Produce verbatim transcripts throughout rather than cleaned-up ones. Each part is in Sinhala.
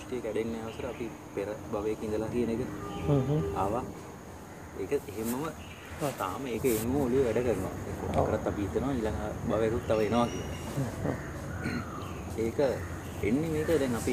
දෘෂ්ටිය කැඩෙන්නේ අවසර අපි පෙර භවයක ඉඳලා කියන එක ආවා. ඒක එහෙමම තාම ඒක එන්නම ඔලිය වැඩ කරනවා. ඒක කරත් අපි හිතනවා ඊළඟ භවයකට තව එනවා කියලා. ඒක එන්නේ මේක දැන් අපි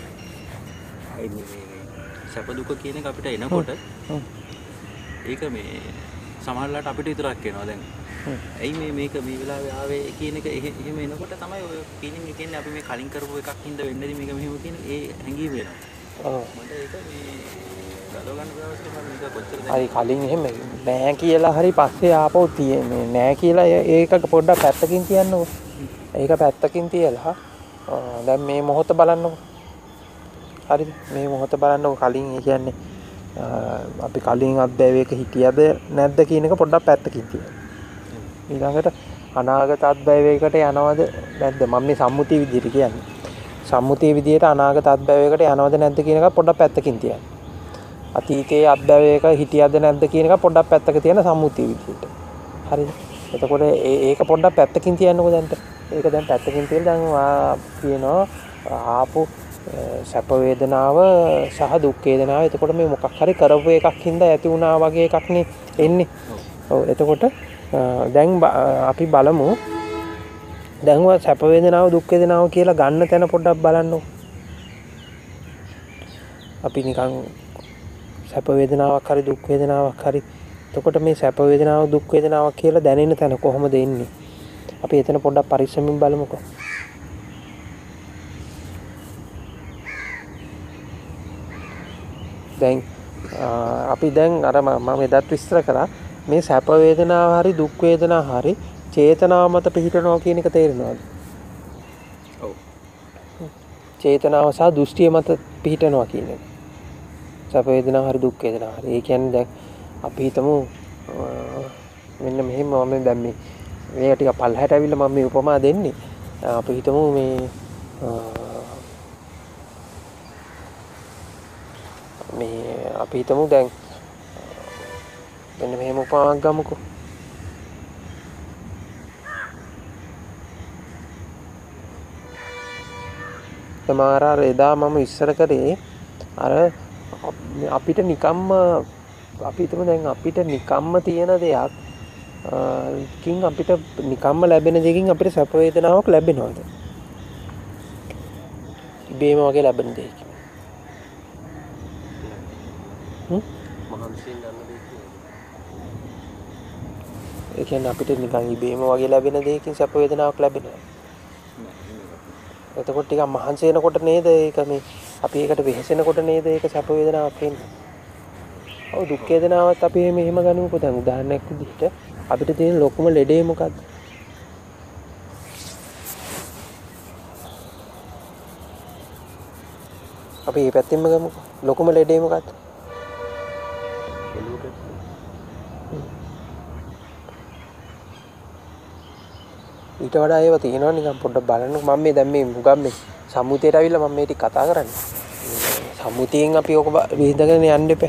මේ සැප දුක කියන එක අපිට එනකොට ඒක මේ සමහරලාට අපිට විතරක් එනවා දැන්. ඇයි මේ මේක මේ වෙලාවේ ආවේ කියන එක එහෙම එනකොට තමයි ඔය ෆීලිං එක එන්නේ අපි මේ කලින් කරපු එකක් හින්දා වෙන්නේද මේක මෙහෙම කියන ඒ හැඟීම වෙනවා. ඔව්. මට ඒක මේ ගලව ගන්න දවසට මම මේක කොච්චර දැන් හරි කලින් එහෙම නෑ කියලා හරි පස්සේ ආපහු තියෙන්නේ නෑ කියලා ඒක පොඩ්ඩක් පැත්තකින් තියන්නකෝ. ඒක පැත්තකින් තියලා දැන් මේ මොහොත බලන්නකෝ. හරිද? මේ මොහොත බලන්නකෝ කලින් ඒ කියන්නේ අපි කලින් අත්දැවීක හිටියද නැද්ද කියන එක පොඩ්ඩක් පැත්තකින් තියන්න. ඊළඟට අනාගත අත්දැවීකට යනවද නැද්ද මම මේ සම්මුතිය විදිහට කියන්නේ. සම්මුතිය විදිහට අනාගත අත්දැවීකට යනවද නැද්ද කියන එක පොඩ්ඩක් පැත්තකින් තියන්න. අතීතයේ අත්දැවීක හිටියද නැද්ද කියන එක පොඩ්ඩක් පැත්තක තියන සම්මුතිය විදිහට. හරිද? එතකොට ඒක පොඩ්ඩක් පැත්තකින් තියන්නකෝ දැන්. ඒක දැන් පැත්තකින් තියලා දැන් කියනවා ආපු සැප වේදනාව සහ දුක් වේදනාව. එතකොට මේ මොකක් හරි කරපු එකක් හින්දා ඇති වුණා වගේ එකක් නේ එන්නේ. ඔව් එතකොට දැන් අපි බලමු දැන් ඔය සැප වේදනාව දුක් වේදනාව කියලා ගන්න තැන පොඩ්ඩක් බලන්නකො. අපි නිකන් සැප වේදනාවක් හරි දුක් වේදනාවක් හරි එතකොට මේ සැප වේදනාව දුක් වේදනාවක් කියලා දැනෙන තැන කොහොමද එන්නේ? අපි එතන පොඩ්ඩක් පරිස්සමින් බලමුකෝ. දැන් අපි දැන් අර මම එදත් විස්තර කරා මේ සැප වේදනාව හරි දුක් වේදනාව හරි චේතනාව මත පිහිටනවා කියන එක තේරෙනවද? ඔව්. චේතනාව සහ දෘෂ්ටිය මත පිහිටනවා කියන එක. සැප වේදනාව හරි දුක් වේදනාව හරි. ඒ කියන්නේ දැන් අපි හිතමු මෙන්න මෙහෙම මම දැන් මේ මේක ටික පල්හැට ඇවිල්ලා මම මේ උපමා දෙන්නේ. අපි හිතමු මේ මේ අපි හිතමු දැන් මෙන්න මෙහෙම උපමාවක් ගමුකෝ. තමාර එදා මම ඉස්සර කරේ අර අපිට නිකම්ම අපි හිතමු දැන් අපිට නිකම්ම තියෙන දෙයක් කින් අපිට නිකම්ම ලැබෙන දෙයකින් අපිට සැප වේදනාවක් ලැබෙනවද? ඉබේම වගේ ලැබෙන දෙයක්. හ්ම් මහන්සියෙන් ගන්න දෙයක්. ඒ කියන්නේ අපිට නිකන් ඉබේම වගේ ලැබෙන දෙයකින් සැප වේදනාවක් ලැබෙනවා. එතකොට ටිකක් මහන්සි වෙනකොට නේද ඒක මේ අපි ඒකට වෙහෙසෙනකොට නේද ඒක සැප වේදනාවක් එන්නේ. ඔව් දුක් වේදනාවත් අපි මෙහෙම ගනිමුකෝ දැන් උදාහරණයක් විදිහට අපිට තියෙන ලොකුම ලෙඩේ මොකද්ද? අපි මේ පැත්තෙන්ම ගමුකෝ. ලොකුම ලෙඩේ මොකද්ද? ඊට වඩා ඒවා තියෙනවා නිකන් පොඩ්ඩක් බලන්න මම මේ දැන් මේ මුගක් මේ සම්මුතියට අවිල්ලා මම මේ ටික කතා කරන්නේ. සම්මුතියෙන් අපි ඔක විහිදගෙන යන්න එපා.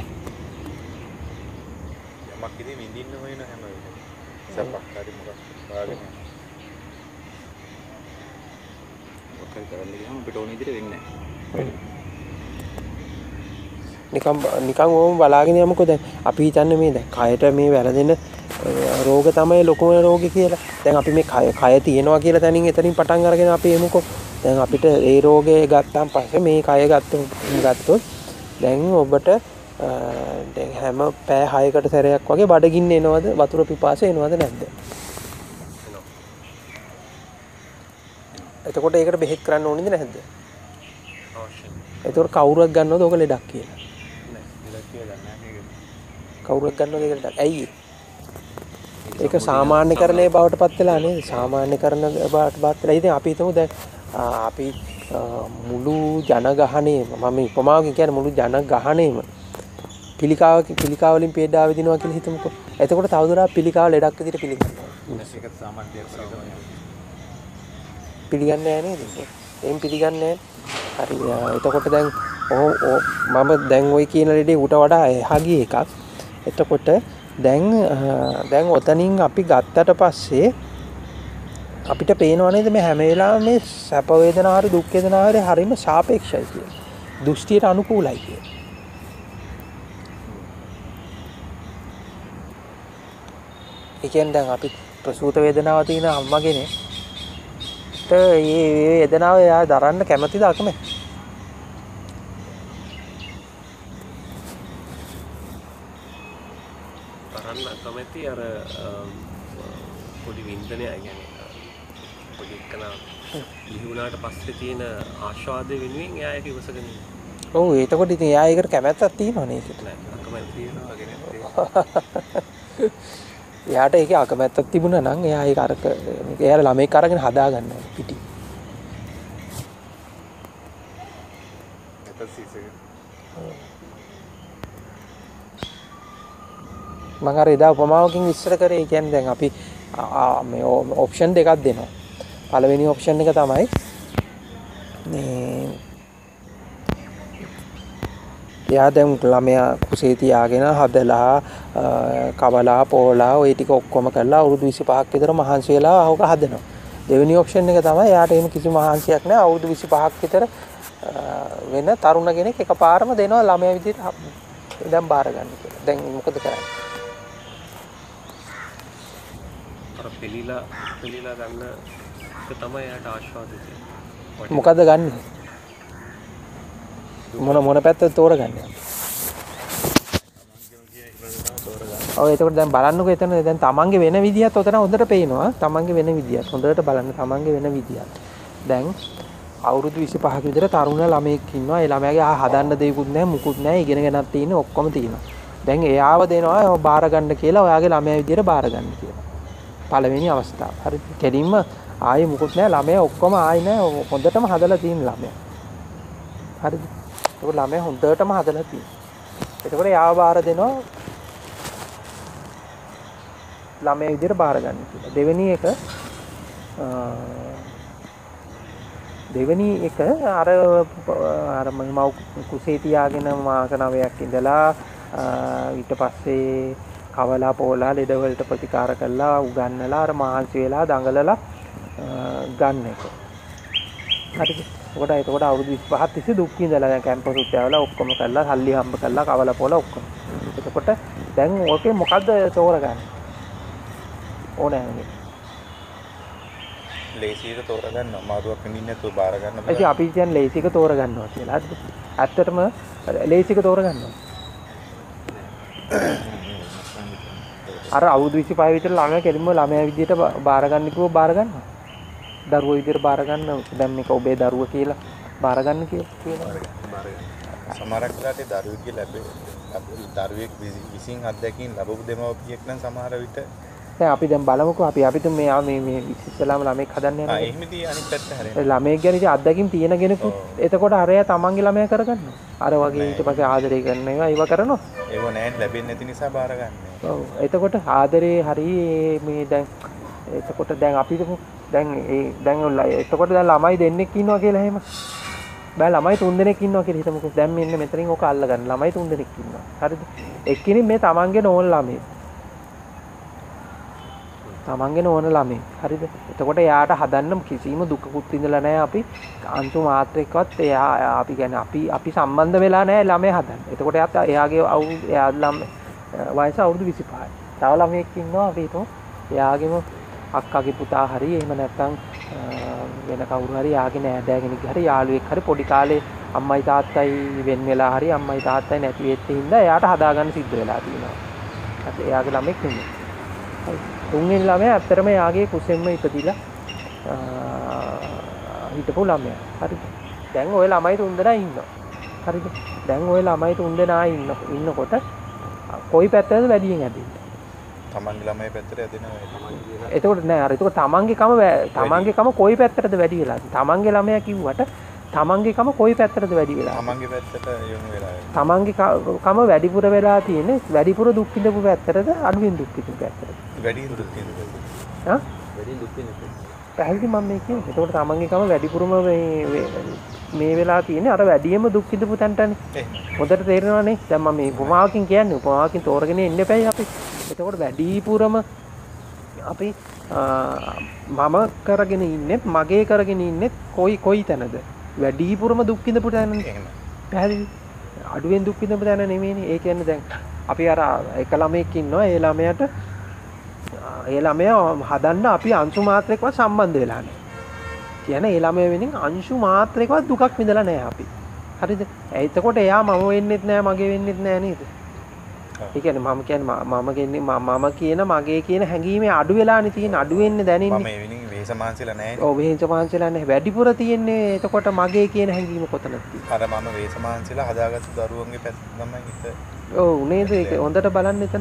යමක් ඉතින් විඳින්න වෙන හැම වෙලේම. සපක් හරි මොකක් වාගෙන. ඔක කරන්න ගියාම අපිට ඕන විදිහට වෙන්නේ නැහැ. නිකන් නිකන් ඕම බලාගෙන යමුකෝ දැන් අපි හිතන්නේ මේ දැන් කයට මේ වැරදෙන රෝග තමයි ලොකුම රෝගී කියලා. දැන් අපි මේ කය කය තියෙනවා කියලා තනින් එතනින් පටන් අරගෙන අපි එමුකෝ. දැන් අපිට ඒ රෝගේ ගත්තාන් පස්සේ මේ කය ගත්තොත් ගත්තොත් දැන් ඔබට දැන් හැම පෑ හයකට සැරයක් වගේ බඩගින්න එනවද? වතුර පිපාසය එනවද නැද්ද? එතකොට ඒකට බෙහෙත් කරන්න ඕනේද නැද්ද? අවශ්‍යයි. එතකොට කවුරුවක් ගන්නවද ඔක ලෙඩක් කියලා? නෑ ලෙඩක් කියලා නෑ. කවුරුවක් ගන්නවද ඒක ලෙඩක්? ඇයි? ඒක සාමාන්‍යකරණයේ බවට පත් වෙලා නේද? සාමාන්‍යකරණ බවට පත් වෙලා. ඉතින් අපි හිතමු දැන් අපි මුළු ජනගහණයම මම උපමාවකින් කියන්නේ මුළු ජනගහණයම පිළිකාව පිළිකාව වලින් පීඩා විඳිනවා කියලා හිතමුකෝ. එතකොට තවදුරටත් පිළිකාව ලෙඩක් විදිහට පිළිගන්නවා. ඒක සාමාන්‍ය දෙයක්. පිළිගන්නේ නැහැ නේද? එහෙන් පිළිගන්නේ නැහැ. හරි. එතකොට දැන් මම දැන් ওই කියන ලෙඩේ උට වඩා එහා ගිය එකක්. එතකොට දැන් දැන් ඔතනින් අපි ගත්තට පස්සේ අපිට පේනවා නේද මේ හැම වෙලාවෙම මේ සැප වේදනා හරි දුක් වේදනා හරි හරිම සාපේක්ෂයි කියලා. දෘෂ්ටියට අනුකූලයි කිය. ඒ කියන්නේ දැන් අපි ප්‍රසූත වේදනාව තියෙන අම්මගෙනේ ඒ ඒ වේදනාව එයා දරන්න කැමතිද අකමැතිද? දරන්න කැමති අර පොඩි වින්දනය කියන්නේ පොඩි එකන ඉහුණාට පස්සේ තියෙන ආශාදය වෙනුවෙන් එයා ඒක ඉවසගෙන ඉන්නවා. ඔව් එතකොට ඉතින් එයා ඒකට කැමැත්තක් තියෙනවා නේද? නෑ අකමැති තියෙනවා වගේ නේද? එයාට ඒකේ අකමැත්තක් තිබුණා නම් එයා ඒක අර එයාලා ළමෙක් අරගෙන හදා ගන්නවා පිටි. මම අර එදා උපමාවකින් විස්තර කරේ ඒ කියන්නේ දැන් අපි මේ ඔප්ෂන් දෙකක් දෙනවා. පළවෙනි ඔප්ෂන් එක තමයි මේ එයා දැන් ළමයා කුසේ තියාගෙන හදලා කවලා පොවලා ওই ටික ඔක්කොම කරලා අවුරුදු විසිපහක් විතර මහන්සි වෙලා අවක හදනවා. දෙවෙනි ඔප්ෂන් එක තමයි එයාට එහෙම කිසි මහන්සියක් නැහැ. අවුරුදු විසිපහක් විතර වෙන තරුණ කෙනෙක් එකපාරම දෙනවා ළමයා විදිහට දැන් බාර ගන්න කියලා. දැන් මොකද කරන්නේ? අර පිළිලා පිළිලා ගන්න එක තමයි එයාට ආශාදේ තියෙන්නේ. මොකද්ද ගන්නෙ? මොන මොන පැත්තද තෝරගන්නේ? ඔව් එතකොට දැන් බලන්නකෝ එතන දැන් තමන්ගේ වෙන විදියත් ඔතන හොඳට පේනවා. තමන්ගේ වෙන විදියත් හොඳට බලන්න තමන්ගේ වෙන විදියත්. දැන් අවුරුදු විසිපහක විතර තරුණ ළමයෙක් ඉන්නවා. ඒ ළමයාගේ ආ හදන්න දෙයක්වත් නැහැ, මුකුත් නැහැ. ඉගෙන ගන්නත් තියෙන්නේ ඔක්කොම තියෙනවා. දැන් එයාව දෙනවා බාර ගන්න කියලා ඔයාගේ ළමයා විදියට බාර ගන්න කියලා. පළවෙනි අවස්ථාව. හරිද? කෙලින්ම ආයේ මුකුත් නැහැ. ළමයා ඔක්කොම ආයේ නැහැ. හොඳටම හදලා තියෙන ළමයා. හරිද? ඒක ළමයා හොඳටම හදලා තියෙනවා. එතකොට යාව බාර දෙනවා ළමයා විදියට බාර ගන්න කියලා. දෙවෙනි එක දෙවෙනි එක අර අර මම කුසේ තියාගෙන මාස නවයක් ඉඳලා ඊට පස්සේ කවලා පොවලා ලෙඩ වලට ප්‍රතිකාර කළා උගන්නලා අර මහන්සි වෙලා දඟලලා ගන්න එක. හරිද? ඔකට එතකොට අවුරුදු විසිපහක් තිස්සේ දුක් විඳලා දැන් කැම්පස් උත් යවලා ඔක්කොම කරලා සල්ලි හම්බ කරලා කවලා පොවලා ඔක්කොම. එතකොට දැන් ඕකේ මොකද්ද තෝරගන්නේ? ඕනෑනේ. ලේසියක තෝරගන්න අමාරුවක් වෙනින් නැතුව බාර ගන්න බෑ. ඉතින් අපි කියන්නේ ලේසියක තෝරගන්නවා කියලා. හරිද? ඇත්තටම ලේසියක තෝරගන්නවා. අර අවුරුදු විසිපහ විතර ළමයා කෙලින්ම ළමයා විදියට බාර ගන්න කිව්ව බාර ගන්නවා. දරුවෝ විදියට බාර ගන්න දැන් මේක ඔබේ දරුවා කියලා බාර ගන්න කියලා කියනවා. බාර ගන්න. සමහරක් වෙලාවට දරුවෙක් ලැබෙ දරුවෙක් විසින් අත්දැකීම් ලැබපු දෙමව්පියෙක් නම් සමහර විට දැන් අපි දැන් බලමුකෝ අපි අපිට මේ මේ මේ ඉස්සෙල්ලාම ළමෙක් හදන්න යනවා. ආ එහෙමදී අනිත් පැත්ත හැරෙනවා. ළමෙක් ගැන ඉතින් අත්දැකීම් තියෙන කෙනෙකුත් එතකොට අරයා තමන්ගේ ළමයා කරගන්නවා. අර වගේ ඊට පස්සේ ආදරය කරන ඒවා ඒව කරනවා. ඒව නෑ ලැබෙන්නේ නැති නිසා බාර ගන්න. ඔව්. එතකොට ආදරේ හරි මේ දැන් එතකොට දැන් අපිට දැන් ඒ දැන් එතකොට දැන් ළමයි දෙන්නෙක් ඉන්නවා කියලා එහෙම. බෑ ළමයි තුන් දෙනෙක් ඉන්නවා කියලා හිතමුකෝ. දැන් මෙන්න මෙතනින් ඔක අල්ල ගන්න. ළමයි තුන් දෙනෙක් ඉන්නවා. හරිද? එක්කෙනෙක් මේ තමන්ගේ නෝන ළමයි. තමන්ගේ නෝන ළමයි. හරිද? එතකොට එයාට හදන්න කිසිම දුකකුත් විඳලා නැහැ අපි. අංශු මාත්‍රයකවත් එයා අපි කියන්නේ අපි අපි සම්බන්ධ වෙලා නැහැ ළමයා හදන්න. එතකොට එයාත් එයාගේ එයා ළම වයස අවුරුදු විසිපහයි. තව ළමයෙක් ඉන්නවා අපි හිතමු. එයාගේම අක්කාගේ පුතා හරි එහෙම නැත්නම් වෙන කවුරු හරි යාගේ නෑදෑ කෙනෙක් හරි යාළුවෙක් හරි පොඩි කාලේ අම්මයි තාත්තයි වෙන් වෙලා හරි අම්මයි තාත්තයි නැති වෙච්ච හින්දා එයාට හදාගන්න සිද්ධ වෙලා තියෙනවා. හරි එයාගේ ළමෙක් නෙමෙයි. හරි. තුන්වෙනි ළමයා ඇත්තටම යාගේ කුසෙන්ම ඉපදිලා හිටපු ළමයා. හරිද? දැන් ওই ළමයි තුන් දෙනා ඉන්නවා. හරිද? දැන් ওই ළමයි තුන් දෙනා ඉන්න ඉන්නකොට කොයි පැත්තටද වැඩියෙන් ඇදෙන්නේ? තමන්ගේ ළමයි පැත්තට ඇදෙනවා. එතකොට නෑ අර එතකොට තමන්ගේ කම තමන්ගේ කම කොයි පැත්තටද වැඩි වෙලා? තමන්ගේ ළමයා කිව්වට තමන්ගේ කම කොයි පැත්තටද වැඩි වෙලා? තමන්ගේ පැත්තට යොමු වෙලා. තමන්ගේ කම වැඩිපුර වෙලා තියෙන්නේ වැඩිපුර දුක් විඳපු පැත්තටද අඩුවෙන් දුක් විඳපු පැත්තටද? වැඩියෙන් දුක් විඳපු. හා? වැඩියෙන් දුක් විඳපු. පැහැදිලි මම මේ කියන්නේ. එතකොට තමන්ගේ කම වැඩිපුරම මේ මේ වෙලා තියෙන්නේ අර වැඩියෙන්ම දුක් විඳපු තැනටනේ. හොඳට තේරෙනවනේ. දැන් මම මේ උපමාවකින් කියන්නේ උපමාවකින් තෝරගෙන ඉන්න එපැයි අපි. එතකොට වැඩිපුරම අපි මම කරගෙන ඉන්නේ මගේ කරගෙන ඉන්නේ කොයි කොයි තැනද? වැඩිපුරම දුක් විඳපු තැනනේ. පැහැදිලි අඩුවෙන් දුක් විඳපු තැන නෙමෙයිනේ ඒ කියන්නේ දැන් අපි අර එක ළමයෙක් ඉන්නවා ඒ ළමයාට ඒ ළමයා හදන්න අපි අංශු මාත්‍රයකවත් සම්බන්ධ වෙලා නැහැ කියන්නේ ඒ ළමයා වෙනින් අංශු මාත්‍රයකවත් දුකක් විඳලා නැහැ අපි හරිද එතකොට එයා මම වෙන්නෙත් නැහැ මගේ වෙන්නෙත් නැහැ නේද ඒ කියන්නේ මම කියන්නේ මම කියන්නේ මම කියන මගේ කියන හැඟීමේ අඩු වෙලානේ තියෙන අඩු වෙන්නේ දැනෙන්නේ මම එවිනින් වේස මාංශලා නැහැ ඔව් වේස මාංශලා නැහැ වැඩිපුර තියෙන්නේ එතකොට මගේ කියන හැඟීම කොතනද අර මම වේස මාංශලා හදාගත්තු දරුවන්ගේ පැත්ත තමයි හිත ඔව් නේද ඒක හොඳට බලන්න එතන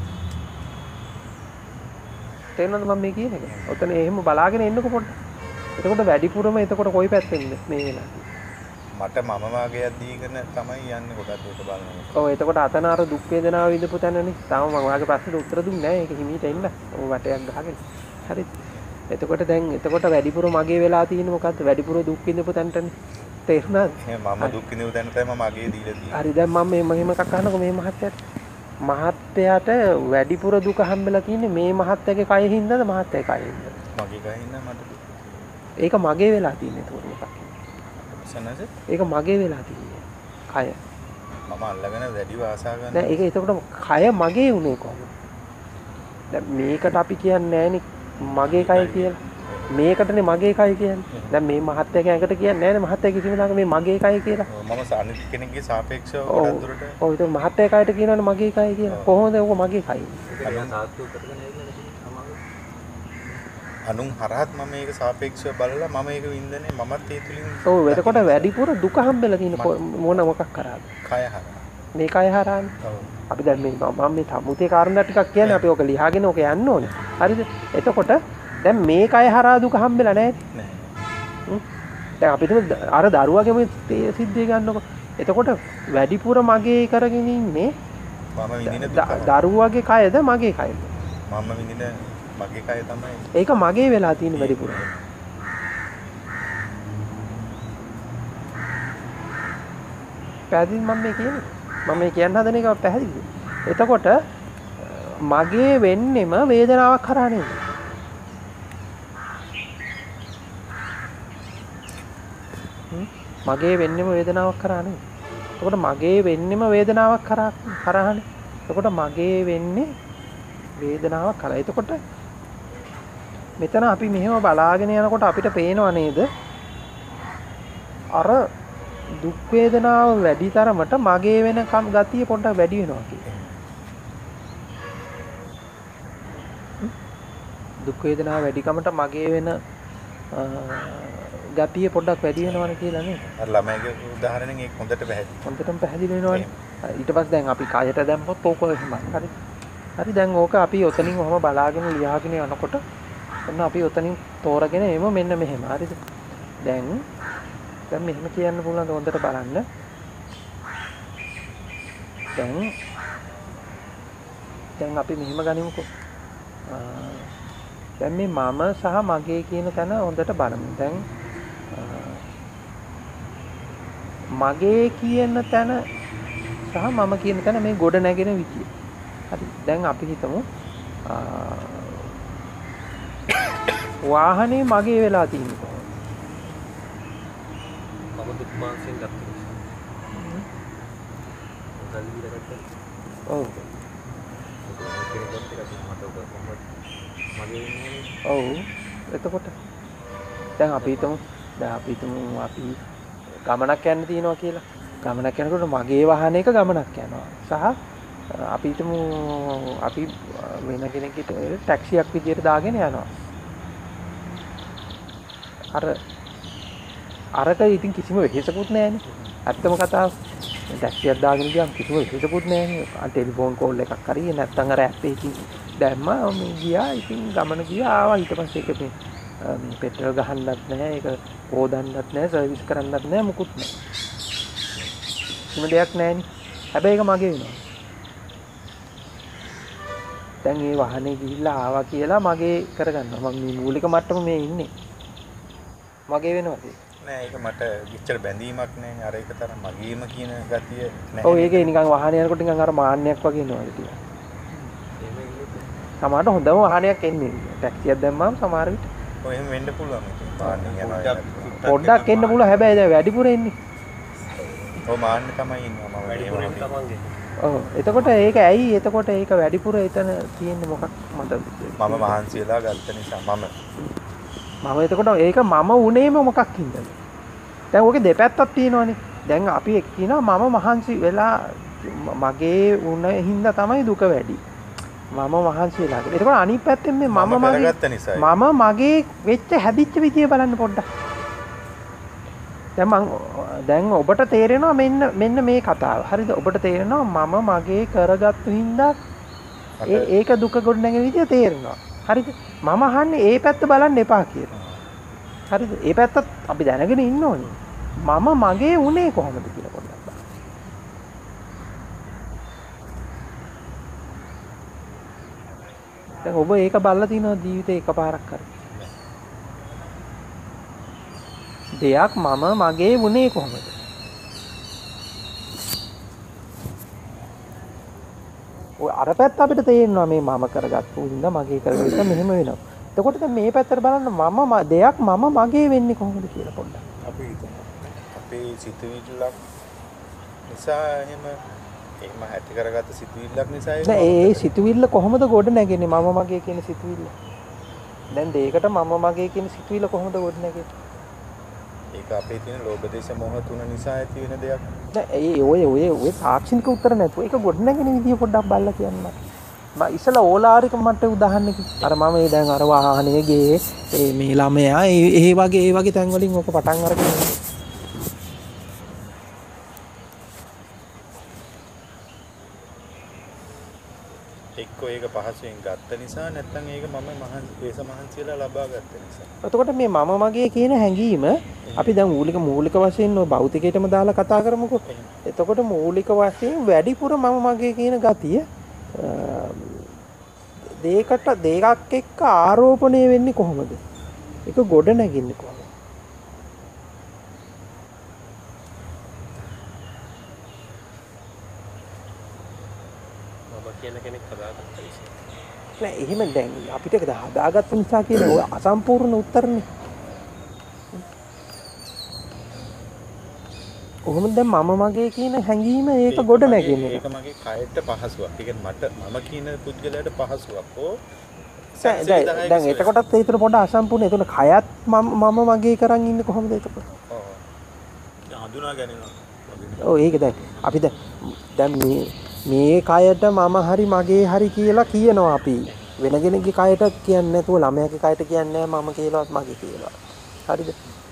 තේරෙනවද මම මේ කියන එක ඔතන එහෙම බලාගෙන එන්නකො පොඩ්ඩක් එතකොට වැඩිපුරම එතකොට කොයි පැත්තෙන්ද මේ වෙලාවේ මට මම වාගයක් දීගෙන තමයි යන්නේ කොටත් ඒක බලනවා. ඔව් එතකොට අතන අර දුක් වේදනාව විඳපු තැනනේ. තාම මම වාගේ ප්‍රශ්නෙට උත්තර දුන්නේ නැහැ. ඒක හිමීට එන්න. ඔව් වටයක් ගහගෙන. හරිද? එතකොට දැන් එතකොට වැඩිපුර මගේ වෙලා තියෙන්නේ මොකද්ද? වැඩිපුර දුක් විඳපු තැනටනේ. තේරුණාද? මම දුක් විඳපු තැන තමයි මම අගේ දීලා තියෙන්නේ. හරි දැන් මම මේ මෙහෙම එකක් අහන්නකො මේ මහත්තයාට. මහත්තයාට වැඩිපුර දුක හම්බෙලා තියෙන්නේ මේ මහත්තයාගේ කයෙ හින්දාද මහත්තයාගේ කයෙ හින්දාද? මගේ කයින් නම් මට දුක. ඒක මගේ වෙලා තියෙන්නේ ඒක මොකක්ද? සනස ඒක මගේ වෙලා තියෙන්නේ. කය. මම අල්ලගෙන වැඩිව ආසා ගන්න. දැන් ඒක එතකොට කය මගේ උනේ කොහොමද? දැන් මේකට අපි කියන්නේ නෑනේ මගේ කය කියලා. මේකටනේ මගේ කය කියන්නේ. දැන් මේ මහත්තයාගේ ඇඟට කියන්නේ නෑනේ මහත්තයා කිසිම දාක මේ මගේ කය කියලා. මම අනිත් කෙනෙක්ගේ සාපේක්ෂව ගොඩක් දුරට ඔව් ඒක මහත්තයා කයට කියනවනේ මගේ කය කියලා. කොහොමද ඒක මගේ කය? අනුන් හරහත් මම මේක සාපේක්ෂව බලලා මම ඒක වින්දනේ මමත් ඒ තුලින් ඔව් එතකොට වැඩිපුර දුක හම්බෙලා තියෙන මොන මොකක් කරාද? කය හරහා. මේ කය හරහානේ. ඔව්. අපි දැන් මේ මම මේ සම්මුතිය කාරණා ටිකක් කියන්නේ අපි ඔක ලියාගෙන ඔක යන්න ඕනේ. හරිද? එතකොට දැන් මේ කය හරහා දුක හම්බෙලා නැහැ නේ. දැන් අපි තුමු අර දරුවාගේ මේ සිද්ධිය ගන්නකො. එතකොට වැඩිපුර මගේ කරගෙන ඉන්නේ මම විඳින දුක. දරුවාගේ කයද මගේ කයද? මම විඳින මගේ කය තමයි. ඒක මගේ වෙලා තියෙන වැඩිපුර. පැහැදිලි මම මේ කියන්නේ. මම මේ කියන්න හදන එක පැහැදිලි. එතකොට මගේ වෙන්නෙම වේදනාවක් කරා නේද? මගේ වෙන්නෙම වේදනාවක් කරා නේද? එතකොට මගේ වෙන්නෙම වේදනාවක් කරා කරානේ. එතකොට මගේ වෙන්නේ වේදනාවක් කරා. එතකොට මෙතන අපි මෙහෙම බලාගෙන යනකොට අපිට පේනව නේද? අර දුක් වේදනාව වැඩි තරමට මගේ වෙන ගතිය පොඩ්ඩක් වැඩි වෙනවා කියන්නේ. දුක් වේදනාව වැඩිකමට මගේ වෙන ගතිය පොඩ්ඩක් වැඩි වෙනවනේ කියලා නේද? අර ළමයිගේ උදාහරණයෙන් ඒක හොඳට පැහැදිලි. හොඳටම පැහැදිලි වෙනවනේ. ඊට පස්සේ දැන් අපි කයට දැම්මොත් ඕක එහෙමයි. හරි. හරි දැන් ඕක අපි ඔතනින් ඔහම බලාගෙන ලියාගෙන යනකොට ඔන්න අපි ඔතනින් තෝරගෙන එමු මෙන්න මෙහෙම. හරිද? දැන් දැන් මෙහෙම කියන්න පුළුවන් හොඳට බලන්න. දැන් දැන් අපි මෙහෙම ගනිමුකෝ. දැන් මේ මම සහ මගේ කියන තැන හොඳට බලමු. දැන් මගේ කියන තැන සහ මම කියන තැන මේ ගොඩ නැගෙන විදිය. හරි. දැන් අපි හිතමු වාහනේ මගේ වෙලා තියෙන්නේ කොහොමද? මම දුක් මාංශයෙන් ගත්තා. ඔව්. ඔව්. එතකොට දැන් අපි හිතමු දැන් අපි හිතමු අපි ගමනක් යන්න තියෙනවා කියලා. ගමනක් යනකොට මගේ වාහනයක ගමනක් යනවා. සහ අපි හිතමු අපි වෙන කෙනෙක්ට ටැක්සියක් විදියට දාගෙන යනවා. අර අරක ඉතින් කිසිම වෙහෙසකුත් නැහැනේ. ඇත්තම කතාව. ටැක්සියක් දාගෙන ගියාම කිසිම වෙහෙසකුත් නැහැනේ. අර ටෙලිෆෝන් කෝල් එකක් හරි නැත්නම් අර ඇප් එකකින් දැම්මා මේ ගියා. ඉතින් ගමන ගියා ආවා. ඊට පස්සේ ඒක මේ මේ පෙට්‍රල් ගහන්නත් නැහැ. ඒක හොදන්නත් නැහැ. සර්විස් කරන්නත් නැහැ. මුකුත් නැහැ. කිසිම දෙයක් නැහැනේ. හැබැයි ඒක මගේ වෙනවා. දැන් මේ වාහනේ ගිහිල්ලා ආවා කියලා මගේ කරගන්නවා. මම මේ මූලික මට්ටම මේ ඉන්නේ. මගේ වෙනවද? නෑ ඒක මට විතර බැඳීමක් නෑනේ. අර ඒක තරම් මගේම කියන ගතිය නෑ. ඔව් ඒකේ නිකන් වාහනේ යනකොට නිකන් අර මාන්නයක් වගේ එනවා ටික. සමහරට හොඳම වාහනයක් එන්නේ. ටැක්සියක් දැම්මම සමහර විට ඔය එහෙම වෙන්න පුළුවන්. ඉතින් වාහනේ යනවා. පොඩ්ඩක් එන්න පුළුවන්. හැබැයි දැන් වැඩිපුර එන්නේ. ඔව් මාන්න තමයි ඉන්නවා මම වැඩිපුරම තමන්ගේ. ඔව් එතකොට ඒක ඇයි එතකොට ඒක වැඩිපුර එතන තියෙන්නේ මොකක් මට මම මහන්සි වෙලා ගත්ත නිසා මම මම එතකොට ඒක මම උනේම මොකක් හින්දාද දැන් ඔකේ දෙපැත්තක් තියෙනවානේ දැන් අපි එක් කියනවා මම මහන්සි වෙලා මගේ උන හින්දා තමයි දුක වැඩි මම මහන්සි වෙලා කියලා. එතකොට අනිත් පැත්තෙන් මේ මම මගේ මම මගේ වෙච්ච හැදිච්ච විදිය බලන්න පොඩ්ඩක්. දැන් මං දැන් ඔබට තේරෙනවා මෙන්න මෙන්න මේ කතාව. හරිද? ඔබට තේරෙනවා මම මගේ කරගත්තු හින්දා ඒක දුක ගොඩ නැගෙන විදිය තේරෙනවා. හරිද? මම අහන්නේ ඒ පැත්ත බලන්න එපා කියලා. හරිද? ඒ පැත්තත් අපි දැනගෙන ඉන්න ඕනේ. මම මගේ උනේ කොහොමද කියලා පොඩ්ඩක් බලන්න. දැන් ඔබ ඒක බලලා තියනවා ජීවිතේ එකපාරක් කරේ. දෙයක් මම මගේ වුණේ කොහොමද? ඔය අර පැත්ත අපිට තේරෙනවා මේ මම කරගත්තු හින්දා මගේ කරගත්ත මෙහෙම වෙනවා. එතකොට දැන් මේ පැත්තට බලන්න මම දෙයක් මම මගේ වෙන්නේ කොහොමද කියලා පොඩ්ඩක්. අපි අපේ සිතුවිල්ලක් නිසා එහෙම එහෙම ඇති කරගත්ත සිතුවිල්ලක් නිසා ඒක නෑ ඒ සිතුවිල්ල කොහොමද ගොඩ නැගෙන්නේ මම මගේ කියන සිතුවිල්ල? දැන් දෙයකට මම මගේ කියන සිතුවිල්ල කොහොමද ගොඩ නැගෙන්නේ? ඒක අපේ තියෙන ලෝභ දේශ මොහ තුන නිසා ඇති වෙන දෙයක්. නෑ ඒ ඔය ඔය ඔය තාක්ෂණික උත්තර නැතුව ඒක ගොඩ නැගෙන විදිය පොඩ්ඩක් බලලා කියන්න. මම ඉස්සලා ඕලාරික මට උදාහරණයක් අර මම මේ දැන් අර වාහනේ ගේ ඒ මේ ළමයා ඒ ඒ වගේ ඒ වගේ තැන් වලින් ඔක පටන් අරගෙන එක්ක ඒක පහසුවෙන් ගත්ත නිසා නැත්නම් ඒක මම මහන්සි වේස මහන්සියලා ලබා ගත්ත නිසා. එතකොට මේ මම මගේ කියන හැඟීම අපි දැන් මූලික මූලික වශයෙන් ඔය භෞතිකයටම දාලා කතා කරමුකෝ. එතකොට මූලික වශයෙන් වැඩිපුර මම මගේ කියන ගතිය දෙයකට දෙකක් එක්ක ආරෝපණය වෙන්නේ කොහොමද? ඒක ගොඩ නැගින්නේ කොහොමද? කියන කෙනෙක් හදාගත්ත නිසා. නෑ එහෙම දැන් අපිට ඒක හදාගත්ත නිසා කියන ඔය අසම්පූර්ණ උත්තරනේ. කොහොමද දැන් මම මගේ කියන හැඟීම ඒක ගොඩ නැගෙන්නේ? ඒක මගේ කයට පහසුවක්. ඒ කියන්නේ මට මම කියන පුද්ගලයාට පහසුවක්. ඕ දැන් එතකොටත් ඒතර පොඩ අසම්පූර්ණ. එතන කයත් මම මම මගේ කරන් ඉන්නේ කොහොමද එතකොට? ඔව්. හඳුනා ගැනීම. ඔව් ඒක දැන් අපි දැන් දැන් මේ මේ කයට මම හරි මගේ හරි කියලා කියනවා අපි. වෙන කෙනෙක්ගේ කයට කියන්නේ නැතුව ළමයාගේ කයට කියන්නේ මම කියලාවත් මගේ කියලා. හරිද?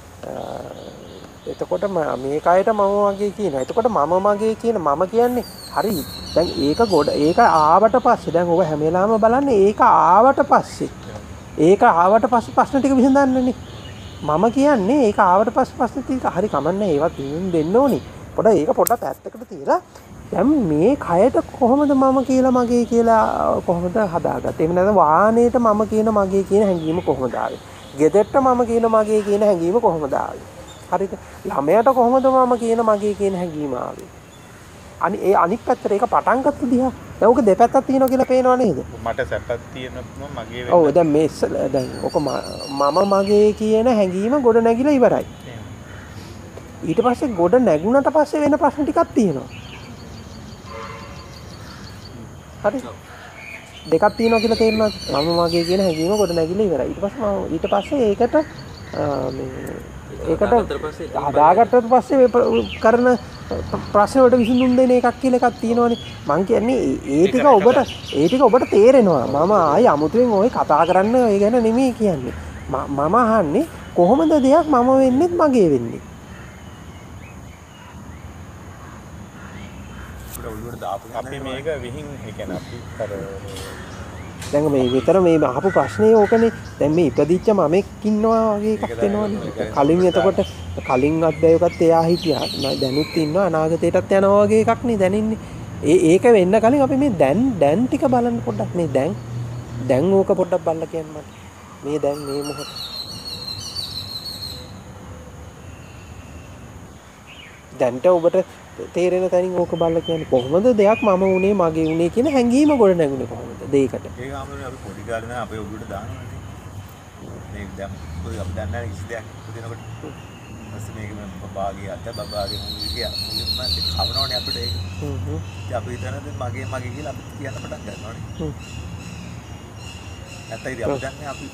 එතකොට මේ කයට මම මගේ කියනවා. එතකොට මම මගේ කියන මම කියන්නේ හරි. දැන් ඒක ගොඩ ඒක ආවට පස්සේ දැන් ඔබ හැම වෙලාවෙම බලන්නේ ඒක ආවට පස්සේ. ඒක ආවට පස්සේ ප්‍රශ්න ටික විසඳන්නනේ. මම කියන්නේ ඒක ආවට පස්සේ ප්‍රශ්න ටික හරි කමන්නේ ඒවත් දෙන්න ඕනි. පොඩ ඒක පොඩ්ඩක් පැත්තකට තියලා දැන් මේ කයට කොහොමද මම කියලා මගේ කියලා කොහොමද හදාගත්තේ? එහෙම නැත්නම් වාහනේට මම කියන මගේ කියන හැඟීම කොහොමද ආවේ? ගෙදරට මම කියන මගේ කියන හැඟීම කොහොමද ආවේ? හරිද? ළමයාට කොහොමද මම කියන මගේ කියන හැඟීම ආවේ? අනි ඒ අනිත් පැත්තට ඒක පටන් ගත්ත දිහා. දැන් ඔක දෙපැත්තක් තියෙනවා කියලා පේනව නේද? මට සැපක් තියෙනවා මගේ වෙන්න. ඔව් දැන් මේ දැන් ඔක මම මගේ කියන හැඟීම ගොඩ නැගිලා ඉවරයි. ඊට පස්සේ ගොඩ නැගුණට පස්සේ වෙන ප්‍රශ්න ටිකක් තියෙනවා. හරි දෙකක් තියෙනවා කියලා තේරෙනවා මම මගේ කියන හැඟීම ගොඩ නැගිලා ඉවරයි ඊට පස්සේ මම ඊට පස්සේ ඒකට මේ ඒකට හදාගත්තට පස්සේ කරන ප්‍රශ්න වලට විසඳුම් දෙන එකක් කියලා එකක් තියෙනවානේ මං කියන්නේ ඒ ටික ඔබට ඒ ටික ඔබට තේරෙනවා මම ආයි අමුතුවෙන් ඔය කතා කරන්න ඒ ගැන නෙමෙයි කියන්නේ මම අහන්නේ කොහොමද දෙයක් මම වෙන්නේ මගේ වෙන්නේ අපි මේක විහිං ඒ කියන්නේ අපි අර දැන් මේ විතර මේ අහපු ප්‍රශ්නේ ඕකනේ දැන් මේ ඉපදිච්ච මමෙක් ඉන්නවා වගේ එකක් වෙනවනේ කලින් එතකොට කලින් අත්දැයුකත් එයා හිටියා දැනුත් ඉන්නවා අනාගතයටත් යනවා වගේ එකක් නේ දැනෙන්නේ ඒ ඒක වෙන්න කලින් අපි මේ දැන් දැන් ටික බලන්න පොඩ්ඩක් මේ දැන් දැන් ඕක පොඩ්ඩක් බලලා කියන්න මට මේ දැන් මේ මොහොත දැන්ට ඔබට තේරෙන තැනින් ඕක බලලා කියන්නේ කොහොමද දෙයක් මම උනේ මගේ උනේ කියන හැඟීම ගොඩ නැගුණේ කොහොමද දෙයකට ඒක ආමනේ අපි පොඩි කාලේ නම් අපේ ඔළුවට දානවානේ මේ දැන් අපි දන්නේ නැහැ කිසි දෙයක් පුදිනකොට ඊපස්සේ මේක බබාගේ අත බබාගේ මුලිගේ මුලින්ම කවනවනේ අපිට ඒක. හ්ම් හ්ම්. ඉතින් අපි හිතනද මගේ මගේ කියලා අපි කියන්න පටන් ගන්නවානේ. හ්ම්. නැත්නම් ඉතින් අපි දන්නේ අපි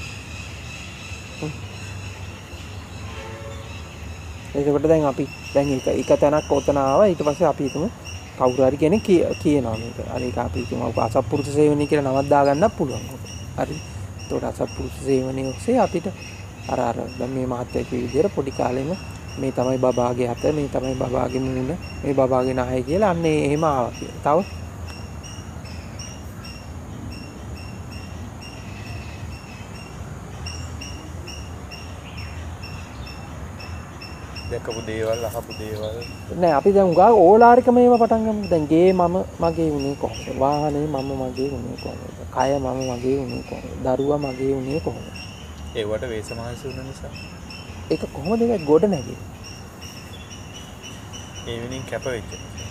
එතකොට දැන් අපි දැන් එක එක තැනක් ඔතන ආවා ඊට පස්සේ අපි හිතමු කවුරු හරි කෙනෙක් කියනවා මේක. අර ඒක අපි හිතමු අසත්පුරුෂ සේවනය කියලා නමක් දාගන්නත් පුළුවන්. හරි. ඒතකොට අසත්පුරුෂ සේවනයේ ඔස්සේ අපිට අර අර දැන් මේ මහත්ය කිය විදිහට පොඩි කාලෙම මේ තමයි බබාගේ අත මේ තමයි බබාගේ මූණ මේ බබාගේ නහය කියලා අන්න එහෙම ආවා කියලා. තව දැකපු දේවල් අහපු දේවල් නෑ අපි දැන් උගා ඕලාරිකම ඒවා පටන් ගමු. දැන් ගේ මම මගේ උනේ කොහොමද? වාහනේ මම මගේ උනේ කොහොමද? කය මම මගේ උනේ කොහොමද? දරුවා මගේ උනේ කොහොමද? ඒවට වේස මහන්සි වුණ නිසා ඒක කොහොමද ඒක ගොඩ නැගෙන්නේ? ඒ වෙනින් කැප වෙච්ච නිසා.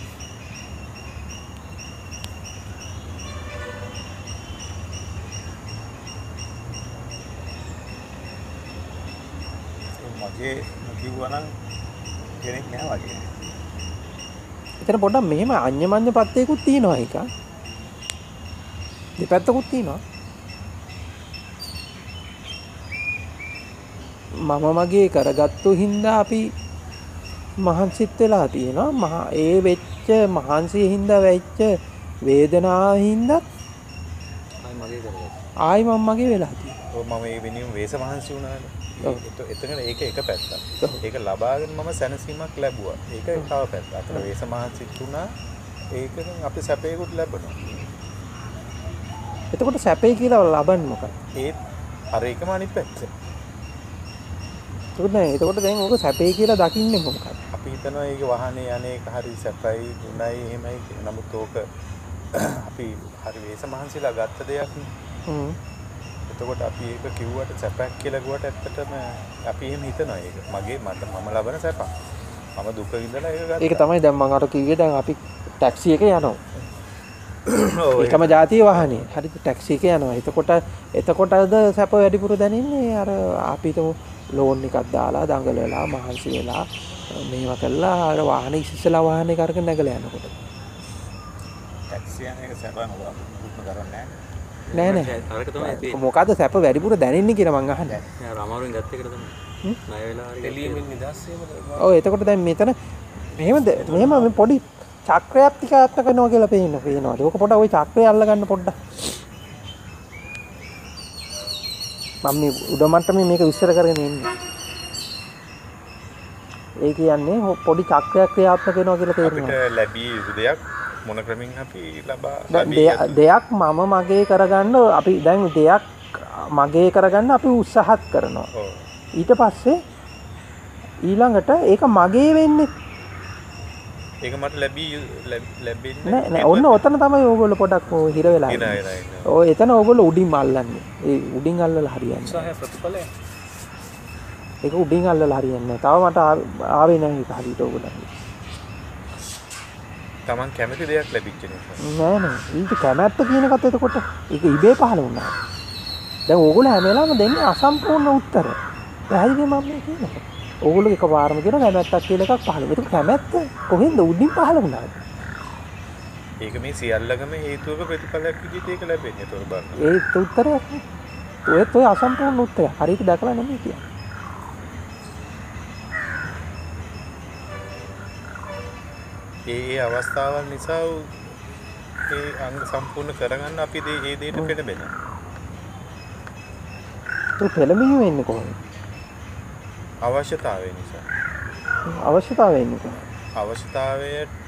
මගේ කිව්වනම් කෙනෙක් නෑ වගේ. එතන පොඩ්ඩක් මෙහෙම අඤ්ඤමඤ්ඤ පත්තේකුත් තියෙනවා එක. දෙපැත්තකුත් තියෙනවා. මම මගේ කරගත්තු හින්දා අපි මහන්සිත් වෙලා තියෙනවා. මහා ඒ වෙච්ච මහන්සිය හින්දා වෙච්ච වේදනාව හින්දා ආයි මගේ කරගත්තා. ආයි මම මගේ වෙලා තියෙනවා. ඔව් මම ඒ වෙනින් වේස මහන්සි වුණානේ. එතන ඒක එක පැත්තක්. ඒක ලබාගෙන මම සැනසීමක් ලැබුවා. ඒක තව පැත්තක්. අතන වේස මහන්සිත් වුණා. ඒකෙන් අපි සැපේකුත් ලැබෙනවා. එතකොට සැපේ කියලා ලබන්නේ මොකක්ද? ඒත් අර එකම අනිත් පැත්ත. එතකොට නෑ එතකොට දැන් ඕක සැපේ කියලා දකින්නේ මොකක්ද? අපි හිතනවා ඒක වාහනේ යන්නේ හරි සැපයි ගුණයි එහෙමයි කියලා. නමුත් ඕක අපි හරි වේස මහන්සිලා ගත්ත දෙයක් නේ. හ්ම්. එතකොට අපි ඒක කිව්වට සැපක් කියලා ගුවට ඇත්තටම අපි එහෙම හිතනවා ඒක. මගේ මට මම ලබන සැපක්. මම දුක විඳලා ඒක ගත්තා. ඒක තමයි දැන් මම අර කිව්වේ දැන් අපි ටැක්සි එකේ යනවා. ඔව් එකම ජාතිය වාහනේ. හරිද ටැක්සි එකේ යනවා. එතකොට එතකොටද සැප වැඩිපුර දැනෙන්නේ අර අපි හිතමු ලෝන් එකක් දාලා දඟලලා මහන්සි වෙලා මේවා කළා අර වාහනේ ඉස්සෙල්ලා වාහනේ කරගෙන නැගලා යනකොට. ටැක්සි යන එක සැප නෝ දුක කරන්නේ නෑ නෑ. අරක තමයි තියෙන්නේ. මොකද්ද සැප වැඩිපුර දැනෙන්නේ කියලා මං අහන්නේ. නෑ රමාරුවෙන් ගත්ත එකට තමයි. ණය වෙලා හරි එළියෙමින් නිදහස් වීම ඔව් එතකොට දැන් මෙතන මෙහෙමද මෙහෙම මේ පොඩි චක්‍රයක් ටික අත්ත කරනවා කියලා පේන්න පේනවා. ඒක පොඩ්ඩක් ওই චක්‍රය අල්ලගන්න පොඩ්ඩක්. මම මේ උඩ මට්ටමේ මේක විස්තර කරගෙන ඉන්නේ. ඒ කියන්නේ පොඩි චක්‍රයක් ක්‍රියාත්මක වෙනවා කියලා තේරෙනවා. අපිට ලැබිය යුතු දෙයක් මොන ක්‍රමින් අපි ලබා දෙයක් මම මගේ කරගන්න අපි දැන් දෙයක් මගේ කරගන්න අපි උත්සාහත් කරනවා. ඔව්. ඊට පස්සේ ඊළඟට ඒක මගේ වෙන්නේ ඒක මට ලැබී ලැබෙන්නේ නෑ නෑ ඔන්න ඔතන තමයි ඕගොල්ලෝ පොඩක් හිර වෙලා ඉනයි ඉන්නේ. නයි. ඔය එතන ඕගොල්ලෝ උඩින් අල්ලන්නේ. ඒ උඩින් අල්ලලා හරියන්නේ. උත්සාහය ප්‍රතිඵලය ඒක උඩින් අල්ලලා හරියන්නේ නැහැ. තව මට ආවේ නැහැ ඒක හරියට ඕගොල්ලෝ. Taman කැමති දෙයක් ලැබිච්ච නිසා. නෑ නෑ. ඊට කැමැත්ත කියන එකත් එතකොට ඒක ඉබේ පහළ වුණා. දැන් ඕගොල්ලෝ හැම වෙලාවෙම දෙන්නේ අසම්පූර්ණ උත්තර. පැහැදිලිද මම මේ කියන්නේ? ඕගොල්ලෝ එකපාරම කියන කැමැත්තක් කියලා එකක් පහළ වෙනවා. ඒක කැමැත්ත කොහෙන්ද උඩින් පහළ වුණාද? ඒක මේ සියල්ලකම හේතුවක ප්‍රතිඵලයක් විදිහට ඒක ලැබෙන්නේ. ඒතකොට බලන්න. ඒ උත්තරයක් නේ. ඔයත් ඔය අසම්පූර්ණ උත්තරය. හරියට දැකලා නෙමෙයි කියන්නේ. ඒ ඒ අවස්ථාවල් නිසා ඒ අංග සම්පූර්ණ කරගන්න අපි මේ දෙයට පෙළඹෙනවා. ඒ පෙළඹීම වෙන්නේ කොහොමද? අවශ්‍යතාවය නිසා. අවශ්‍යතාවය වෙන්නේ කොහොමද? අවශ්‍යතාවය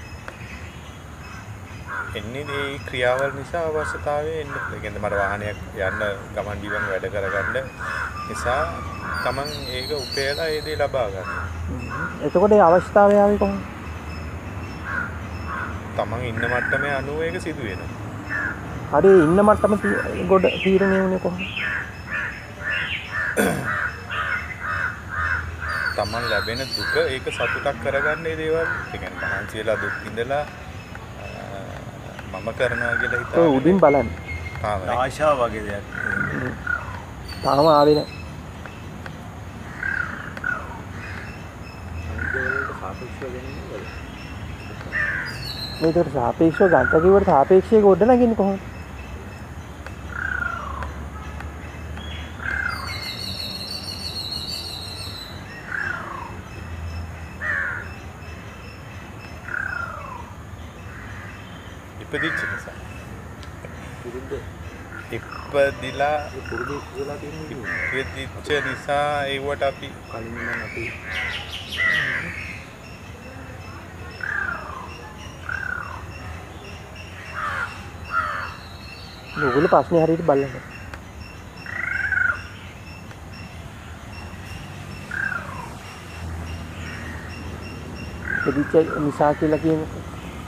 එන්නේ මේ ක්‍රියාවල් නිසා අවශ්‍යතාවය එන්නේ. ඒ කියන්නේ මට වාහනයක් යන්න ගමන් බිමන් වැඩ කරගන්න නිසා Taman ඒක උපයලා ඒ දේ ලබා ගන්න. එතකොට ඒ අවශ්‍යතාවය ආවේ කොහොමද? Taman ඉන්න මට්ටමේ අනුව ඒක සිදු වෙනවා. හරි ඉන්න මට්ටම ගොඩ තීරණය වුණේ කොහොමද? Taman ලැබෙන දුක ඒක සතුටක් කරගන්න ඒ දේවල්. ඒ කියන්නේ මහන්සියලා දුක් විඳලා මම කරනවා කියලා හිතාගෙන ඔය උඩින් බලන්න. තාම ආශාව වගේ දෙයක්. තාම ආවේ නැහැ. සාපේක්ෂව ගැනීම වල. මේකට සාපේක්ෂව ගන්න කිව්වට සාපේක්ෂයේ ගොඩ නැගින්නේ කොහොමද? ඉපදිච්ච නිසා. පුරුද්ද ඉපදිලා පුරුදු වෙලා තියෙන විදිහ. ඉපදිච්ච නිසා ඒවට අපි කලින් නම් අපි ඔයගොල්ලෝ ප්‍රශ්නේ හරියට බලන්න. ඉපදිච්ච නිසා කියලා කියන්නේ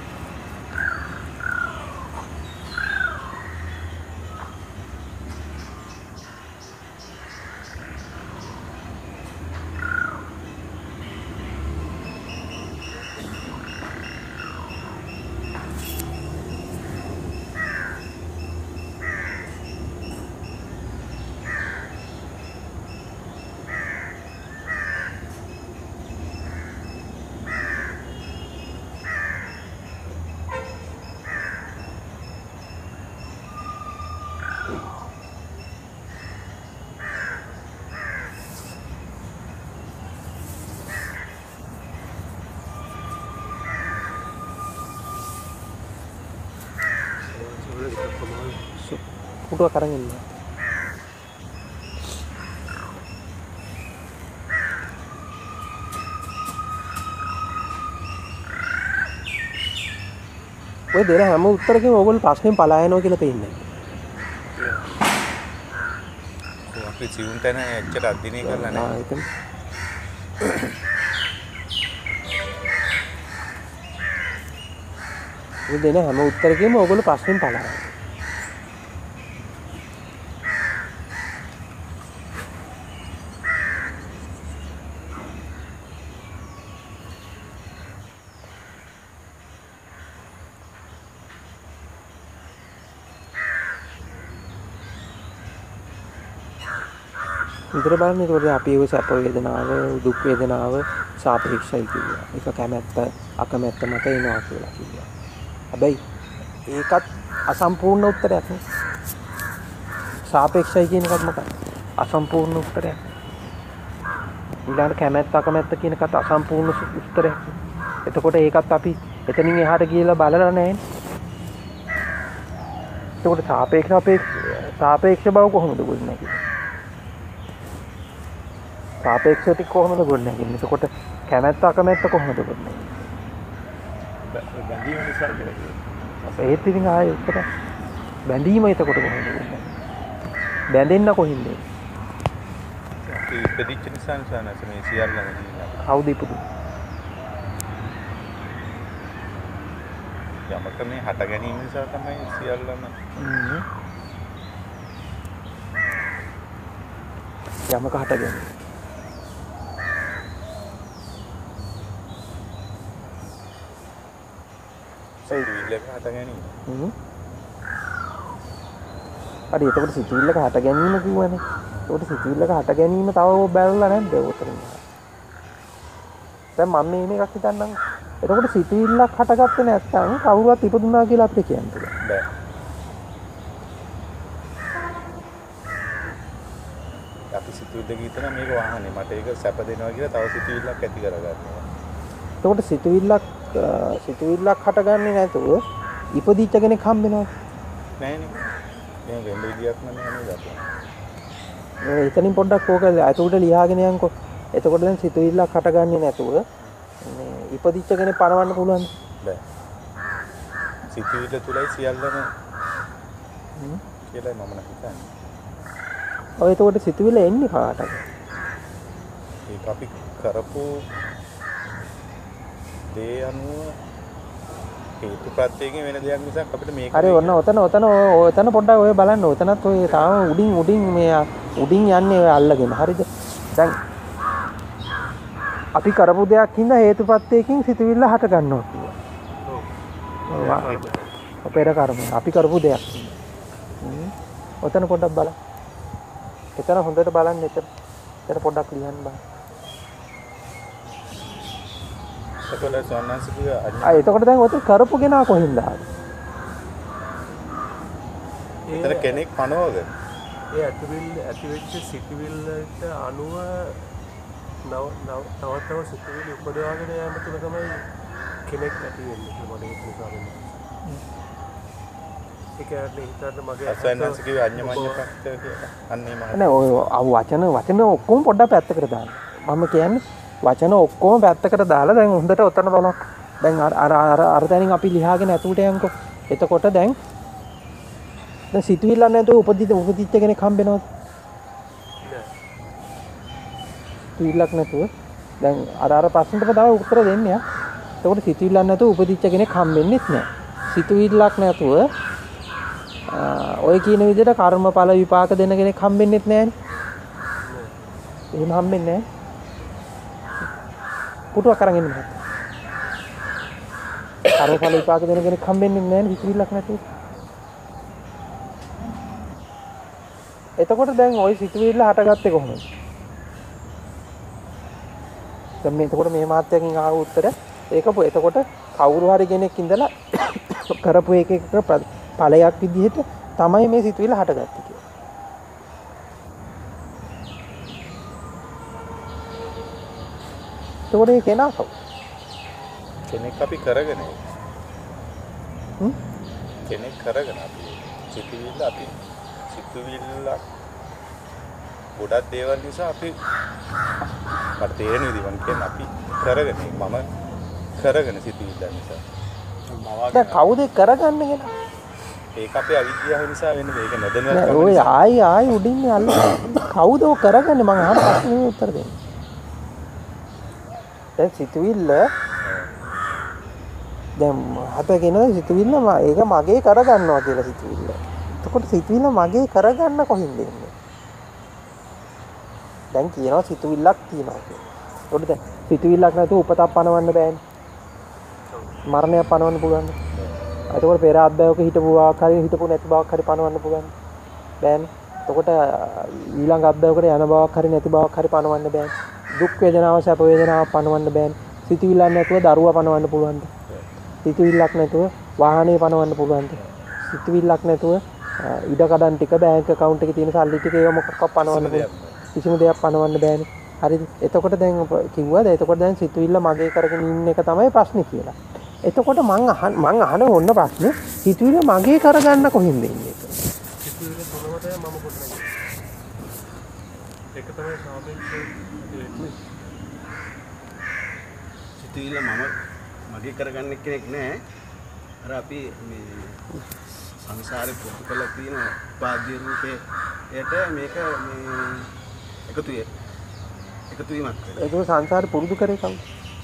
පුටුවක් අරන් ඉන්න. ඔය දෙන හැම උත්තරකෙම ඕගොල්ලෝ ප්‍රශ්නෙන් පලා යනවා කියලා තේින්නේ. අපි සිවුන් තැන එච්චර අධ්‍යයනය කරලා නැහැ. ආ එතන. ඔය දෙන හැම උත්තරකෙම ඕගොල්ලෝ ප්‍රශ්නෙන් පලා යනවා. විතර බලන්න ඒකට අපි ඒ සැප වේදනාව දුක් වේදනාව සාපේක්ෂයි කියනවා. ඒක කැමැත්ත අකමැත්ත මත එනවා කියලා කියනවා. හැබැයි ඒකත් අසම්පූර්ණ උත්තරයක් නේ. සාපේක්ෂයි කියන එකත් මොකක්ද? අසම්පූර්ණ උත්තරයක්. ඊළඟ කැමැත්ත අකමැත්ත කියන එකත් අසම්පූර්ණ උත්තරයක්. එතකොට ඒකත් අපි එතනින් එහාට ගිහලා බලලා නැහැ. එතකොට සාපේක්ෂ අපේක්ෂ සාපේක්ෂ බව කොහොමද ගොඩනැගෙන්නේ? සාපේක්ෂති කොහොමද ගොඩනැගෙන්නේ? එතකොට කැමැත්ත අකමැත්ත කොහොමද ගොඩනැගෙන්නේ? බැඳීම නිසා කියලා. ඒත් ඉතින් ආයේ උත්තර බැඳීම එතකොට කොහොමද ගොඩනැගෙන්නේ? බැඳෙන්න කොහින්ද? අපි ඉපදිච්ච නිසා නේද මේ සියල්ලම තියෙනවා. කවුද ඉපදුනේ? යමක මේ හට ගැනීම නිසා තමයි සියල්ලම. යමක හට ගැනීම. සිතුවිල්ලක හට ගැනීම. හ්ම්. හරි එතකොට සිතුවිල්ලක හට ගැනීම කිව්වනේ. එතකොට සිතුවිල්ලක හට ගැනීම තව ඔය බැලලා නැද්ද උතරින්? දැන් මම මේ මේකක් හිතන්නම්. එතකොට සිතුවිල්ලක් හටගත්තේ නැත්නම් කවුරුවත් ඉපදුනා කියලා අපිට කියන්න බෑ. අපි සිතුවිල්ලක හිතන මේක වාහනේ මට ඒක සැප දෙනවා කියලා තව සිතුවිල්ලක් ඇති කරගන්නවා. එතකොට සිතුවිල්ලක් සිතුවිල්ලක් හටගන්නේ නැතුව ඉපදිච්ච කෙනෙක් හම්බෙනවද? නෑනේ. මේ වෙන විදියක් නෙමෙයි නේද අපේ. මේ එතනින් පොඩ්ඩක් ඕක අතට ලියාගෙන යන්කෝ. එතකොට දැන් සිතුවිල්ලක් හටගන්නේ නැතුව මේ ඉපදිච්ච කෙනෙක් පණවන්න පුළුවන්ද? බෑ. සිතුවිල්ල තුලයි සියල්ලම කියලා මම නම් හිතන්නේ. ඔය එතකොට සිතුවිල්ල එන්නේ කාටද? ඒක අපි කරපු දේ අනුව හේතු ප්‍රත්‍යයෙන් වෙන දෙයක් නිසා අපිට මේක හරි ඔන්න ඔතන ඔතන ඔතන පොඩ්ඩක් ඔය බලන්න. ඔතනත් ඔය තාම උඩින් උඩින් මේ උඩින් යන්නේ ඔය අල්ලගෙන. හරිද? දැන් අපි කරපු දෙයක් හින්දා හේතුප්‍රත්‍යයෙන් සිතුවිල්ල හට ගන්නවා කියනවා. ඔව්. අපේ කර්ම අපි කරපු දෙයක්. ඔතන පොඩ්ඩක් බලන්න. එතන හොඳට බලන්න. එතන එතන පොඩ්ඩක් ලියන්න බලන්න. එතකොට සෝන්නාංශික ආ එතකොට දැන් ඔතන කරපු කෙනා කොහෙන්ද ආවේ? එතන කෙනෙක් පනවගෙන ඒ ඇතිවිල්ල ඇතිවෙච්ච සිතිවිල්ලට අනුව නව නව තවත් තව සිතිවිලි උපදවාගෙන යාම තුළ තමයි කෙනෙක් ඇති වෙන්නේ කියලා මට හිතෙනවා වෙන්නේ. ඒ කියන්නේ හිතන්න මගේ සෝන්නාංශික අඤ්ඤමඤ්ඤ ප්‍රත්‍ය කියලා. අන්නේ මම නෑ ඔය අව වචන වචන ඔක්කොම පොඩ්ඩක් පැත්තකට දාන්න. මම කියන්නේ වචන ඔක්කොම පැත්තකට දාලා දැන් හොඳට ඔතන බලන්න. දැන් අර අර අර අර දැනින් අපි ලියාගෙන ඇතුළට යන්කෝ. එතකොට දැන් දැන් සිතුවිල්ල නැතුව උපදිත උපදිච්ච කෙනෙක් හම්බෙනවද? සිතුවිල්ලක් නැතුව දැන් අර අර ප්‍රශ්නෙට තමයි උත්තර දෙන්නේ ආ. එතකොට සිතුවිල්ලක් නැතුව උපදිච්ච කෙනෙක් හම්බෙන්නේ නැහැ. සිතුවිල්ලක් නැතුව ඔය කියන විදිහට කර්මඵල විපාක දෙන කෙනෙක් හම්බෙන්නේ නැහැනේ. එහෙම හම්බෙන්නේ නැහැ. පුටුවක් අරන් ඉන්න මහත්තයා. කර්මඵල විපාක දෙන කෙනෙක් හම්බෙන්නේ නැහැ සිතුවිල්ලක් නැතුව. එතකොට දැන් ওই සිතුවිල්ල හටගත්තේ කොහොමද? දැන් මේ එතකොට මේ මාත්‍යකින් ආව උත්තර ඒක එතකොට කවුරු හරි කෙනෙක් ඉඳලා කරපු එක එක ඵලයක් විදිහට තමයි මේ සිතුවිල්ල හටගත්තේ කියලා. එතකොට ඒ කෙනා කවුද? කෙනෙක් අපි කරගෙන හ්ම්? කෙනෙක් කරගෙන අපි සිතුවිල්ල අපි සිතුවිල්ල ගොඩක් දේවල් නිසා අපි මට තේරෙන විදිහ මම කියන්නේ අපි කරගෙන මම කරගෙන සිතුවිල්ල නිසා දැන් කවුද කරගන්නේ කියලා? ඒක අපේ අවිද්‍යාව නිසා වෙන්නේ ඒක නෑ නොදැනුවත් ඔය ආයි ආයි උඩින්නේ අල්ල කවුද ඔය කරගන්නේ මං අහන ප්‍රශ්නේ උත්තර දෙන්න. දැන් සිතුවිල්ල දැන් හතගෙන සිතුවිල්ල ඒක මගේ කරගන්නවා කියලා සිතුවිල්ල. එතකොට සිතුවිල්ල මගේ කරගන්න කොහින්ද එන්නේ? දැන් කියනවා සිතුවිල්ලක් තියෙනවා කියලා. ඒකට දැන් සිතුවිල්ලක් නැතුව උපතක් පනවන්න බෑනේ. මරණයක් පනවන්න පුළුවන්ද? එතකොට පෙර අත්දැක හිටපු බවක් හරි හිටපු නැති බවක් හරි පනවන්න පුළුවන්ද? බෑනේ. එතකොට ඊළඟ අත්දැකකට යන බවක් හරි නැති බවක් හරි පනවන්න බෑනේ. දුක් වේදනාව සැප වේදනාව පනවන්න බෑනේ. සිතුවිල්ලක් නැතුව දරුවා පනවන්න පුළුවන්ද? සිතුවිල්ලක් නැතුව වාහනේ පනවන්න පුළුවන්ද? සිතුවිල්ලක් නැතුව ඉඩ කඩන් ටික බැංක් account එකේ තියෙන සල්ලි ටික ඒව මොකක්වත් පනවන්න බෑ. කිසිම දෙයක් පනවන්න බෑනේ. හරිද? එතකොට දැන් කිව්වද? එතකොට දැන් සිතුවිල්ල මගේ කරගෙන ඉන්න එක තමයි ප්‍රශ්නේ කියලා. එතකොට මං අහන මං අහන ඕන ප්‍රශ්නේ සිතුවිල්ල මගේ කරගන්න කොහින්ද ඉන්නේ? සිතුවිලි තුනම තමයි මම කොටන්නේ. ඒක තමයි සාපේක්ෂ වෙන්නේ. සිතුවිල්ල මම මගේ කරගන්න කෙනෙක් නෑ. අර අපි මේ සංසාරේ පුරුදු කරලා තියෙන උපාධිය රූපේට මේක මේ එකතු වේ. එකතු වීමක් වෙනවා. ඒක සංසාරේ පුරුදු කරේ කවුද?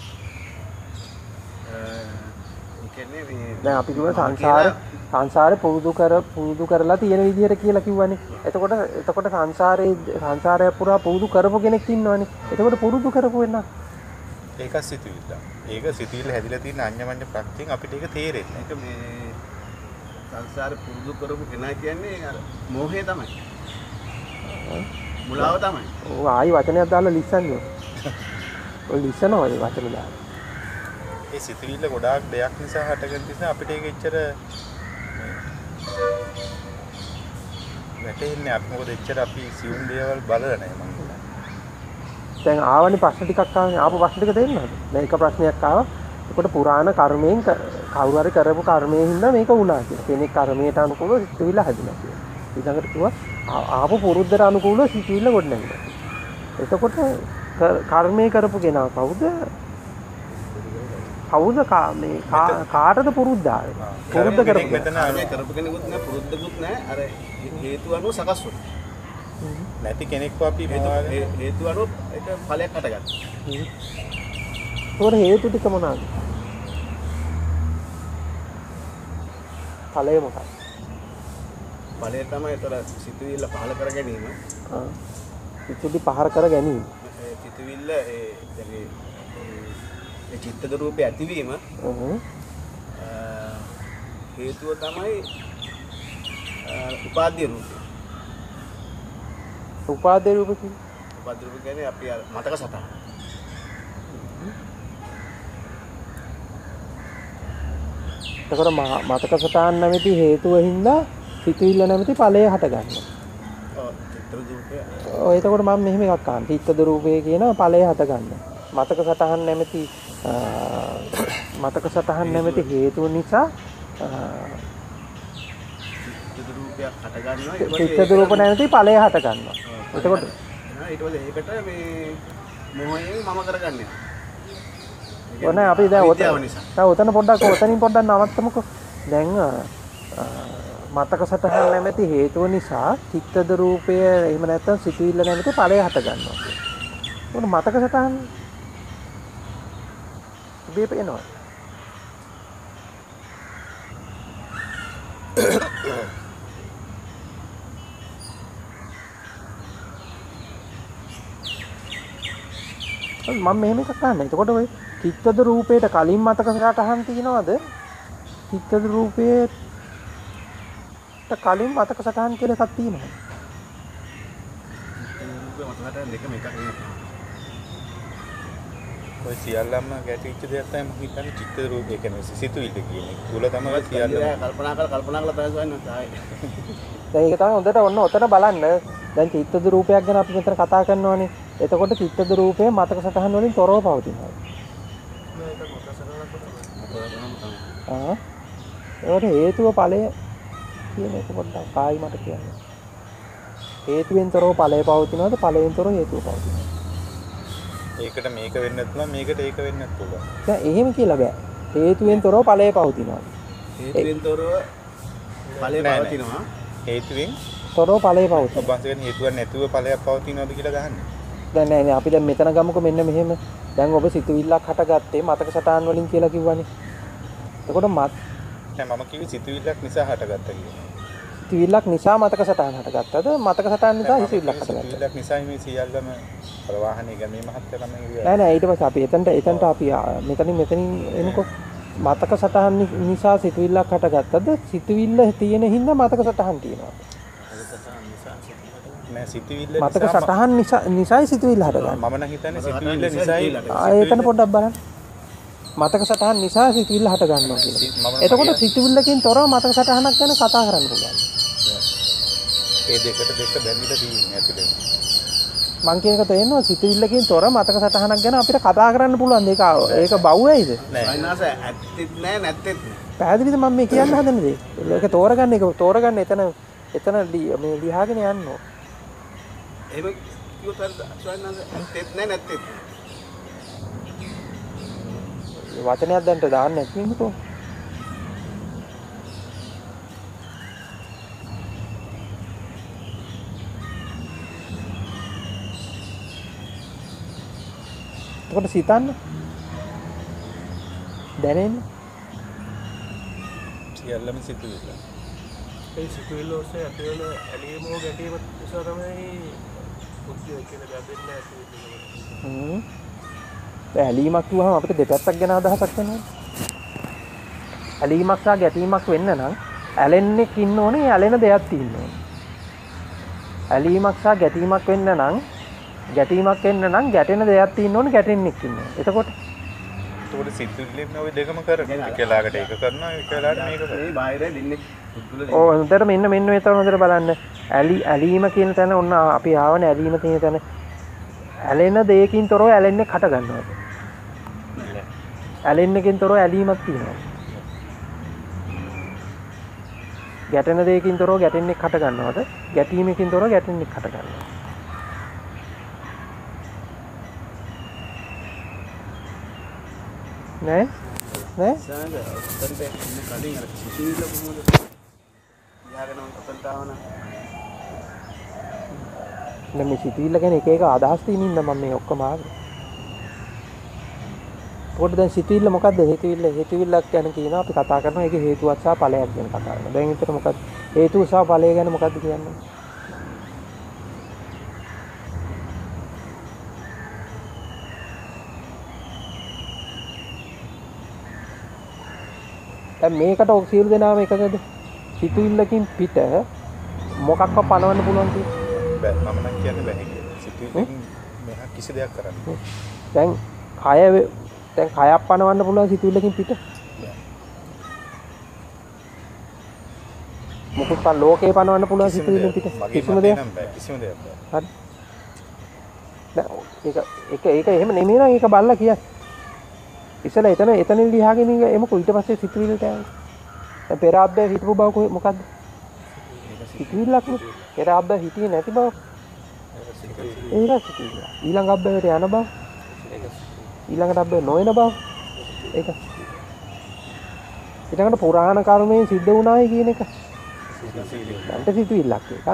කියන්නේ මේ දැන් අපි කිව්ව සංසාර සංසාරේ පුරුදු කර පුරුදු කරලා තියෙන විදිහට කියලා කිව්වනේ. එතකොට එතකොට සංසාරේ සංසාරය පුරා පුරුදු කරපු කෙනෙක් ඉන්නවනේ. එතකොට පුරුදු කරපු වෙන ඒක සිතුවිල්ල. ඒක සිතුවිල්ල හැදිලා තියෙන අඤ්ඤමඤ්ඤ ප්‍රත්‍යයෙන් අපිට ඒක තේරෙන්නේ. ඒක මේ සංසාරේ පුරුදු කරපු කෙනා කියන්නේ අර මෝහය තමයි. මුලාව තමයි. ඔව් ආයි වචනයක් දාලා ලිස්සන්නේ. ඔය ලිස්සනවා ඒ වචන දාලා. ඒ සිතුවිල්ල ගොඩාක් දෙයක් නිසා හටගන්න නිසා අපිට ඒක එච්චර වැටෙන්නේ අපි මොකද එච්චර අපි සියුම් දේවල් බලලා නැහැ මම හිතන්නේ. දැන් ආවනේ ප්‍රශ්න ටිකක් ආවනේ. ආපු ප්‍රශ්න ටික දෙන්නද? දැන් එක ප්‍රශ්නයක් ආවා. එතකොට පුරාණ කර්මයෙන් කවුරු හරි කරපු කර්මයෙන් හින්දා මේක වුණා කියලා. කෙනෙක් කර්මයට අනුකූලව සිතුවිල්ල හැදුණා කියලා. ඊළඟට කිව්වා ආපු පුරුද්දට අනුකූලව සිතුවිල්ල ගොඩ නැගුණා. එතකොට කර්මය කරපු කෙනා කවුද? කවුද මේ කාටද පුරුද්ද ආවේ? පුරුද්ද කරපු මෙතන අනේ කරපු කෙනෙකුත් නෑ පුරුද්දකුත් නෑ අර හේතු අනුව සකස් වුණා. නැති කෙනෙක්ව අපි මොනවාද හේතු අනුව ඒක ඵලයක් හටගත්තා. ඒතකොට හේතු ටික මොනවාද? ඵලය මොකක්ද? ඵලය තමයි ඒතර සිතුවිල්ල පහල කර ගැනීම. ආ. සිතුවිලි පහර කර ගැනීම. ඒ සිතුවිල්ල ඒ ඒ ඒ චිත්තද රූපේ ඇතිවීම හේතුව තමයි උපාද්‍ය රූපේ. උපාද්‍ය රූප කියන්නේ උපාද්‍ය රූප කියන්නේ අපි අර මතක සටහන. එතකොට මතක සටහන් නැමැති හේතුව හින්දා සිතුවිල්ල නැමැති ඵලය හට ගන්නවා. ඔය එතකොට මම මෙහෙම එකක් අහන්න. චිත්තද රූපය කියන ඵලය හට ගන්නවා. මතක සටහන් නැමැති මතක සටහන් නැමැති හේතුව නිසා චිත්තද රූප නැමැති ඵලය හට ගන්නවා. එතකොට ඊට පස්සේ ඒකට මේ මොහයෙන් මම කරගන්නේ. ඔන්න අපි දැන් ඔතන දැන් ඔතන පොඩ්ඩක් ඔතනින් පොඩ්ඩක් නවත්තමුකෝ. දැන් මතක සටහන් නැමැති හේතුව නිසා චිත්තද රූපය එහෙම නැත්නම් සිතුවිල්ල නැමැති ඵලය හට ගන්නවා. මොන මතක සටහන් ඉබේ පේනවා. මම මෙහෙම එකක් අහන්න. එතකොට ඔය චිත්තද රූපයට කලින් මතක සටහන් තියනවද? චිත්තද රූපයට කලින් මතක සටහන් කියලා එකක් තියෙනවා. රූපේ මතක සටහන් දෙකම එකක් නෙවෙයි. ඔය සියල්ලම ගැටිච්ච දෙයක් තමයි මම හිතන්නේ චිත්ත රූපය කියන්නේ සිතුවිල්ල කියන්නේ. තුල තමයි සියල්ලම කල්පනා කරලා කල්පනා කරලා තමයි සොයන්නේ තායි. දැන් ඒක තමයි හොඳට ඔන්න ඔතන බලන්න. දැන් චිත්තද රූපයක් ගැන අපි මෙතන කතා කරනවානේ. එතකොට චිත්තද රූපය මතක සටහන් වලින් තොරව පවතිනවා. ආ ඒකට හේතුව ඵලය කියන එක පොඩ්ඩක් කායි මට කියන්න. හේතුවෙන් තොරව ඵලය පවතිනවද? ඵලයෙන් තොරව හේතුව පවතිනවද? ඒකට මේක වෙන්නත් පුළුවන් මේකට ඒක වෙන්නත් පුළුවන්. දැන් එහෙම කියලා බෑ. හේතුවෙන් තොරව ඵලය පවතිනවා. හේතුවෙන් තොරව ඵලය පවතිනවා. හේතුවෙන් තොරව ඵලය පවතිනවා. ඔබ කියන්නේ හේතුවක් නැතුව ඵලයක් පවතිනවද කියලා ගහන්නේ. දැන් නෑ නෑ අපි දැන් මෙතන ගමුකෝ මෙන්න මෙහෙම. දැන් ඔබ සිතුවිල්ලක් හටගත්තේ මතක සටහන් වලින් කියලා කිව්වනේ. එතකොට මත් නෑ මම කිව්වේ සිතුවිල්ලක් නිසා හටගත්තා කියලා. සිතුවිල්ලක් නිසා මතක සටහන් හටගත්තද? මතක සටහන් නිසා සිතුවිල්ලක් හටගත්තා. සිතුවිල්ලක් නිසා මේ සියල්ලම ප්‍රවාහණය ගැන මේ මහත්ය තමයි කියන්නේ. නෑ නෑ ඊට පස්සේ අපි එතනට එතනට අපි මෙතනින් මෙතනින් එමුකෝ. මතක සටහන් නිසා සිතුවිල්ලක් හටගත්තද? සිතුවිල්ල තියෙන හින්දා මතක සටහන් තියෙනවා. නෑ සිතුවිල්ල මතක සටහන් නිසා නිසායි සිතුවිල්ල හටගන්නේ. මම නම් හිතන්නේ සිතුවිල්ල නිසායි. ආ එතන පොඩ්ඩක් බලන්න. මතක සටහන් නිසා සිතුවිල්ල හට ගන්නවා කියලා. එතකොට සිතුවිල්ලකින් තොරව මතක සටහනක් ගැන කතා කරන්න පුළුවන්. ඒ දෙකට දෙක බැඳිලා තියෙන්නේ ඇතුලේ. මං කියන එක තේරෙනවා සිතුවිල්ලකින් තොරව මතක සටහනක් ගැන අපිට කතා කරන්න පුළුවන්. ඒක ඒක බවුවයිද? නෑ. අයිනාස ඇත්තෙත් නෑ නැත්තෙත් නෑ. පැහැදිලිද මම මේ කියන්න හදන දේ? ඒක තෝරගන්න එක තෝරගන්න එතන එතන මේ ලියාගෙන යන්න ඕන. එහෙම කිව්වොත් අර අයිනාස ඇත්තෙත් නෑ නැත්තෙත් නෑ. වචනයක් දැන්ට දාන්න නැතිනේකෝ. එතකොට සිතන්න දැනෙන්න සියල්ලම සිතුවිල්ල. ඒ සිතුවිල්ල ඔස්සේ ඇතිවන ඇලීම හෝ ගැටීම නිසා තමයි බුද්ධිය කියලා ගැඹෙන්නේ නැති වෙන්නේ. හ්ම්. ඇලීමක් කිව්වහම අපිට දෙපැත්තක් ගැන අදහසක් වෙනවා. ඇලීමක් සහ ගැටීමක් වෙන්න නම් ඇලෙන්නෙක් ඉන්න ඕනේ, ඇලෙන දෙයක් තියෙන්න ඕනේ. ඇලීමක් සහ ගැටීමක් වෙන්න නම් ගැටීමක් වෙන්න නම් ගැටෙන දෙයක් තියෙන්න ඕනේ, ගැටෙන්නෙක් ඉන්න ඕනේ. එතකොට ඒකට සිතුවිල්ලෙන් ওই දෙකම කරනවා. එක වෙලාවකට ඒක කරනවා, එක වෙලාවකට මේක කරනවා. මේ බාහිර දෙන්නේ පුදුල ඕ හොඳට මෙන්න මෙන්න මේ තන හොඳට බලන්න. ඇලි ඇලීම කියන තැන ඔන්න අපි ආවනේ ඇලීම තියෙන තැන. ඇලෙන දෙයකින් තොරව ඇලෙන්නේ කට ගන්නවා. ඇලෙන්නකින් තොරව ඇලීමක් තියෙනවා. ගැටෙන දෙයකින් තොරව ගැටෙන්නේ කට ගන්නවද? ගැටීමකින් තොරව ගැටෙන්නේ කට ගන්නවා. නෑ නෑ සාංග උත්තර දෙන්න කලින් අර සිසිවිල්ල කොහොමද? යාගෙන උත්තර තාවන. දැන් මේ සිතිවිල්ල ගැන එක එක අදහස් තියෙන ඉන්න මම මේ ඔක්කොම ආවේ. පොඩ්ඩක් දැන් සිතිවිල්ල මොකද්ද? හේතුවිල්ල හේතුවිල්ලක් ගැන කියනවා අපි කතා කරනවා. ඒකේ හේතුවක් සහ ඵලයක් ගැන කතා කරනවා. දැන් විතර මොකද්ද? හේතුව සහ ඵලය ගැන මොකද්ද කියන්නේ? දැන් මේකට ඔය සියලු දෙනාම එකකද? සිතිවිල්ලකින් පිට මොකක්ව පනවන්න පුළුවන් කියන්නේ? බෑ මම නම් කියන්නේ බෑ කියලා. සිතුවිල්ලෙන් මෙහා කිසි දෙයක් කරන්න බෑ. දැන් කය දැන් කයක් පනවන්න පුළුවන් සිතුවිල්ලකින් පිට. මොකක් පා ලෝකේ පනවන්න පුළුවන් සිතුවිලි පිට කිසිම දෙයක් කිසිම දෙයක් හරි නෑ ඒක ඒක ඒක එහෙම නෙමෙයි නං ඒක බල්ලා කියන්නේ ඉතල එතන එතනින් ලියාගෙන එමුකෝ ඊට පස්සේ සිතුවිල්ලට යන්න දැන් පෙර අබ්බේ හිටපු බව කොහෙ මොකද්ද සිතුවිල්ලක් නේ පෙර අබ්බේ හිටියේ නැති බව ඒක සිතුවිල්ල ඊළඟ අබ්බේට යන බව ඊළඟට අබ්බේ නොයන බව ඒක ඊළඟට පුරාණ කර්මයෙන් සිද්ධ වුණායි කියන එක දැන්ට සිතුවිල්ලක් ඒක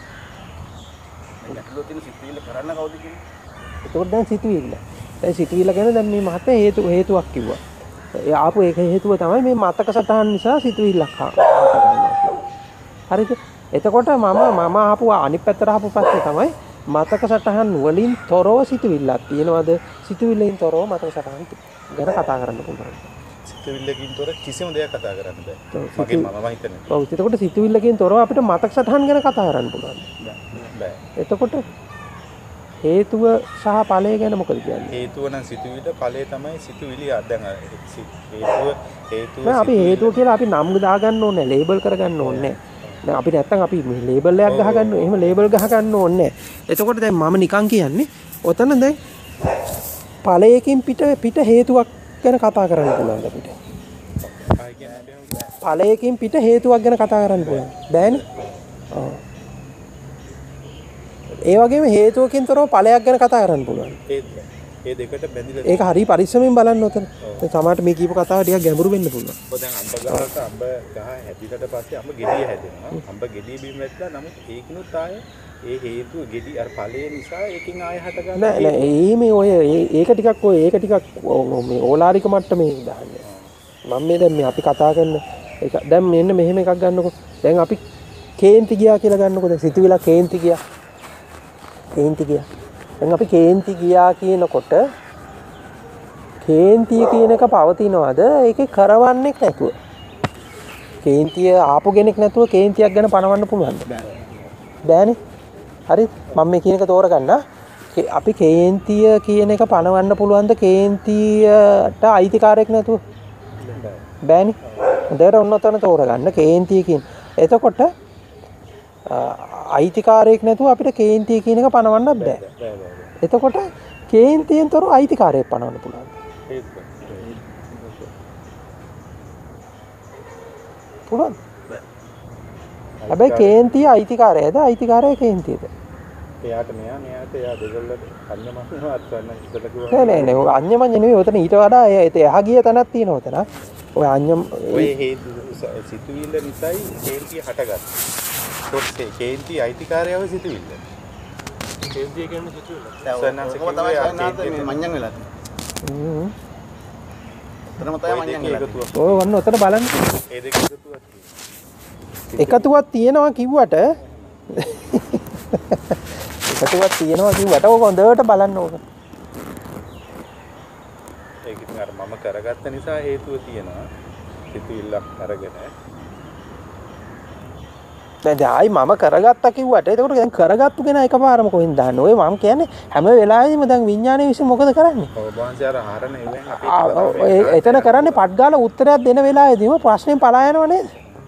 ගැටලුව තියෙන සිතුවිල්ල කරන්න කවුද කියන්නේ? එතකොට දැන් සිතුවිල්ල. දැන් සිතුවිල්ල ගැන දැන් මේ මහත්තයා හේතු හේතුවක් කිව්වා. ඒ ආපු ඒක හේතුව තමයි මේ මතක සටහන් නිසා සිතුවිල්ලක් හටගන්නවා. හරිද? එතකොට මම මම ආපු අනිත් පැත්තට ආපු පස්සේ තමයි මතක සටහන් වලින් තොරව සිතුවිල්ලක් තියෙනවද? සිතුවිල්ලෙන් තොරව මතක සටහන් ගැන කතා කරන්න පුළුවන්. සිතුවිල්ලකින් තොර කිසිම දෙයක් කතා කරන්න බෑ. මගේ මම හිතන්නේ. ඔව් එතකොට සිතුවිල්ලකින් තොරව අපිට මතක සටහන් ගැන කතා කරන්න පුළුවන්. බෑ. එතකොට හේතුව සහ ඵලය ගැන මොකද කියන්නේ? හේතුව නම් සිතුවිල්ල ඵලය තමයි සිතුවිලි. දැන් හේතුව හේතුව නෑ අපි හේතුව කියලා අපි නම් දාගන්න ඕනේ නෑ, ලේබල් කරගන්න ඕනේ නෑ. දැන් අපි නැත්තම් අපි මේ ලේබල් එකක් ගහගන්න එහෙම ලේබල් ගහගන්න ඕනේ නෑ. එතකොට දැන් මම නිකන් කියන්නේ ඔතන දැන් ඵලයකින් පිට පිට හේතුවක් ගැන කතා කරන්න පුළුවන් අපිට. ඵලයකින් පිට හේතුවක් ගැන කතා කරන්න පුළුවන්. බෑනේ? ඔව්. ඒ වගේම හේතුවකින් තොරව ඵලයක් ගැන කතා කරන්න පුළුවන්. ඒ ඒ දෙකට බැඳිලා ඒක හරි පරිස්සමෙන් බලන්න උතන. දැන් සමහරට මේ කියපු කතාව ටිකක් ගැඹුරු වෙන්න පුළුවන්. ඔබ දැන් අම්බ ගහක අම්බ ගහ හැදිලට පස්සේ අම්බ ගෙඩිය හැදෙනවා. අම්බ ගෙඩිය බිම වැටලා නමුත් ඒකිනුත් ආය ඒ හේතුව ගෙඩි අර ඵලය නිසා ඒකෙන් ආය හට ගන්න. නෑ නෑ ඒ මේ ඔය ඒක ටිකක් ඔය ඒක ටිකක් මේ ඕලාරික මට්ටමේ දාන්නේ. මම මේ දැන් මේ අපි කතා කරන ඒක දැන් මෙන්න මෙහෙම එකක් ගන්නකො. දැන් අපි කේන්ති ගියා කියලා ගන්නකො. දැන් සිතුවිලා කේන්ති ගියා. කේන්ති ගියා. දැන් අපි කේන්ති ගියා කියනකොට කේන්තිය කියන එක පවතිනවද? ඒකේ කරවන්නේ නැතුව. කේන්තිය ආපු කෙනෙක් නැතුව කේන්තියක් ගැන පනවන්න පුළුවන්ද? බෑනේ. හරි. මම මේ කියන එක තෝරගන්න. අපි කේන්තිය කියන එක පනවන්න පුළුවන්ද කේන්තියට අයිතිකාරයක් නැතුව? බෑනේ. හොඳට ඔන්න ඔතන තෝරගන්න කේන්තිය කියන. එතකොට අයිතිකාරයක් නැතුව අපිට කේන්තිය කියන එක පනවන්න බෑ. එතකොට කේන්තියෙන් තොරව අයිතිකාරයක් පනවන්න පුළුවන්. පුළුවන්. හැබැයි කේන්තිය අයිතිකාරයද අයිතිකාරය කේන්තියද? එයාට මෙයා මෙයාට එයා දෙගොල්ලට අන්‍යමඤ්ඤවත් ගන්න ඉස්සලා කිව්වා. නෑ නෑ නෑ ඔය අන්‍යමඤ්ඤ නෙවෙයි. ඔතන ඊට වඩා එහා ගිය තැනක් තියෙනවා ඔතන. ඔය අන්‍යම් ඔය හේතු සිතුවිල්ල නිසායි කේන්තිය හටගන්නේ. කොටේ කේන්ති අයිතිකාරයව සිතුවිල්ල. කේන්තිය කියන්නේ සිතුවිල්ල. සන්නස තමයි සන්නස මඤ්ඤම් වෙලා තියෙන්නේ. හ්ම්. එතනම තමයි මඤ්ඤම් වෙලා තියෙන්නේ. ඔය වන්න ඔතන බලන්න. ඒ දෙක එකතුවක් තියෙනවා. එකතුවක් තියෙනවා කිව්වට එකතුවක් තියෙනවා කිව්වට ඕක හොඳට බලන්න ඕක. ඒක ඉතින් අර මම කරගත්ත නිසා හේතුව තියෙනවා. සිතුවිල්ලක් අරගෙන දැන් ආයි මම කරගත්තා කිව්වට එතකොට දැන් කරගත්තු කෙනා එකපාරම කොහෙන්ද දාන්නේ? ඔය මම කියන්නේ හැම වෙලාවෙම දැන් විඥානයේ විසින් මොකද කරන්නේ? ඔබ වහන්සේ අර හරන ඉවෙන් අපි එතන කරන්නේ පට්ගාල උත්තරයක් දෙන වෙලාවෙදීම ප්‍රශ්නෙන් පලා යනව නේද?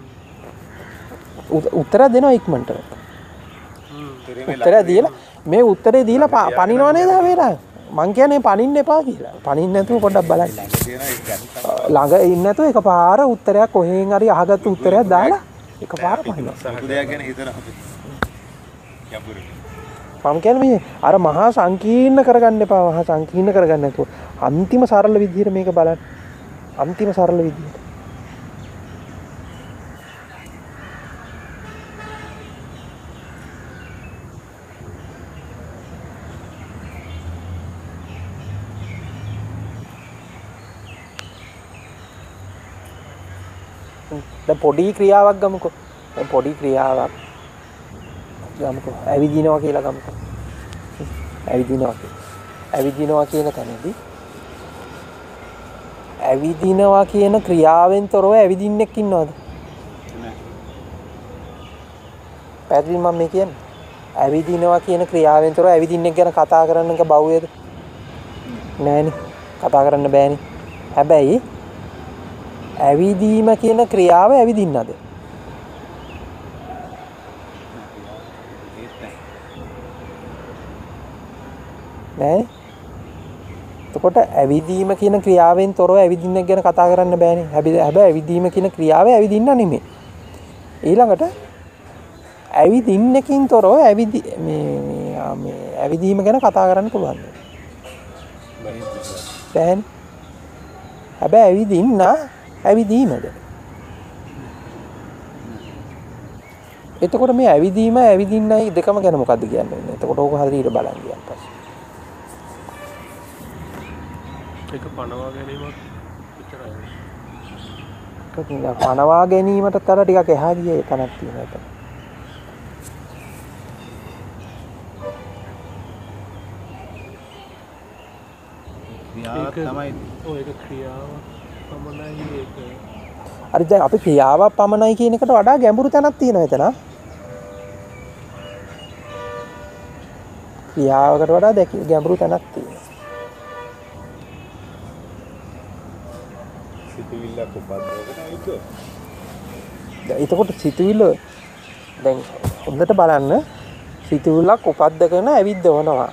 උත්තරයක් දෙනවා ඉක්මනට. උත්තරය දීලා මේ උත්තරේ දීලා පනිනව නේද හැම වෙලාවෙම? මං කියන්නේ පනින්න එපා කියලා. පනින්න නැතුව පොඩ්ඩක් බලන්න. ළඟ ඉන්න නැතුව එකපාර උත්තරයක් කොහෙන් හරි අහගත්තු උත්තරයක් දාලා එකපාර පනිනවා. සහෘදයක් ගැන හිතනවා අපි. යම්පුරේ. මම කියන්නේ මේ අර මහා සංකීර්ණ කරගන්න එපා. මහා සංකීර්ණ කරගන්න නැතුව අන්තිම සරල විදිහට මේක බලන්න. අන්තිම සරල විදිහට. දැන් පොඩි ක්‍රියාවක් ගමුකෝ. දැන් පොඩි ක්‍රියාවක් ගමුකෝ. ඇවිදිනවා කියලා ගමුකෝ. ඇවිදිනවා. ඇවිදිනවා කියන තැනදී ඇවිදිනවා කියන ක්‍රියාවෙන් තොරව ඇවිදින්නෙක් ඉන්නවද? නෑ. පැහැදිලි මම මේ කියන්නේ. ඇවිදිනවා කියන ක්‍රියාවෙන් තොරව ඇවිදින්නෙක් ගැන කතා කරන්න එක බවුවේද? නෑනේ. කතා කරන්න බෑනේ. හැබැයි ඇවිදීම කියන ක්‍රියාව ඇවිදින්නද? නෑ. එතකොට ඇවිදීම කියන ක්‍රියාවෙන් තොරව ඇවිදින්න ගැන කතා කරන්න බෑනේ. හැබැයි හැබැයි ඇවිදීම කියන ක්‍රියාව ඇවිදින්න නෙමෙයි. ඊළඟට ඇවිදින්නකින් තොරව ඇවිදි මේ මේ ඇවිදීම ගැන කතා කරන්න පුළුවන්. බෑනේ. හැබැයි ඇවිදින්න ඇවිදීමද? එතකොට මේ ඇවිදීම ඇවිදින්නයි දෙකම ගැන මොකද්ද කියන්නේ? එතකොට ඕක හරියට බලන්න ගියාට පස්සේ. ඒක පනවා ගැනීමක් විතරයි. ඒක පනවා ගැනීමට තර ටිකක් එහා ගියේ තැනක් තියෙනවා එතන. ක්‍රියාවක් තමයි ඔය ඒක ක්‍රියාවක් පමණයි ඒක. හරි දැන් අපි ක්‍රියාවක් පමණයි කියන එකට වඩා ගැඹුරු තැනක් තියෙනවා එතන. ක්‍රියාවකට වඩා දැක ගැඹුරු තැනක් තියෙනවා. සිතුවිල්ලක් උපද්දවගෙන ඉන්නකෝ. දැන් එතකොට සිතුවිල්ල දැන් හොඳට බලන්න සිතුවිල්ලක් උපද්දගෙන ඇවිද්දවනවා.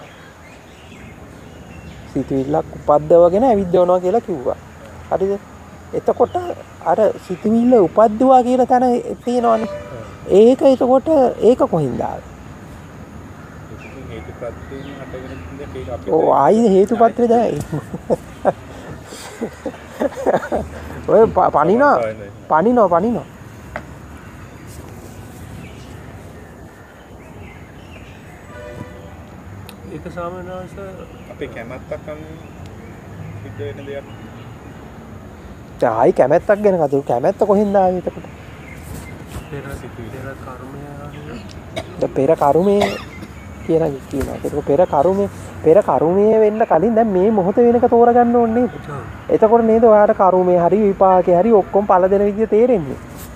සිතුවිල්ලක් උපද්දවගෙන ඇවිද්දවනවා කියලා කිව්වා. හරිද? එතකොට අර සිතුවිල්ල උපද්දුවා කියලා තැන තියෙනවනේ. ඒක එතකොට ඒක කොහින්ද ආවේ? හේතුප්‍රත්‍යයෙන් හටගෙන ඉන්න ඒක අපි ඔව් ආයි හේතුපත්‍රය දැන් ඔය පණිනවා පණිනවා පණිනවා ඒක සාමාන්‍යවස අපේ කැමැත්තක් අනුව සිද්ධ වෙන දෙයක්. දැන් ආයි කැමැත්තක් ගැන කතා කරමු. කැමැත්ත කොහින්ද ආවේ එතකොට? පෙර සිතුවිලි කර්මය දැන් පෙර කර්මයේ කියලා කියනවා. ඒක පෙර කර්මයේ පෙර කර්මයේ වෙන්න කලින් දැන් මේ මොහොත වෙනක තෝරගන්න ඕනේ නේද? එතකොට නේද ඔයාලට කර්මයේ හරි විපාකේ හරි ඔක්කොම පළ දෙන විදිය තේරෙන්නේ.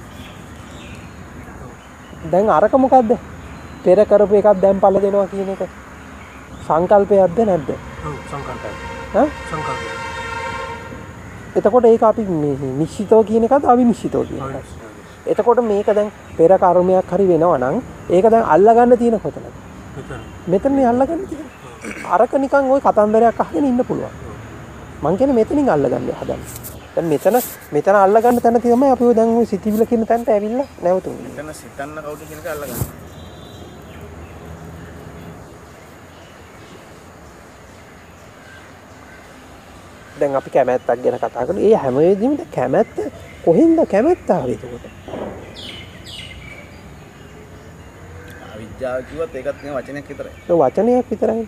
දැන් අරක මොකද්ද? පෙර කරපු එකක් දැන් පළ දෙනවා කියන එක සංකල්පයක්ද නැද්ද? ඔව් සංකල්පය. හා? සංකල්පය. එතකොට ඒක අපි නිශ්චිතව කියන එකද අවිනිශ්චිතව කියන එකද? එතකොට මේක දැන් පෙර කර්මයක් හරි වෙනවා නම් ඒක දැන් අල්ලගන්න තියෙන කොතනද? මෙතන. මෙතනනේ අල්ලගන්න තියෙන්නේ. අරක නිකන් ওই කතන්දරයක් අහගෙන ඉන්න පුළුවන්. මං කියන්නේ මෙතනින් අල්ලගන්න හදන්නේ. දැන් මෙතන මෙතන අල්ලගන්න තැන තමයි අපි ඔය දැන් ওই සිතිවිල කියන තැනට ඇවිල්ලා නැවතුනේ. එතන සිතන්න කවුද කියන එක අල්ලගන්න. දැන් අපි කැමැත්තක් ගැන කතා කරනවා. ඒ හැම වෙලෙදිම කැමැත්ත කොහෙන්ද කැමැත්ත ආවේ එතකොට? අවිද්‍යාව කිව්වත් ඒකත් නේ වචනයක් විතරයි. ඒ වචනයක් විතරයි.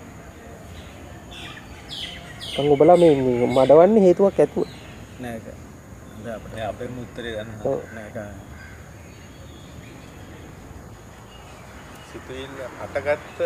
දැන් ඔබලා මේ මඩවන්නේ හේතුවක් ඇතුව. නෑ ඒක. දැන් අපිට අපේම උත්තරේ ගන්න ඔව්. නෑ ඒක. සිතුවිල්ල හටගත්ත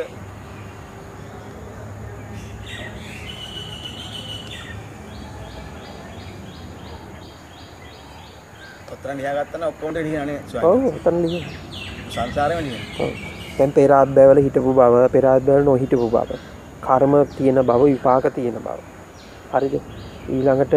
පත්‍රන් ලියාගත්තා නම් ඔක්කොම ටික ලියන්නේ ඔව් එතන ලියන්න. සංසාරේම ලියන්නේ. ඔව්. දැන් පෙර ආත්මවල හිටපු බව, පෙර ආත්මවල නොහිටපු බව, කර්ම තියෙන බව, විපාක තියෙන බව. හරිද? ඊළඟට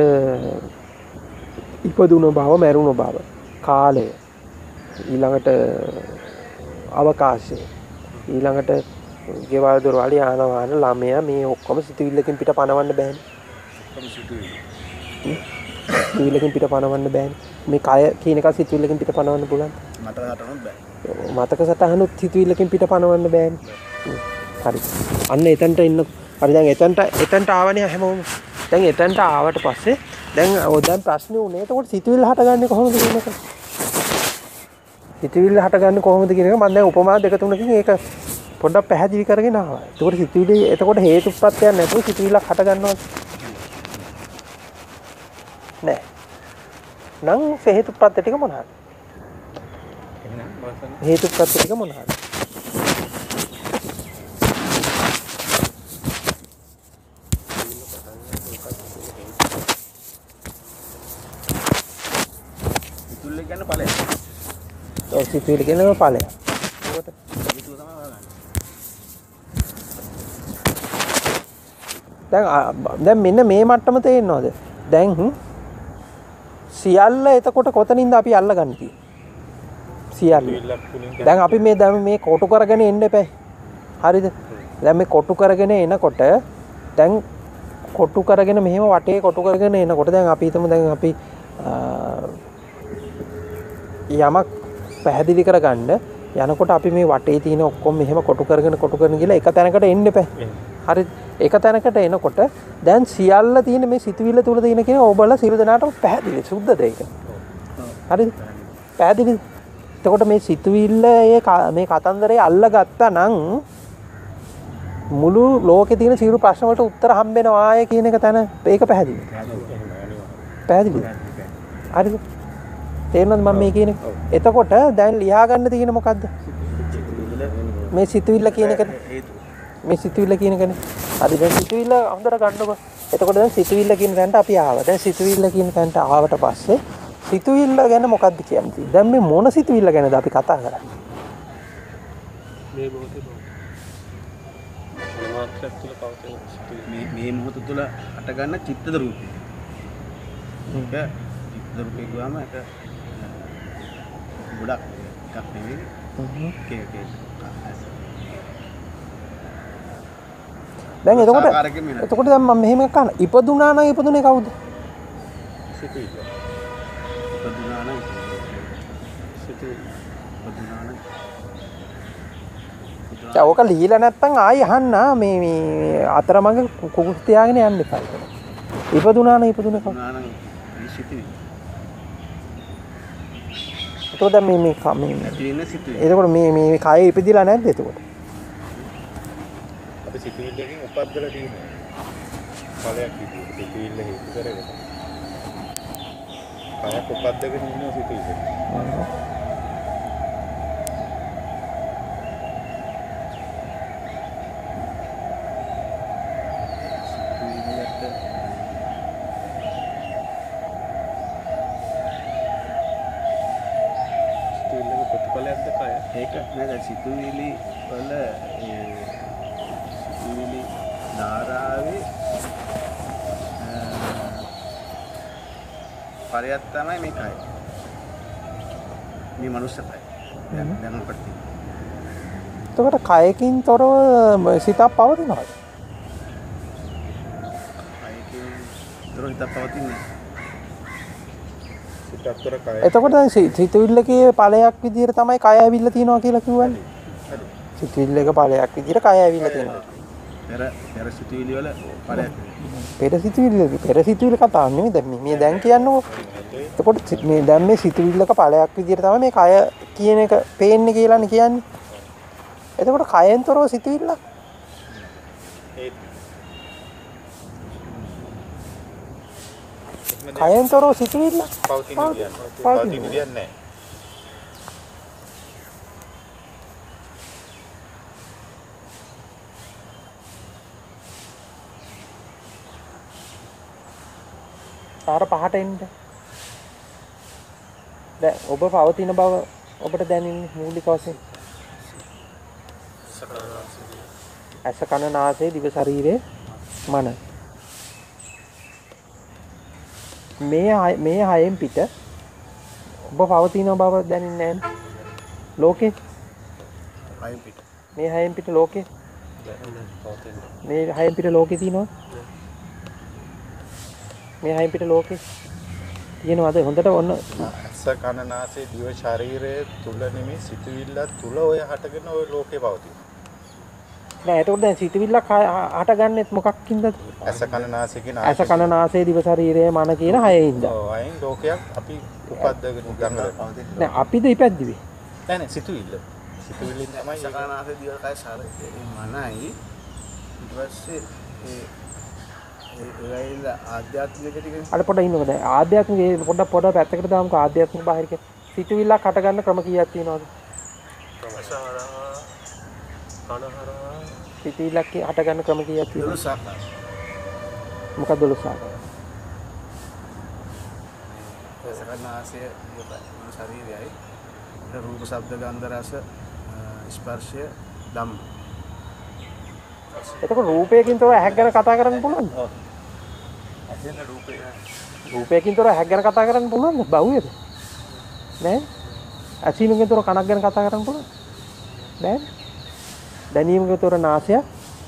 ඉපදුන බව, මැරුණ බව, කාලය. ඊළඟට අවකාශය. ඊළඟට ගෙවල් දොරවල් යාන වාහන ළමයා මේ ඔක්කොම සිතුවිල්ලකින් පිට පනවන්න බෑනේ. ඔක්කොම සිතුවිලි. සිතුවිල්ලකින් පිට පනවන්න බෑනේ. මේ කය කියන එක සිතුවිල්ලකින් පිට පනවන්න පුළුවන්. මට හටනොත් බෑ. මතක සටහනුත් සිතුවිල්ලකින් පිට පනවන්න බෑනේ. හරි. අන්න එතනට ඉන්න. හරි දැන් එතනට එතනට ආවනේ හැමෝම. දැන් එතනට ආවට පස්සේ දැන් ඔය දැන් ප්‍රශ්නේ උනේ එතකොට සිතුවිල්ල හටගන්නේ කොහොමද කියන එක. සිතුවිල්ල හටගන්නේ කොහොමද කියන එක මම දැන් උපමා දෙක තුනකින් ඒක පොඩ්ඩක් පැහැදිලි කරගෙන ආවා. එතකොට සිතුවිලි එතකොට හේතුප්‍රත්‍යයක් නැතුව සිතුවිල්ලක් හටගන්නවද? නෑ. නම් හේතුප්‍රත්‍ය ටික මොනවාද? හේතුප්‍රත්‍ය ටික මොනවාද? සිතුවිලි කියන්නේ ඵලය. ඔය සිතුවිලි කියන්නේ ඵලය. ඒකට හේතුව තමයි හොයාගන්නේ. දැන් දැන් මෙන්න මේ මට්ටම තේරෙනවද? දැන් සියල්ල එතකොට කොතනින්ද අපි අල්ලගන්නේ තියෙන්නේ? සියල්ල. දැන් අපි මේ දැන් මේ කොටු කරගෙන එන්න එපා. හරිද? දැන් මේ කොටු කරගෙන එනකොට දැන් කොටු කරගෙන මෙහෙම වටේ කොටු කරගෙන එනකොට දැන් අපි හිතමු දැන් අපි යමක් පැහැදිලි කරගන්න යනකොට අපි මේ වටේ තියෙන ඔක්කොම මෙහෙම කොටු කරගෙන කොටු කරගෙන ගිහලා එක තැනකට එන්න එපා. හරි එක තැනකට එනකොට දැන් සියල්ල තියෙන මේ සිතුවිල්ල තුල තියෙන කියන ඔබලා සියලු දෙනාටම පැහැදිලි සුද්ධද ඒක. හරිද? පැහැදිලිද? එතකොට මේ සිතුවිල්ල මේ කතන්දරේ අල්ලගත්තා නම් මුළු ලෝකේ තියෙන සියලු ප්‍රශ්න වලට උත්තර හම්බෙනවා ආයේ කියන එක තැන ඒක පැහැදිලි. පැහැදිලිද? හරිද? තේරෙනවද මම මේ කියන්නේ? එතකොට දැන් ලියා ගන්න තියෙන මොකද්ද? මේ සිතුවිල්ල කියන එකනේ. මේ සිතුවිල්ල කියන එකනේ. හරි දැන් සිතුවිල්ල හොඳට ගන්නකො. එතකොට දැන් සිතුවිල්ල කියන තැනට අපි ආවා. දැන් සිතුවිල්ල කියන තැනට ආවට පස්සේ සිතුවිල්ල ගැන මොකද්ද කියන්නේ? දැන් මේ මොන සිතුවිල්ල ගැනද අපි කතා කරන්නේ? මේ මොහොතේ මාත්‍රයක් තුළ පවතින මේ මේ මොහොත තුළ හට ගන්න චිත්තද රූපේ. ඒක චිත්ත රූපේ ගාම ඒක ගොඩක් එකක් නෙවෙයි. ඒක ඒක දැන් එතකොට එතකොට දැන් මම මෙහෙම එකක් අහන ඉපදුනා නම් ඉපදුනේ කවුද? සිතුවිල්ල. ඉපදුනා නම් සිතුවිල්ල. ඉපදුනා නම් දැන් ඕක ලියලා නැත්තම් ආයි අහන්න මේ මේ අතරමඟ කුකුස් තියාගෙන යන්න එපා. ඉපදුනා නම් ඉපදුනේ කවුද? ඉපදුනා නම් මේ සිතුවිල්ල. එතකොට දැන් මේ මේ මේ තියෙන සිතුවිල්ල. එතකොට මේ මේ කය ඉපදිලා නැද්ද එතකොට? අපි සිතුවිල්ලකින් උපද්දලා තියෙනවා. ඵලයක් විදියට සිතුවිල්ල හේතු කරගෙන. කයක් උපද්දගෙන ඉන්න සිතුවිල්ල. සිතුවිල්ලක ප්‍රතිඵලයක්ද කය? ඒක නේද සිතුවිලි වල ඒ සිතුවිලි ධාරාවේ පරයක් තමයි මේ කය. මේ මනුස්ස කය. දැන් දැන් අපිට එතකොට කයකින් තොරව සිතක් පවතිනවද? කයකින් දොර හිතක් පවතින්නේ. සිතක්තර කය. එතකොට දැන් සිතුවිල්ලකේ ඵලයක් විදියට තමයි කය ඇවිල්ලා තියෙනවා කියලා කිව්වනේ. සිතුවිල්ලක ඵලයක් විදියට කය ඇවිල්ලා තියෙනවා. පෙර පෙර සිතුවිලි වල පරයක්. පෙර සිතුවිල්ල පෙර සිතුවිල්ල කතාව නෙමෙයි දැන් මේ දැන් කියන්නකෝ. එතකොට මේ දැන් මේ සිතුවිල්ලක ඵලයක් විදියට තමයි මේ කය කියන එක පේන්නේ කියලානේ කියන්නේ. එතකොට කයෙන් තොරව සිතුවිල්ලක් කයෙන් තොරව සිතුවිල්ලක් පවතින විදියක්. පවතින විදියක් නැහැ. පාර පහට එන්න. දැන් ඔබ පවතින බව ඔබට දැනෙන්නේ මූලික වශයෙන්. ඇස කන නාසය දිව ශරීරය මන. මේ මේ හයෙන් පිට ඔබ පවතින බව දැනෙන්නේ නැහැ. ලෝකේ කයින් පිට. මේ හයෙන් පිට ලෝකේ පවතින. මේ හයෙන් පිට ලෝකේ තියෙනවා. මේ හයෙන් පිට ලෝකේ තියෙනවද? හොඳට ඔන්න ඇස කන නාසය දිව ශරීරය තුල නෙමෙයි සිතුවිල්ල තුල ඔය හටගෙන ඔය ලෝකේ පවතින. නෑ එතකොට දැන් සිතුවිල්ලක් හටගන්නෙත් මොකක්ින්ද? ඇස කන නාසය කියන ඇස කන නාසය දිව ශරීරය මන කියන හයින්ද. ඔව් අයින් ලෝකයක් අපි උපද්දගෙන ගන්න. නෑ අපිද ඉපැද්දුවේ. නෑ නෑ සිතුවිල්ල. සිතුවිල්ලෙන් තමයි සකනාසේ දිවල් කය සාරේ මනයි ඊට පස්සේ ඒ ඒයිල ආධ්‍යාත්මික ටික අර පොඩ්ඩක් ඉන්නකෝ දැන් ආධ්‍යාත්මික පොඩ්ඩක් පොඩ්ඩක් පැත්තකට දාමුකෝ ආධ්‍යාත්මික බාහිර කියන සිතුවිල්ලක් හටගන්න ක්‍රම කීයක් තියෙනවද? ප්‍රසාරා කනහරා සිතුවිල්ලක් හටගන්න ක්‍රම කීයක් තියෙනවද? දොළොස් ආකාර. මොකක්ද දොළොස් ආකාර? සකනාසේ මොන ශරීරයයි රූප ශබ්ද ගන්ධ රස ස්පර්ශය ධම්ම. එතකොට රූපයකින් තොරව ඇහක් ගැන කතා කරන්න පුළුවන්ද? ඔව්. ඇහෙන රූපේ රූපයකින් තොරව ඇහක් ගැන කතා කරන්න පුළුවන්ද? බහුවේද? නෑ. ඇසීමකින් තොරව කනක් ගැන කතා කරන්න පුළුවන්ද? නෑ. දැනීමකින් තොරව නාසය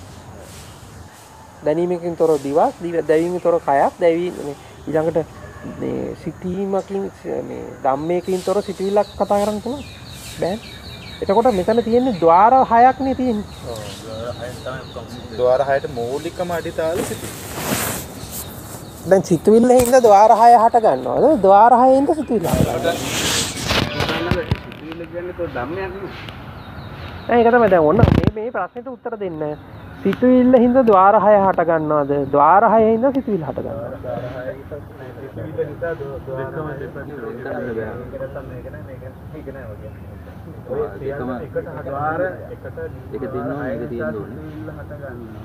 දැනීමකින් තොර දිවක්, දැවීමකින් තොර කයක්, දැවීම ඊළඟට මේ සිතීමකින් මේ ධම්මයකින් තොර සිතවිල්ලක් කතා කරන්න පුළුවන්. බෑ. එතකොට මෙතන තියෙන්නේ ద్వාර හයක් නේ තියෙන්නේ. ඔව් ద్వාර හයෙන් තමයි ద్వාර හයට මූලිකම අඩිතාල සිතුවිලි. දැන් සිතවිල්ලේ ඉඳ ద్వාර හය හට ගන්නවද? ద్వාර හයේ ඉඳ සිතවිල්ල හට ගන්නවා. සිතුවිල්ල කියන්නේ તો ධම්මයක් නේ. නෑ ඒක තමයි දැන් ඔන්න මේ මේ ප්‍රශ්නෙට උත්තර දෙන්න. සිතවිල්ල හින්දා ద్వාර හය හට ගන්නවද? ద్వාර හයේ හින්දා සිතවිල්ල හට ගන්නවද? සිතුවිල්ල නිසා ద్వාර හය දෙපැත්තට මේක නෑ මේක මේක නෑ වගේ. ඔය සියල්ල එකට ద్వාර එකට ඒක තියෙනවා මේක තියෙනවා. සිතුවිල්ල හට ගන්නවා.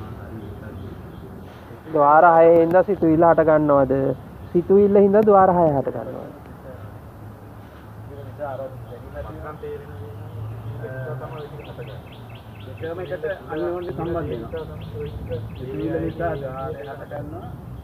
ద్వාර හයේ හින්දා සිතවිල්ල හට ගන්නවද? සිතවිල්ල හින්දා ద్వාර හය හට ගන්නවද? දෙකම එකට අනිවාර්ය සම්බන්ධ වෙනවා. සිතුවිල්ල නිසා ద్వාරය හට ගන්නවා.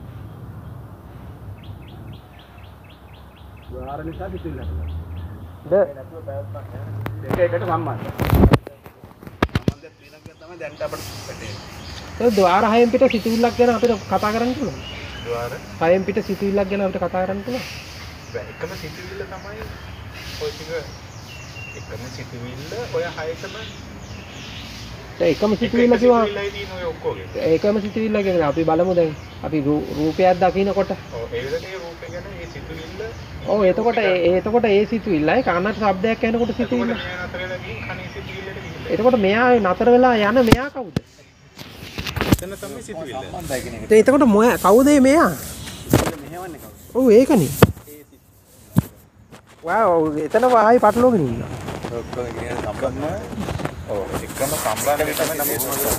ద్వාර නිසා සිතුවිල්ල හට ගන්නවා. ද දෙක එකට සම්බන්ධයි. සම්බන්ධයක් තියෙනවා තමයි දැන් අපිට වැටෙන්නේ. ඒ ద్వාර හයෙන් පිට සිතවිල්ලක් ගැන අපිට කතා කරන්න පුළුවන්. ద్వාර හයෙන් පිට සිතවිල්ලක් ගැන අපිට කතා කරන්න පුළුවන්. එකම සිතුවිල්ල තමයි ඔය ටික එකම සිතුවිල්ල ඔය හයටම දැන් එකම සිතවිල්ල කිව්වා සිතුවිල්ලයි තියෙන ඔය ඔක්කොගේ. ඒකම සිතවිල්ල ගැන අපි බලමු දැන් අපි රූපයක් දකිනකොට ඔව් ඒ විදිහට ඒ රූපේ ගැන ඒ සිතුවිල්ල ඔව් එතකොට ඒ එතකොට ඒ සිතුවිල්ලයි කනට ශබ්දයක් ඇහෙනකොට සිතුවිල්ල. එතකොට මෙයා නතර වෙලා ගිහින් කනේ සිතුවිල්ලට ගිහිල්ලා. එතකොට මෙයා නතර වෙලා යන මෙයා කවුද? එතන තමයි සිතුවිල්ල. සම්බන්ධයි කියන එක. එතකොට මොයා කවුද මේ මෙයා? මෙහෙවන්නේ කවුද? ඔව් ඒකනේ. වාව් එතන වහයි පටලෝගෙන ඉන්නවා. ඔක්කොම කියන සම්බන්ධම ඔව් එකම සම්බන්ධය තමයි නම්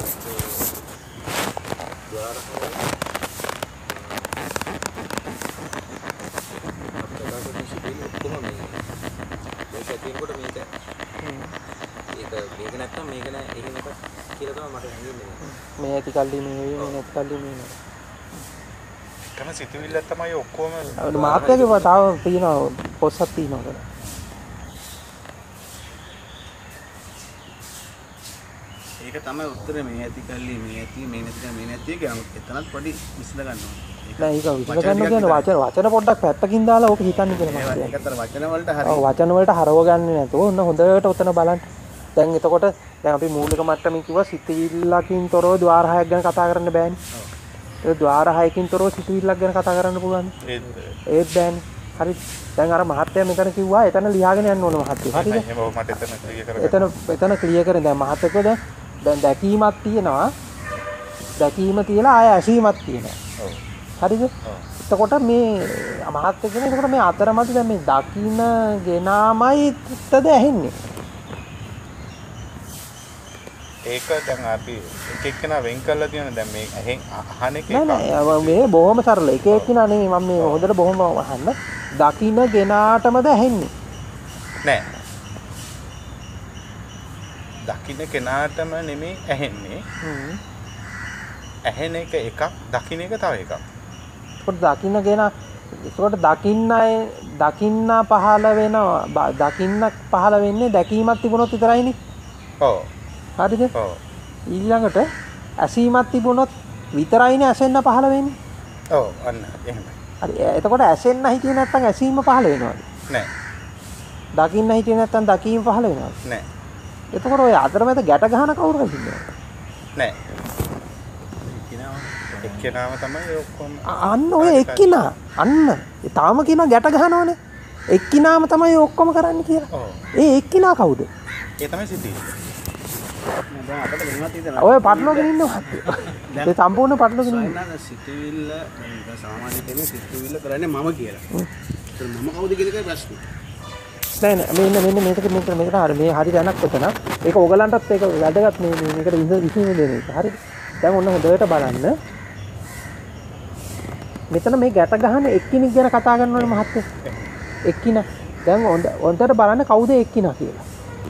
මේ ඇති කල්ලි මේ වෙයි මේ නැති කල්ලි මේ නෑ. එකම සිතුවිල්ල තමයි ඔක්කොම මාත්‍යගේ තව තියෙනවා පොස්සක් තියෙනවා. ඒක තමයි උත්තරේ මේ ඇති කල්ලි මේ ඇති මේ නැති කල්ලි මේ නැති කියලා එතනත් පොඩි විසඳ ගන්න ඕනේ. නෑ ඒක විසඳ ගන්න කියන්නේ වචන වචන පොඩ්ඩක් පැත්තකින් දාලා ඕක හිතන්න කියලා මම ඒකතර වචන වලට හරි. ඔව් වචන වලට හරව ගන්නේ නැතුව ඔන්න හොඳට උතන බලන්න. දැන් එතකොට දැන් අපි මූලික මට්ටමින් කිව්වා සිතවිල්ලකින් තොරව ద్వාර හයක් ගැන කතා කරන්න බෑනේ. ඒ ద్వාර හයකින් තොරව සිතවිල්ලක් ගැන කතා කරන්න පුළුවන්. ඒත් ඒත් බෑනේ. හරි. දැන් අර මහත්තයා මෙතන කිව්වා එතන ලියාගෙන යන්න ඕන මහත්තයා. හරිද? එහෙම මට එතන ක්ලියර් කරගන්න. එතන එතන ක්ලියර් කරේ දැන් මහත්තයෝ දැන් දැන් දැකීමක් තියෙනවා. දැකීම තියලා ආය ඇසීමක් තියෙනවා. ඔව්. හරිද? එතකොට මේ මහත්තයා කියන එතකොට මේ අතරමැද දැන් මේ දකින්න ගෙනාමයි තද ඇහෙන්නේ. ඒක දැන් අපි එක එක්කෙනා වෙන් කරලා තියෙන දැන් මේ ඇහෙන් අහන එක නෑ නෑ මේ බොහොම සරල එක එක්කිනා නෙමෙයි මම මේ හොඳට බොහොම අහන්න දකින්න ගෙනාටමද ඇහෙන්නේ නෑ දකින්න කෙනාටම නෙමෙයි ඇහෙන්නේ ඇහෙන එක එකක් දකින්න එක තව එකක් ඒකට දකින්න ගෙනා ඒකට දකින්න දකින්න පහළ වෙනවා දකින්න පහළ වෙන්නේ දැකීමක් තිබුණොත් විතරයිනේ ඔව් හරිද ඔව් ඊළඟට ඇසීමක් තිබුණොත් විතරයිනේ ඇසෙන්න පහළ වෙන්නේ ඔව් අන්න එහෙමයි හරි එතකොට ඇසෙන්න හිතියේ නැත්නම් ඇසීම පහළ වෙනවද නෑ දකින්න හිතියේ නැත්නම් දකීම පහළ වෙනවද නෑ එතකොට ඔය අතරමැද ගැට ගහන කවුරුද ඉන්නේ නෑ එක්කෙනාම තමයි ඔක්කොම අන්න ඔය එක්කිනා අන්න තාම කියන ගැට ගහනවනේ එක්කිනාම තමයි ඔක්කොම කරන්න කියලා ඔව් ඒ එක්කිනා කවුද ඒ තමයි සිද්ධිය දැන් අපිට වෙනවත් හිතනවා. ඔය පටලෝගෙන ඉන්නවා ඒ සම්පූර්ණ පටලෝගෙන ඉන්නවා සයන සිතුවිල්ල දැන් සාමාන්‍ය කෙනෙක් සිතුවිල්ල කරන්නේ මම කියලා. ඒත් මම කවුද කියන එකයි ප්‍රශ්නේ. නෑ නෑ මෙන්න මෙන්න මේක මේක මේක හරි මේ හරි දැනක් එතන ඒක ඕගලන්ටත් ඒක වැදගත් මේ මේකට විසඳ දෙන එක හරි දැන් ඔන්න හොඳට බලන්න මෙතන මේ ගැට ගහන එක්කිනෙක් ගැන කතා කරනවනේ මහත්තයා එක්කිනා දැන් හොඳට බලන්න කවුද එක්කිනා කියලා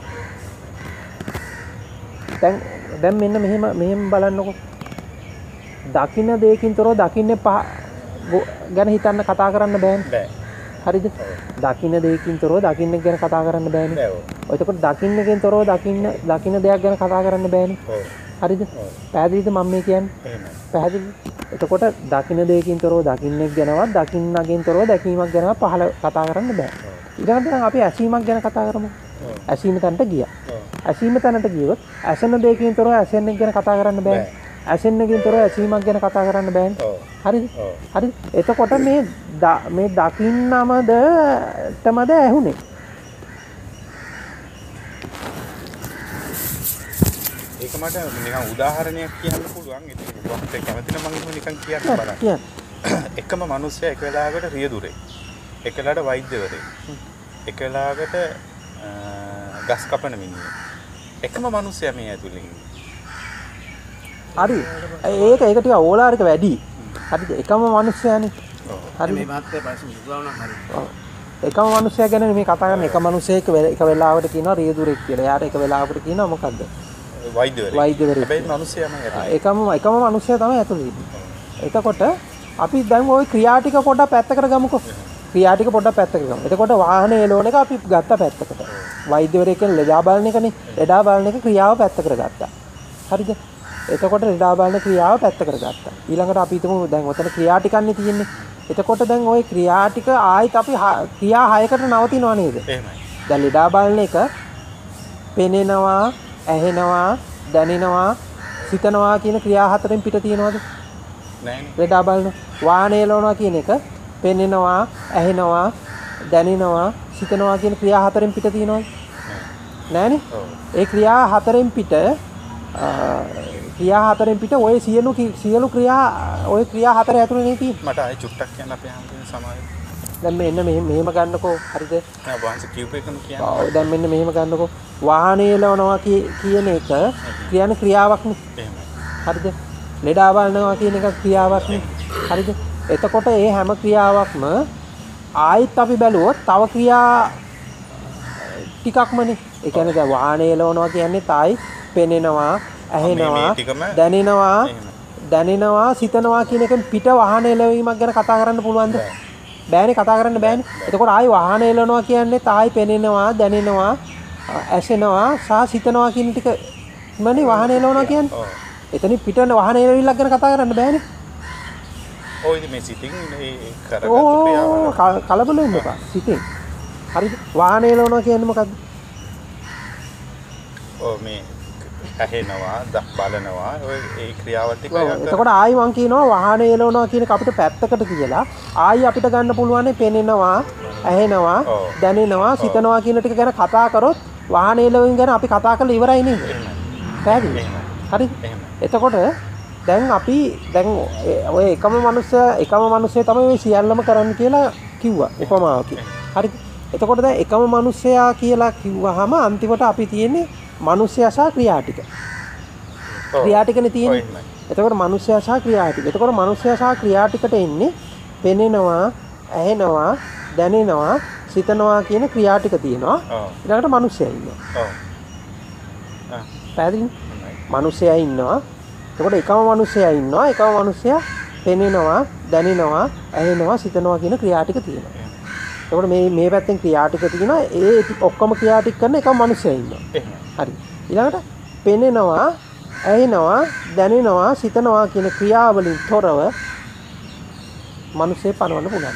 දැන් දැන් මෙන්න මෙහෙම මෙහෙම බලන්නකො දකින්න දෙයකින් තොරව දකින්නේ පහ ගැන හිතන්න කතා කරන්න බෑනේ බෑ හරිද දකින්න දෙයකින් තොරව දකින්න ගැන කතා කරන්න බෑනේ බෑ ඔව් ඔය එතකොට දකින්නකින් තොරව දකින්න දකින්න දෙයක් ගැන කතා කරන්න බෑනේ ඔව් හරිද? පැහැදිලිද මම මේ කියන්නේ? එහෙමයි. පැහැදිලිද? එතකොට දකින්න දෙයකින් තොරව දකින්නෙක් ගැනවත් දකින්නගෙන් තොරව දැකීමක් ගැනවත් පහල කතා කරන්න බෑ. ඊළඟට දැන් අපි ඇසීමක් ගැන කතා කරමු. ඇසීම තැනට ගියා. ඇසීම තැනට ගියොත් ඇසෙන දෙයකින් තොරව ඇසෙන්නෙක් ගැන කතා කරන්න බෑ. ඇසෙන්නකින් තොරව ඇසීමක් ගැන කතා කරන්න බෑනේ. හරිද? හරිද? එතකොට මේ මේ දකින්නමද තමද ඇහුනේ. ඒක මට නිකන් උදාහරණයක් කියන්න පුළුවන්. ඒක වක්තේ කැමති නම් මම නිකන් කියන්න බලන්න. කියන්න. එකම මිනිස්සයා එක වෙලාවකට රියදුරේ. එක වෙලාවට වෛද්‍යවරයෙක්. එක වෙලාවකට ගස් කපන මිනිහෙක්. එකම මිනිස්සයා මේ ඇතුළේ ඉන්නේ. හරි. ඒක ඒක ටික ඕලාරික වැඩි. හරිද? එකම මිනිස්සයානේ. හරි. මේ මාත්‍ය පස්සේ මුදුවුණා හරි. ඔව්. එකම මිනිස්සයා ගැන මේ කතා කරන එක මිනිස්සෙක් එක වෙලාවකට කියනවා රියදුරෙක් කියලා. එයාට එක වෙලාවකට කියනවා මොකද්ද? වෛද්‍යවරයෙක්. වෛද්‍යවරයෙක්. හැබැයි මිනිස්සයාම ඇතුළේ. එකම එකම මිනිස්සයා තමයි ඇතුළේ ඉන්නේ. එතකොට අපි දැන් ওই ක්‍රියා ටික පොඩ්ඩක් පැත්තකට ගමුකෝ. ක්‍රියා ටික පොඩ්ඩක් පැත්තකට ගමු. එතකොට වාහනේ එලවන එක අපි ගත්ත පැත්තකට. වෛද්‍යවරයෙක් කියන ලෙඩා බලන එකනේ. ලෙඩා බලන එක ක්‍රියාව පැත්තකට ගත්තා. හරිද? එතකොට ලෙඩා බලන ක්‍රියාව පැත්තකට ගත්තා. ඊළඟට අපි හිතමු දැන් ඔතන ක්‍රියා ටිකන්නේ තියෙන්නේ. එතකොට දැන් ওই ක්‍රියා ටික ආයිත් අපි ක්‍රියා හයකට නවතිනව නේද? එහෙමයි. දැන් ලෙඩා බලන එක පෙනෙනවා, ඇහෙනවා, දැනෙනවා, සිතනවා කියන ක්‍රියා හතරෙන් පිට තියෙනවද? නෑනේ. ලෙඩා බලන වාහනේ එලවනවා කියන එක පෙනෙනවා, ඇහෙනවා, දැනෙනවා, සිතනවා කියන ක්‍රියා හතරෙන් පිට තියෙනවද? නෑනේ. ඒ ක්‍රියා හතරෙන් පිට ක්‍රියා හතරෙන් පිට ඔය සියලු සියලු ක්‍රියා ඔය ක්‍රියා හතර ඇතුළේ නේ තියෙන්නේ. මට ආයෙ චුට්ටක් කියන්න අපේ හැමෝටම සමාවෙන්න. දැන් මෙන්න මෙහෙම මෙහෙම ගන්නකෝ. හරිද? නෑ වහන්ස කියූප එකම කියන්න. ඔව් දැන් මෙන්න මෙහෙම ගන්නකෝ. වාහනේ එලවනවා කියන එක කියන්නේ ක්‍රියාවක්නේ. එහෙමයි. හරිද? ලෙඩා බලනවා කියන එක ක්‍රියාවක්නේ. හරිද? එතකොට මේ හැම ක්‍රියාවක්ම ආයිත් අපි බැලුවොත් තව ක්‍රියා ටිකක්මනේ. ඒ කියන්නේ දැන් වාහනේ එලවනවා කියන්නේ තායි පෙනෙනවා, ඇහෙනවා, දැනෙනවා, දැනෙනවා, සිතනවා කියන එකෙන් පිට වාහනේ එලවීමක් ගැන කතා කරන්න පුළුවන්ද? බෑනේ, කතා කරන්න බෑනේ. එතකොට ආයි වාහනේ එලවනවා කියන්නේ තායි පෙනෙනවා, දැනෙනවා, ඇසෙනවා, සහ සිතනවා කියන ටික මනේ වාහනේ එලවනවා කියන්නේ. එතනින් පිට වාහනේ එලවිල්ලක් ගැන කතා කරන්න බෑනේ. ඔය ඉතින් මේ සිතින් මේ කරගත්තු ක්‍රියාවල ඕ කලබල වෙන්න එපා. සිතින්. හරිද? වාහනේ එලවනවා කියන්නේ මොකද්ද? ඔව් මේ ඇහෙනවා, බලනවා, ඔය ඒ ක්‍රියාවල් ටික එතකොට ආයි මං කියනවා වාහනේ එලවනවා කියන එක අපිට පැත්තකට කියලා ආයි අපිට ගන්න පුළුවන් පෙනෙනවා, ඇහෙනවා, දැනෙනවා, සිතනවා කියන ටික ගැන කතා කරොත් වාහනේ එලවීම ගැන අපි කතා කරලා ඉවරයි නේද? පැහැදිලිද? හරිද? එතකොට දැන් අපි දැන් ඔය එකම මනුස්සයා එකම මනුස්සයා තමයි මේ සියල්ලම කරන්න කියලා කිව්වා උපමාවකින්. හරිද? එතකොට දැන් එකම මනුස්සයා කියලා කිව්වහම අන්තිමට අපි තියෙන්නේ මනුස්සයා සහ ක්‍රියා ටික. ක්‍රියා ටිකනේ තියෙන්නේ. එතකොට මනුස්සයා සහ ක්‍රියා ටික. එතකොට මනුස්සයා සහ ක්‍රියා ටිකට එන්නේ පෙනෙනවා, ඇහෙනවා, දැනෙනවා, සිතනවා කියන ක්‍රියා ටික තියෙනවා. ඊළඟට මනුස්සයා ඉන්නවා. ඔව්. ආ. පැහැදිලිද? මනුස්සයා ඉන්නවා. එතකොට එකම මනුස්සයා ඉන්නවා. එකම මනුස්සයා පෙනෙනවා, දැනෙනවා, ඇහෙනවා, සිතනවා කියන ක්‍රියා ටික තියෙනවා. එතකොට මේ මේ පැත්තෙන් ක්‍රියා ටික තියෙනවා. ඒ ඔක්කොම ක්‍රියා ටික කරන එකම මනුස්සයා ඉන්නවා. හරි. ඊළඟට පෙනෙනවා, ඇහෙනවා, දැනෙනවා, සිතනවා කියන ක්‍රියාවලින් තොරව මනුස්සයෙක් පනවන්න පුළුවන්.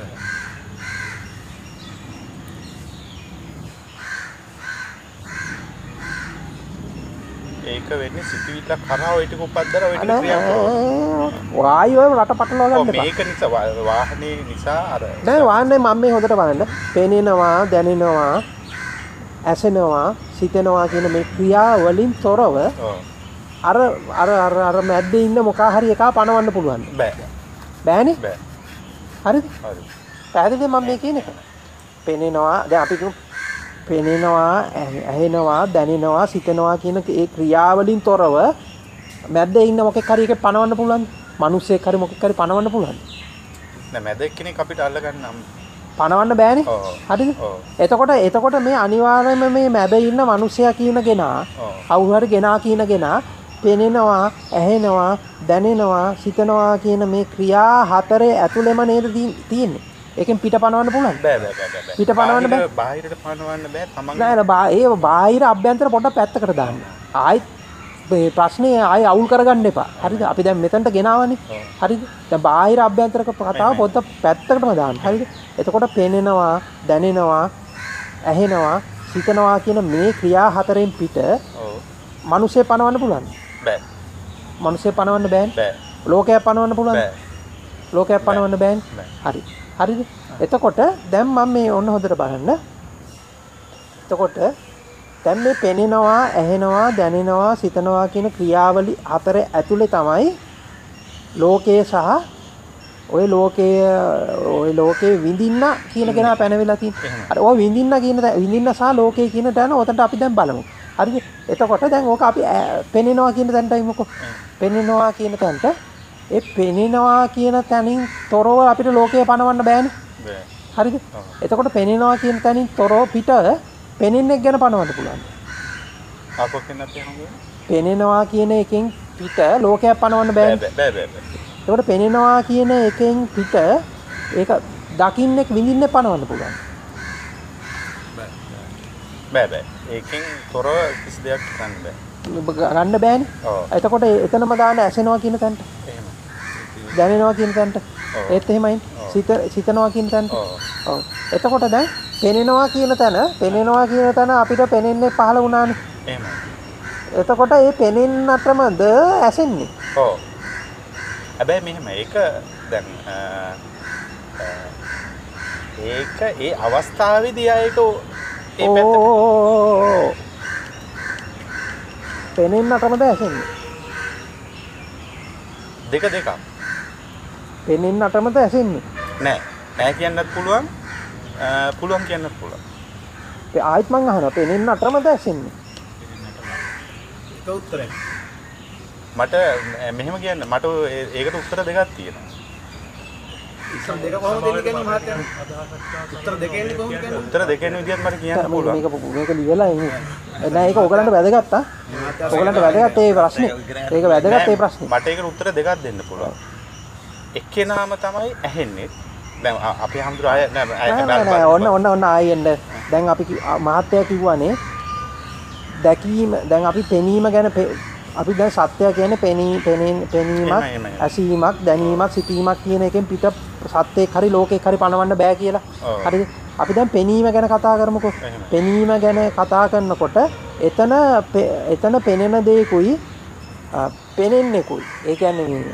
ඒක වෙන්නේ සිතිවිල්ල කරා ඔය ටික උපද්දලා ඔය ටික ක්‍රියා කරනවා. වායි ඔය රට පටලවා ගන්න එපා. මේක නිසා වාහනේ නිසා අර නෑ වාහනේ මම මේ හොඳට බලන්න. පෙනෙනවා, දැනෙනවා, ඇසෙනවා, සිතනවා කියන මේ ක්‍රියා වලින් තොරව අර අර අර අර මැද්දේ ඉන්න මොකා හරි එකා පනවන්න පුළුවන්. බෑ. බෑනේ? බෑ. හරිද? හරි. පැහැදිලිද මම මේ කියන එක? පෙනෙනවා, දැන් අපි කියමු පෙනෙනවා, ඇහෙනවා, දැනෙනවා, සිතනවා කියන ඒ ක්‍රියාවලින් තොරව මැද්දේ ඉන්න මොකෙක් හරි එකේ පනවන්න පුළුවන්. මිනිස්සෙක් හරි මොකෙක් හරි පනවන්න පුළුවන්. නෑ මැද එක්කෙනෙක් අපිට අල්ල ගන්නම්. පනවන්න බෑනේ. හරිද? එතකොට එතකොට මේ අනිවාර්යයෙන්ම මේ මැද ඉන්න මිනිසයා කියන කෙනා කවුරු හරි කෙනා කියන කෙනා පෙනෙනවා, ඇහෙනවා, දැනෙනවා, සිතනවා කියන මේ ක්‍රියා හතරේ ඇතුළෙම නේද තියෙන්නේ. ඒකෙන් පිට පනවන්න පුළුවන්. බෑ බෑ බෑ බෑ. පිට පනවන්න බෑ. බාහිරට පනවන්න බෑ. තමන් නෑ නෑ ඒ බාහිර අභ්‍යන්තර පොඩ්ඩක් පැත්තකට දාන්න. ආයිත් මේ ප්‍රශ්නේ ආයෙ අවුල් කරගන්න එපා. හරිද? අපි දැන් මෙතනට ගෙනාවනේ. හරිද? දැන් බාහිර අභ්‍යන්තරික කතාව පොත පැත්තකටම දාන්න. හරිද? එතකොට පේනෙනවා, දැනෙනවා, ඇහෙනවා, සිතනවා කියන මේ ක්‍රියා හතරෙන් පිට ඔව්. මිනිස්සේ පනවන්න පුළුවන්. බෑ. මිනිස්සේ පනවන්න බෑනේ. බෑ. ලෝකයක් පනවන්න පුළුවන්. බෑ. ලෝකයක් පනවන්න බෑනේ. බෑ. හරි. හරිද? එතකොට දැන් මම මේ ඔන්න හොඳට බලන්න. එතකොට දැන් මේ පෙනෙනවා, ඇහෙනවා, දැනෙනවා, සිතනවා කියන ක්‍රියාවලි හතර ඇතුලේ තමයි ලෝකයේ සහ ওই ලෝකයේ ওই ලෝකේ විඳින්න කියන කෙනා පැනවිලා තියෙන්නේ. අර ওই විඳින්න කියන විඳින්න සහ ලෝකයේ කියන තැන උතන්ට අපි දැන් බලමු. හරිද? එතකොට දැන් ඕක අපි පෙනෙනවා කියන තැනටයි මොකෝ. පෙනෙනවා කියන තැනට ඒ පෙනෙනවා කියන තැනින් තොරව අපිට ලෝකය පනවන්න බෑනේ. බෑ. හරිද? එතකොට පෙනෙනවා කියන තැනින් තොරව පිට පෙනෙන්නෙක් ගැන පනවන්න පුළුවන්. ආපහු කියන්නත් එහෙමද? පෙනෙනවා කියන එකෙන් පිට ලෝකයක් පනවන්න බෑ බෑනේ. බෑ බෑ බෑ. එතකොට පෙනෙනවා කියන එකෙන් පිට ඒක දකින්නෙක් විඳින්නෙක් පනවන්න පුළුවන්. බෑ බෑ. ඒකෙන් තොරව කිසි දෙයක් කරන්න බෑ. ගන්න බෑනේ. ඔව්. එතකොට එතනම දාන්න ඇසෙනවා කියන තැනට. එහෙම. දැනෙනවා කියන තැනට. ඔව්. ඒත් එහෙමයි. සිත සිතනවා කියන තැනට. ඔව්. ඔව්. එතකොට දැන් පෙනෙනවා කියන තැන, පෙනෙනවා කියන තැන අපිට පෙනෙන්නේ පහළ වුණානේ. එහෙමයි. එතකොට ඒ පෙනෙන්නටමද ඇසෙන්නේ. ඔව්. හැබැයි මෙහෙම ඒක දැන් අ, අ, ඒක ඒ අවස්ථාවේදී ආයක ඒ පැත්ත ඕ පෙනෙන්නටමද ඇසෙන්නේ. දෙක දෙකක් පෙනෙන්නටමද ඇසෙන්නේ. නෑ නෑ කියන්නත් පුළුවන් අ, පුළුවන් කියන්නත් පුළුවන්. ඒ ආයිත් මං අහනවා පෙනෙන්නටමද ඇසෙන්නේ. ඒක උත්තරයක්. මට මෙහෙම කියන්න මට ඒ- ඒකට උත්තර දෙකක් තියෙනවා. උත්තර දෙක කොහොමද දෙන්නේ කියන්නේ මහත්තයා? උත්තර දෙක එන්නේ කොහොමද කියන්නේ? උත්තර දෙකෙන් විදිහට මට කියන්න පුළුවන්. මේක මේක ලියලා ඉන්නේ. නෑ ඒක ඔයගලන්ට වැදගත් ආ. ඔයගලන්ට වැදගත් ඒ ප්‍රශ්නේ. ඒක වැදගත් ඒ ප්‍රශ්නේ. මට ඒකට උත්තර දෙකක් දෙන්න පුළුවන්. එක්කෙනාම තමයි ඇහෙන්නේ. දැන් අ- අපි හැමදෙර අය නෑ නෑ නෑ නෑ ඔන්න ඔන්න ඔන්න ආයෙ එන්න. දැන් අපි කි- ආ, මහත්තයා කිව්වනේ දැකීම දැන් අපි පෙනීම ගැන පෙ- අපි දැන් සත්‍ය කියන්නේ පෙනී පෙනීම පෙනීමක් එහෙමයි, එහෙමයි. ඇසීමක් දැනීමක් සිතීමක් කියන එකෙන් පිට සත්‍යයක් හරි ලෝකයක් හරි පණවන්න බෑ කියලා. ඔව්. හරිද? අපි දැන් පෙනීම ගැන කතා කරමුකෝ. එහෙමයි. පෙනීම ගැන කතා කරනකොට එතන පෙ- එතන පෙනෙන දේකුයි ආ, පෙනෙන්නෙකුයි. ඒ කියන්නේ මේ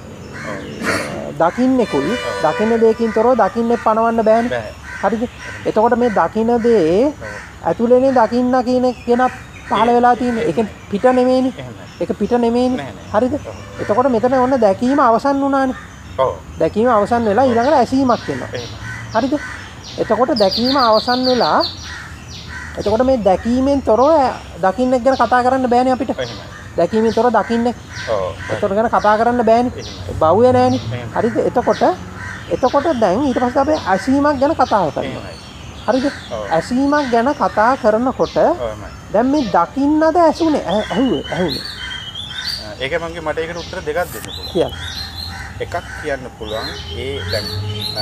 දකින්නෙකුයි දකින්න දෙයකින් තොරව දකින්නේ පණවන්න බෑනේ. බෑ. හරිද? එතකොට මේ දකින්න දේ ඇතුළේනේ දකින්න කියන එක ගැන පහළ වෙලා තියෙන්නේ. ඒක පිට නෙමෙයිනේ. එහෙමයි. ඒක පිට නෙමෙයිනේ. නෑ, නෑ. හරිද? එතකොට මෙතන ඔන්න දැකීම අවසන් වුණානේ. ඔව්. දැකීම අවසන් වෙලා ඊළඟට ඇසීමක් වෙනවා. එහෙමයි. හරිද? එතකොට දැකීම අවසන් වෙලා එතකොට මේ දැකීමෙන් තොරව දකින්නෙක් ගැන කතා කරන්න බෑනේ අපිට. එහෙමයි. දැකීමෙන් තොරව දකින්නෙක් ඔව්. එතකොට ගැන කතා කරන්න බෑනේ. බහුවේ නෑනේ. එහෙමයි. හරිද? එතකොට එතකොට දැන් ඊට පස්සේ අපි ඇසීමක් ගැන කතා කරනවා. එහෙමයි. හරිද? ඔව්. ඇසීමක් ගැන කතා කරනකොට ඔව්මයි. දැන් මේ දකින්නද ඇසුනේ ඇහුවේ ඇහුනේ ඒක මගේ මට ඒකට උත්තර දෙකක් දෙන්න පුළුවන්. කියලා. එකක් කියන්න පුළුවන් ඒ දැන් අ,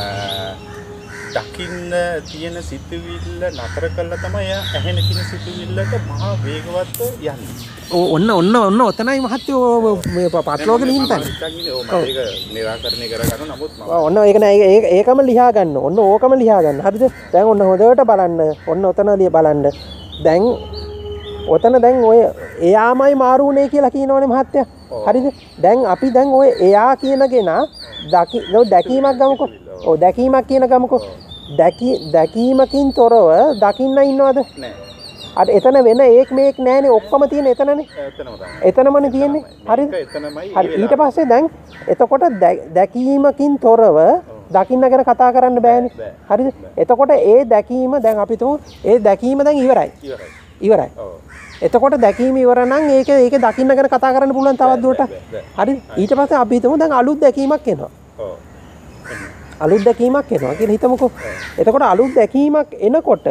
දකින්න තියෙන සිතුවිල්ල නතර කළා තමයි එයා ඇහෙන කියන සිතුවිල්ලට මහා වේගවත්ව යන්නේ. ඔන්න ඔන්න ඔන්න ඔතනයි මහත්තයෝ මේ පටලෝගෙන ඉන්නේ. ඔව් මට ඒක निराකරණය කරගන්න නමුත් මම ඔන්න ඒක නෑ ඒක ඒකම ලියා ගන්න. ඔන්න ඕකම ලියා ගන්න. හරිද? දැන් ඔන්න හොඳට බලන්න. ඔන්න ඔතන ලිය බලන්න. දැන් ඔතන දැන් ඔය එයාමයි මාරුනේ කියලා කියනවනේ මහත්තයා. හරිද? දැන් අපි දැන් ඔය එයා කියනගෙන දකි දැකීමක් ගමුකෝ. ඔව් දැකීමක් කියන ගමුකෝ. දැකි දැකීමකින් තොරව දකින්න ඉන්නවද? නෑ. අර එතන වෙන ඒක් මේක් නෑනේ ඔක්කොම තියෙන එතනනේ. එතනම තමයි. එතනමනේ තියෙන්නේ. හරිද? මේක එතනමයි. හරි ඊට පස්සේ දැන් එතකොට දැ- දැකීමකින් තොරව දකින්න ගැන කතා කරන්න බෑනේ. බෑ. හරිද? එතකොට ඒ දැකීම දැන් අපි තුමු ඒ දැකීම දැන් ඉවරයි. ඉවරයි. ඉවරයි. ඔව්. එතකොට දැකීම ඉවර නම් ඒක ඒක දකින්න ගැන කතා කරන්න පුළුවන් තවත් දුරට. බෑ, බෑ. හරිද? ඊට පස්සේ අපි හිතමු දැන් අලුත් දැකීමක් එනවා. ඔව්. අලුත් දැකීමක් එනවා කියලා හිතමුකෝ. එතකොට අලුත් දැකීමක් එනකොට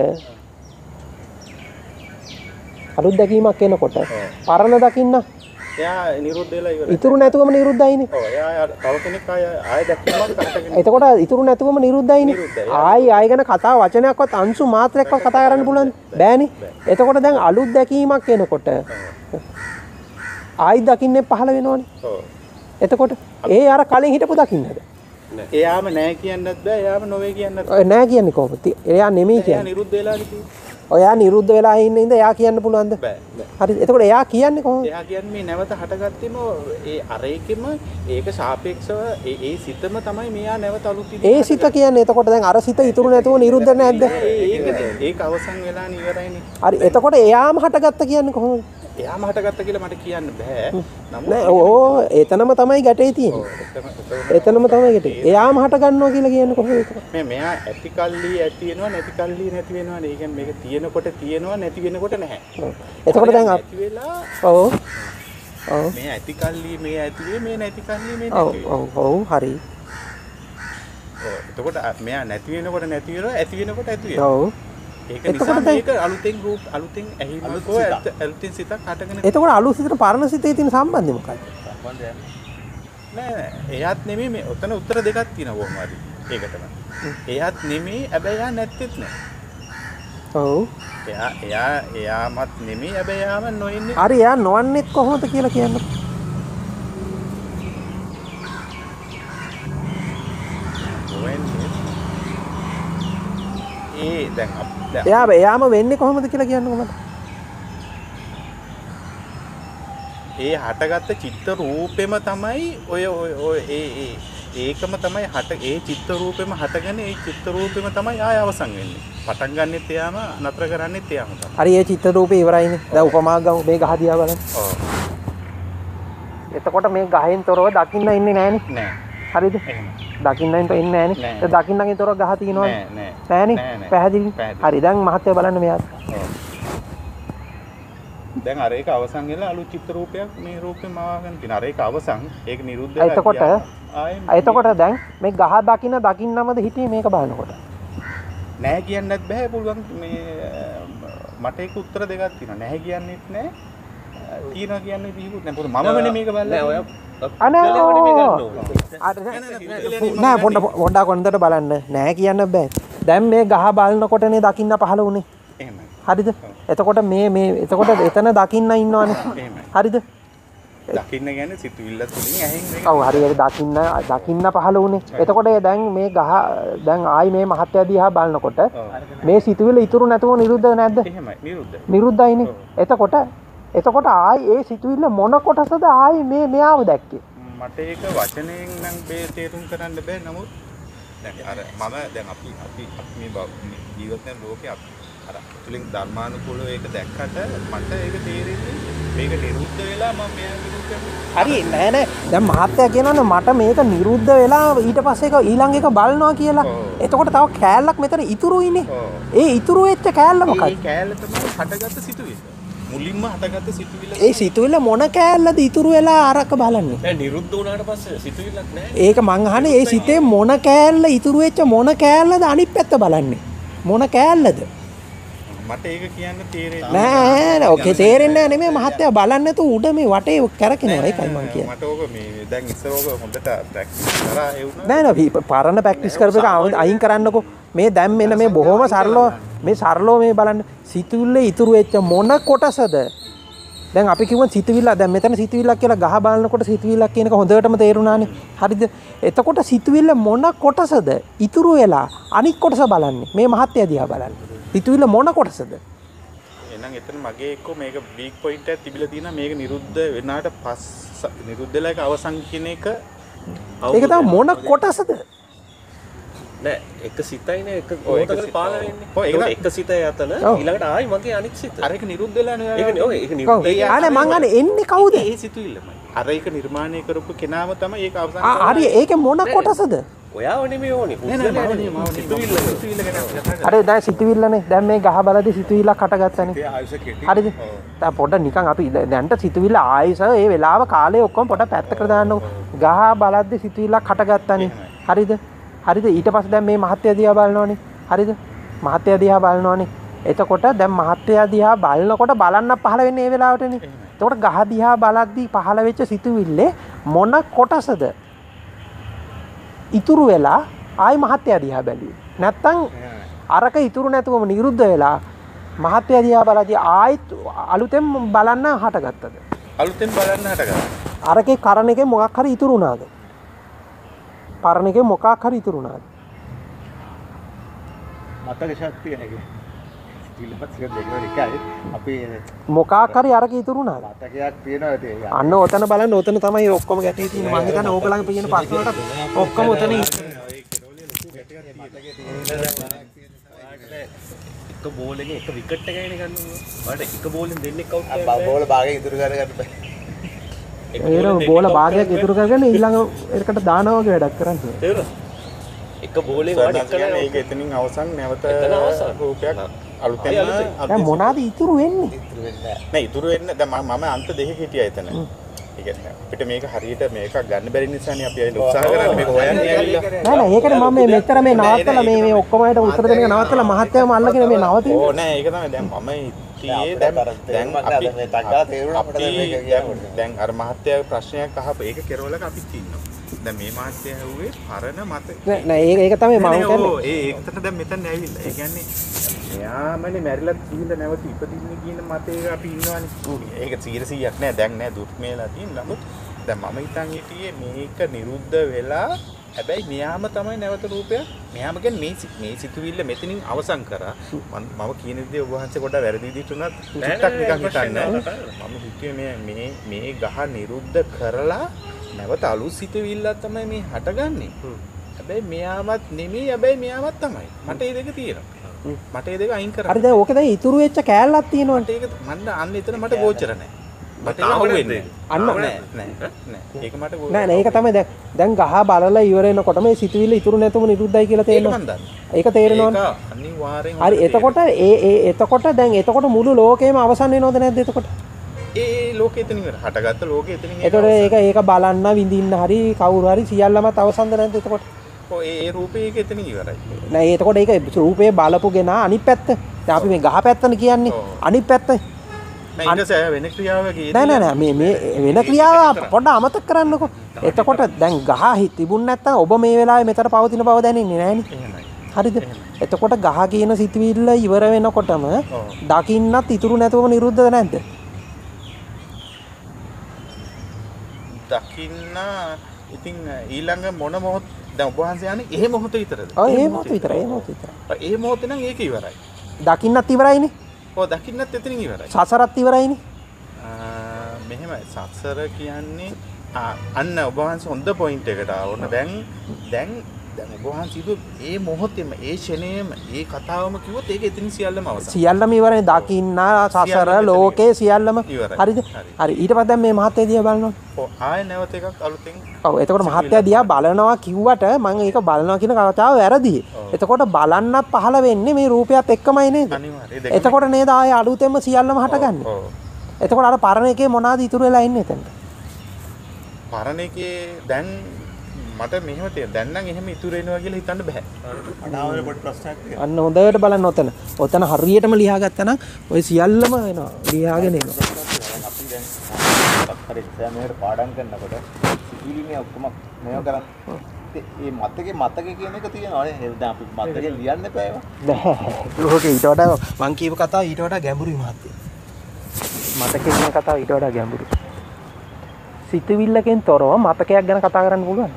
අලුත් දැකීමක් එනකොට පරණ දකින්න එයා නිරුද්ධ වෙලා ඉවරයි. ඉතුරු නැතුවම නිරුද්ධයිනේ. ඔව් එයා තව කෙනෙක් ආය ආය දැක්කමක් අහටගෙන එතකොට ඉතුරු නැතුවම නිරුද්ධයිනේ. නිරුද්ධයි. ආයි ආයි ගැන කතා වචනයක්වත් අංශු මාත්‍රයක්වත් කතා කරන්න පුළුවන් බෑනේ. එතකොට දැන් අලුත් දැකීමක් එනකොට ආයි දකින්නේ පහළ වෙනවනේ. ඔව්. එතකොට ඒ අර කලින් හිටපු දකින්නද? එයාම නෑ කියන්නත් බෑ එයාම නොවේ කියන්නත් ඔය නෑ කියන්නේ කොහොමද? එයා නෙමෙයි එයා කියන්නේ. නිරුද්ධ වෙලානේ තියෙන්නේ. ඔයා නිරුද්ධ වෙලා ඉන්න ඉඳ එයා කියන්න පුළුවන්ද? බෑ බෑ. හරි. එතකොට එයා කියන්නේ කොහොමද? එයා කියන්නේ මේ නැවත හටගත්තෙම ඒ අරේකෙම ඒක සාපේක්ෂව ඒ ඒ සිතම තමයි මෙයා නැවත අලුත් ඒ සිත කියන්නේ එතකොට දැන් අර සිත ඉතුරු නැතුව නිරුද්ධ නැද්ද? ඒකනේ ඒක අවසන් වෙලා ඉවරයිනේ. හරි. එතකොට එයාම හටගත්ත කියන්නේ කොහොමද? එයාම හටගත්ත කියලා මට කියන්න බෑ. නමුත් නෑ ඕ එතනම තමයි ගැටේ තියෙන්නේ. එතනම තමයි ගැටේ. එයාම හට ගන්නවා කියලා කියන්නේ කොහොමද? මේ මෙයා ඇති කල්ලි ඇති වෙනවා නැති කල්ලි නැති වෙනවානේ. ඒ කියන්නේ මේක තියෙනකොට තියෙනවා නැති වෙනකොට නැහැ. එතකොට දැන් ඇති වෙලා ඔව් ඔව් මේ ඇති කල්ලි මේ ඇති වෙයි මේ නැති කල්ලි මේ ඔව් නැති වෙයි. ඔව් ඔව් හරි. ඔව් එතකොට මෙයා නැති වෙනකොට නැති වෙනවා ඇති වෙනකොට ඇති වෙනවා. ඔව් ඒක නිසා මේක අලුතෙන් රූප අලුතෙන් ඇහිමක් හෝ අලුතෙන් සිතක් හටගෙන එතකොට අලුත් සිතට පරණ සිතේ තියෙන සම්බන්ධය මොකක්ද? සම්බන්ධයක් නෑ නෑ එයාත් නෙමෙයි මේ ඔතන උත්තර දෙකක් තියෙනවා කොහොම හරි ඒකටම එයාත් නෙමෙයි හැබැයි එයා නැත්තේත් නෑ ඔව් එයා එයා එයාමත් නෙමෙයි හැබැයි එයාම නොඉන්නේ හරි එයා නොවන්නේත් කොහොමද කියලා කියන්න. ඒ දැන් එයා එයාම වෙන්නේ කොහොමද කියලා කියන්නකො මට. ඒ හටගත්ත චිත්ත රූපෙම තමයි ඔය ඔය ඒ ඒ ඒකම තමයි හට ඒ චිත්ත රූපෙම හටගෙන ඒ චිත්ත රූපෙම තමයි ආය අවසන් වෙන්නේ. පටන් ගන්නෙත් එයාම නතර කරන්නෙත් එයාම තමයි. හරි ඒ චිත්ත රූපේ ඉවරයිනේ. දැන් උපමා ගමු මේ ගහ දිහා බලන්න. ඔව්. එතකොට මේ ගහෙන් තොරව දකින්න ඉන්නේ නෑනේ. නෑ. හරිද? එහෙම. දකින්න ඉන්නේ නෑනේ. ඒ දකින්නකින් තොරව ගහ තියෙනවද? නෑ නෑ. නෑනේ. පැහැදිලි. හරි දැන් මහත්තයා බලන්න මෙයාට. දැන් අර ඒක අවසන් වෙලා අලුත් චිත්ත රූපයක් මේ රූපෙම ආවගෙන තියෙන. අර ඒක අවසන් ඒක නිරුද්ධ වෙලා එතකොට එතකොට දැන් මේ ගහ දකින්න දකින්නමද හිටියේ මේක බලනකොට. නෑ කියන්නත් බෑ පුළුවන් මේ මට ඒක උත්තර දෙකක් තියෙනවා. නැහැ කියන්නෙත් නෑ. තියනවා කියන්නේ දිහිකුත් නෑ. මොකද මමමනේ මේක බලන්නේ. ඔය අනේ නෑ පොඩ පොඩ්ඩක් කොන්දට බලන්න. නෑ කියන්න බෑ. දැන් මේ ගහ බලනකොටනේ දකින්න පහළ වුනේ. එහෙමයි. හරිද? එතකොට මේ මේ එතකොට එතන දකින්න ඉන්නවනේ. හරිද? දකින්න කියන්නේ සිතුවිල්ල තුලින් ඇහෙන් මේක. ඔව් හරියට දකින්න දකින්න පහළ වුනේ. එතකොට දැන් මේ ගහ දැන් ආයි මේ මහත්ය දිහා බලනකොට මේ සිතුවිල්ල ඉතුරු නැතුව නිරුද්ධ නැද්ද? එහෙමයි නිරුද්ධ. නිරුද්ධයිනේ. එතකොට එතකොට ආයි ඒ සිතුවිල්ල මොන කොටසද ආයි මේ මෙයාව දැක්කේ? මට ඒක වචනයෙන් නම් බේ තේරුම් කරන්න බෑ. නමුත් දැන් අර මම දැන් අපි අපි අපි මේ ජීවත් වෙන ලෝකේ අපි අර තුලින් ධර්මානුකූලව ඒක දැක්කට මට ඒක තේරෙන්නේ මේක නිරුද්ධ වෙලා මම මෙයා නිරුද්ධ කරනවා. හරි නෑ නෑ දැන් මහත්තයා කියනවනේ මට මේක නිරුද්ධ වෙලා ඊට පස්සේ ඒක ඊළඟ එක බලනවා කියලා. එතකොට තව කෑල්ලක් මෙතන ඉතුරුයිනේ. ඒ ඉතුරු වෙච්ච කෑල්ල මොකක්ද? ඒ කෑල්ල තමයි හටගත්ත සිතුවිල්ල. මුලින්ම හටගත්ත සිතුවිල්ල. ඒ සිතුවිල්ල මොන කෑල්ලද ඉතුරු වෙලා අරක බලන්නේ? දැන් නිරුද්ධ වුණාට පස්සේ සිතුවිල්ලක් නැහැ. ඒක මං අහන්නේ ඒ සිතේ මොන කෑල්ල ඉතුරු වෙච්ච මොන කෑල්ලද අනිත් පැත්ත බලන්නේ? මොන කෑල්ලද? මට ඒක කියන්න තේරෙන්නේ නෑ නෑ ඔකේ තේරෙන්නේ නෑ නෙමෙයි මහත්තයා බලන්න නැතුව උඩ මේ වටේ කරකිනවා ඒකයි මං කියන්නේ. මට ඕක මේ දැන් ඉස්සර ඕක හොඳට ප්‍රැක්ටිස් කරා ඒ වුණා. නෑ නෑ පරණ ප්‍රැක්ටිස් කරපු එක අයින් කරන්නකෝ. මේ දැන් මෙන්න මේ බොහොම සරලව මේ සරලව මේ බලන්න සිතුවිල්ල ඉතුරු වෙච්ච මොන කොටසද? දැන් අපි කිව්වන් සිතුවිල්ල දැන් මෙතන සිතුවිල්ලක් කියලා ගහ බලනකොට සිතුවිල්ලක් කියන එක හොඳටම තේරුණානේ. හරිද? එතකොට සිතුවිල්ල මොන කොටසද ඉතුරු වෙලා අනිත් කොටස බලන්නේ? මේ මහත්තයා දිහා බලන්න. සිතුවිල්ල මොන කොටසද? එහෙනම් එතන මගේ එක්ක මේක වීක් පොයින්ට් එකක් තිබිලා තියෙනවා මේක නිරුද්ධ වෙනාට පස් නිරුද්ධ වෙලා ඒක අවසන් කියන එක. ඒක තමයි මොන කොටසද? නෑ එක සිතයිනේ එක මොහොතකට පාල වෙන්නේ. ඔය ඒක එක සිතයි අතන ඊළඟට ආයි මගේ අනිත් සිත. අර ඒක නිරුද්ධ වෙලා නේ. ඒක නේ ඔය ඒක නිරුද්ධ. අනේ මං අනේ එන්නේ කවුද? ඒ සිතුවිල්ලමයි. අර ඒක නිර්මාණය කරපු කෙනාම තමයි ඒක අවසන් කරන්නේ. හරි ඒකේ මොන කොටසද? ඔයාව නෙමෙයි ඕනේ. සිතුවිල්ල සිතුවිල්ල ගැන කතා කරා. හරි දැන් සිතුවිල්ලනේ. දැන් මේ ගහ බලද්දි සිතුවිල්ලක් හටගත්තනේ. ඒ ආයුෂ කෙටි. හරිද? දැන් පොඩ්ඩක් නිකන් අපි දැන්ට සිතුවිල්ල ආයුෂ ඒ වෙලාව කාලේ ඔක්කොම පොඩ්ඩක් පැත්තකට දාන්නකො. ගහ බලද්දි සිතුවිල්ලක් හටගත්තනේ. හරිද? හරිද? ඊට පස්සේ දැන් මේ මහත්ය දිහා බලනවනේ. හරිද? මහත්ය දිහා බලනවනේ. එතකොට දැන් මහත්ය දිහා බලනකොට බලන්න පහළ වෙන්නේ ඒ වෙලාවටනේ. එතකොට ගහ දිහා බලද්දි පහළ වෙච්ච සිතුවිල්ලේ මොන කොටසද ඉතුරු වෙලා ආයි මහත්ය දිහා බැලුවේ? නැත්තම් අරක ඉතුරු නැතුවම නිරුද්ධ වෙලා මහත්ය දිහා බලද්දි ආයි අලුතෙන් බලන්න හටගත්තද? අලුතෙන් බලන්න හට ගන්න. අරකේ කරන එකේ මොකක් හරි ඉතුරු වුණාද? පරණ එකේ මොකක් හරි ඉතුරු වුණාද? මතක ශක්තිය නැහැ. ඉලපස්සික දෙකවල එකයි අපි මොකක් හරි අරකේ ඉතුරු වුණාද? මතකයක් තියෙනවා ඒක. අන්න ඔතන බලන්න ඔතන තමයි ඔක්කොම ගැටේ තියෙන්නේ. මම හිතන්නේ ඕක ළඟ පේන පස්ස වලට ඔක්කොම ඔතන එක බෝල් එකේ එක විකට් එකයිනේ ගන්න ඕන. ඔයාලට එක බෝලෙන් දෙන්නෙක් අවුට් බා බෝල භාගයක් ඉතුරු කරගන්න බෑ. ඒක බෝල භාගයක් ඉතුරු කරගෙන ඊළඟ එකට දානවා වගේ වැඩක් කරන්නේ. තේරුණා? එක බෝලෙන් වාඩි කරලා ඒක එතනින් අවසන් නැවත එතන අවසන්. රූපයක් අලුතෙන් දැන් මොනවාද ඉතුරු වෙන්නේ? ඉතුරු වෙන්නේ නැහැ. නෑ ඉතුරු වෙන්න දැන් මම මම අන්ත දෙකක හිටියා එතන. ඒ කියන්නේ අපිට මේක හරියට මේක ගන්න බැරි නිසානේ අපි අයිල උත්සාහ කරන්නේ මේක හොයන්නේ ඇවිල්ලා. නෑ නෑ ඒකට මම මේ මෙච්චර මේ නවත්තලා මේ මේ ඔක්කොම අයට උත්තර දෙන්න එක නවත්තලා මහත්යම අල්ලගෙන මේ නවතින්නේ. ඕ නෑ ඒක තමයි දැන් මම හිටියේ දැන් දැන් අපි මේ තක්කා තේරුණා අපිට දැන් මේක කියන්නේ. දැන් අර මහත්යගේ ප්‍රශ්නයක් අහපු ඒක කෙරවලක අපිත් ඉන්නවා. දැන් මේ මහත්ය ඇහුවේ පරණ මත නෑ නෑ ඒක ඒක තමයි මම කියන්නේ. ඕ ඒ ඒකට දැන් මෙතන ඇවිල්ලා. ඒ කියන්නේ මෙයාමනේ මැරිලා කිහිල්ල නැවත ඉපදින්නේ කියන මතයක අපි ඉන්නවානේ. ඒක සීර සීයක් නෑ දැන් නෑ දුක් මේලා තියෙන. නමුත් දැන් මම හිතන් හිටියේ මේක නිරුද්ධ වෙලා හැබැයි මෙයාම තමයි නැවත රූපය මෙයාම කියන්නේ මේ මේ සිතුවිල්ල මෙතනින් අවසන් කරා. මම කියන දේ ඔබ වහන්සේ පොඩ්ඩක් වැරදි විදිහට උනත් චුට්ටක් නිකන් හිතන්නේ. මම හිතුවේ මේ මේ මේ ගහ නිරුද්ධ කරලා නැවත අලුත් සිතුවිල්ලක් තමයි මේ හටගන්නේ. හැබැයි මෙයාමත් නෙමෙයි හැබැයි මෙයාමත් තමයි. මට මේ දෙක තියෙනවා. මට මේ දෙක අයින් කරන්න. හරි දැන් ඕක දැන් ඉතුරු වෙච්ච කෑල්ලක් තියෙනවා. මට ඒක මන්න අන්න එතන මට ගෝචර නැහැ. මට ඒක හවුවෙන්නේ. අන්න නෑ නෑ නෑ. ඒක මට ගෝචර නෑ නෑ ඒක තමයි දැන් දැන් ගහ බලලා ඉවර වෙනකොට මේ සිතුවිල්ල ඉතුරු නැතුම නිරුද්ධයි කියලා තේරෙනවා. ඒක මන් දන්නේ. ඒක තේරෙනවනේ. ඒක අනිවාර්යෙන් හරි එතකොට ඒ ඒ එතකොට දැන් එතකොට මුළු ලෝකෙම අවසන් වෙනවද නැද්ද එතකොට? ඒ ලෝකෙ එතනින් ඉවර. හටගත්ත ලෝකෙ එතනින් එතකොට ඒක ඒක බලන්න විඳින්න හරි කවුරු හරි සියල්ලමත් අවසන්ද නැද්ද එතකොට? ඔය ඒ රූපේ ඒක එතනින් ඉවරයි. නෑ එතකොට ඒක රූපේ බලපු ගෙනා අනිත් පැත්ත. දැන් අපි මේ ගහ පැත්තනේ කියන්නේ. අනිත් පැත්ත. නෑ ඊට පස්සේ වෙන ක්‍රියාවක නෑ නෑ නෑ මේ මේ වෙන ක්‍රියාව පොඩ්ඩ අමතක කරන්නකෝ. එතකොට දැන් ගහ තිබුණ නැත්තම් ඔබ මේ වෙලාවේ මෙතන පවතින බව දැනෙන්නේ නෑනේ. එහෙමයි. හරිද? එතකොට ගහ කියන සිතුවිල්ල ඉවර වෙනකොටම දකින්නත් ඉතුරු නැතුවම නිරුද්ධද නැද්ද? දකින්න ඉතින් ඊළඟ මොන මොහොත දැන් ඔබ වහන්සේ යන්නේ එහෙ මොහොත විතරද? ඔව් ඒ මොහොත විතරයි ඒ මොහොත විතරයි. ඒ මොහොතේ නම් ඒක ඉවරයි. දකින්නත් ඉවරයිනේ. ඔව් දකින්නත් එතනින් ඉවරයි. සසරත් ඉවරයිනේ. මෙහෙමයි සසර කියන්නේ අන්න ඔබ වහන්සේ හොඳ පොයින්ට් එකට ආවොත් දැන් දැන් දැන් ඔබ වහන්සේ කිව්ව ඒ මොහොතේම ඒ ෂණේම ඒ කතාවම කිව්වොත් ඒක එතනින් සියල්ලම අවසන්. සියල්ලම ඉවරයි. දකින්න සසර ලෝකේ සියල්ලම හරිද? හරි ඊට පස්සේ දැන් මේ මහත්ය දිහා බලනවා. ඔව් ආයෙ නැවත එකක් අලුතෙන්. ඔව් එතකොට මහත්ය දිහා බලනවා කිව්වට මම ඒක බලනවා කියන කතාව වැරදි. එතකොට බලන්නත් පහළ වෙන්නේ මේ රූපයත් එක්කමයි නේද? අනිවාර්යයෙන්. එතකොට නේද ආයෙ අලුතෙන්ම සියල්ලම හටගන්නේ. ඔව්. එතකොට අර පරණ එකේ මොනවාද ඉතුරු වෙලා ඉන්නේ එතනට? පරණ එකේ දැන් මට මෙහෙම තියෙන දැන් නම් එහෙම ඉතුරු වෙනවා කියලා හිතන්න බෑ. අනාවල පොඩි ප්‍රශ්නයක් තියෙනවා. අන්න හොඳට බලන්න ඔතන. ඔතන හරියටම ලියා ගත්තා නම් ওই සියල්ලම වෙනවා. ලියාගෙන එනවා. අපි දැන් හරි එක්සෑම් එකට පාඩම් කරනකොට සිතිවිලිනේ ඔක්කොම මේව කරන්නේ. මේ මතකේ මතකේ කියන එක තියෙනවා නේ. දැන් අපි මතකේ ලියන්න එපා ඒවා. නෑ. ලෝකේ ඊට වඩා මං කියපු කතාව ඊට වඩා ගැඹුරුයි මහත්තයා. මතකේ කියන කතාව ඊට වඩා ගැඹුරුයි. සිතුවිල්ලකින් තොරව මතකයක් ගැන කතා කරන්න පුළුවන්.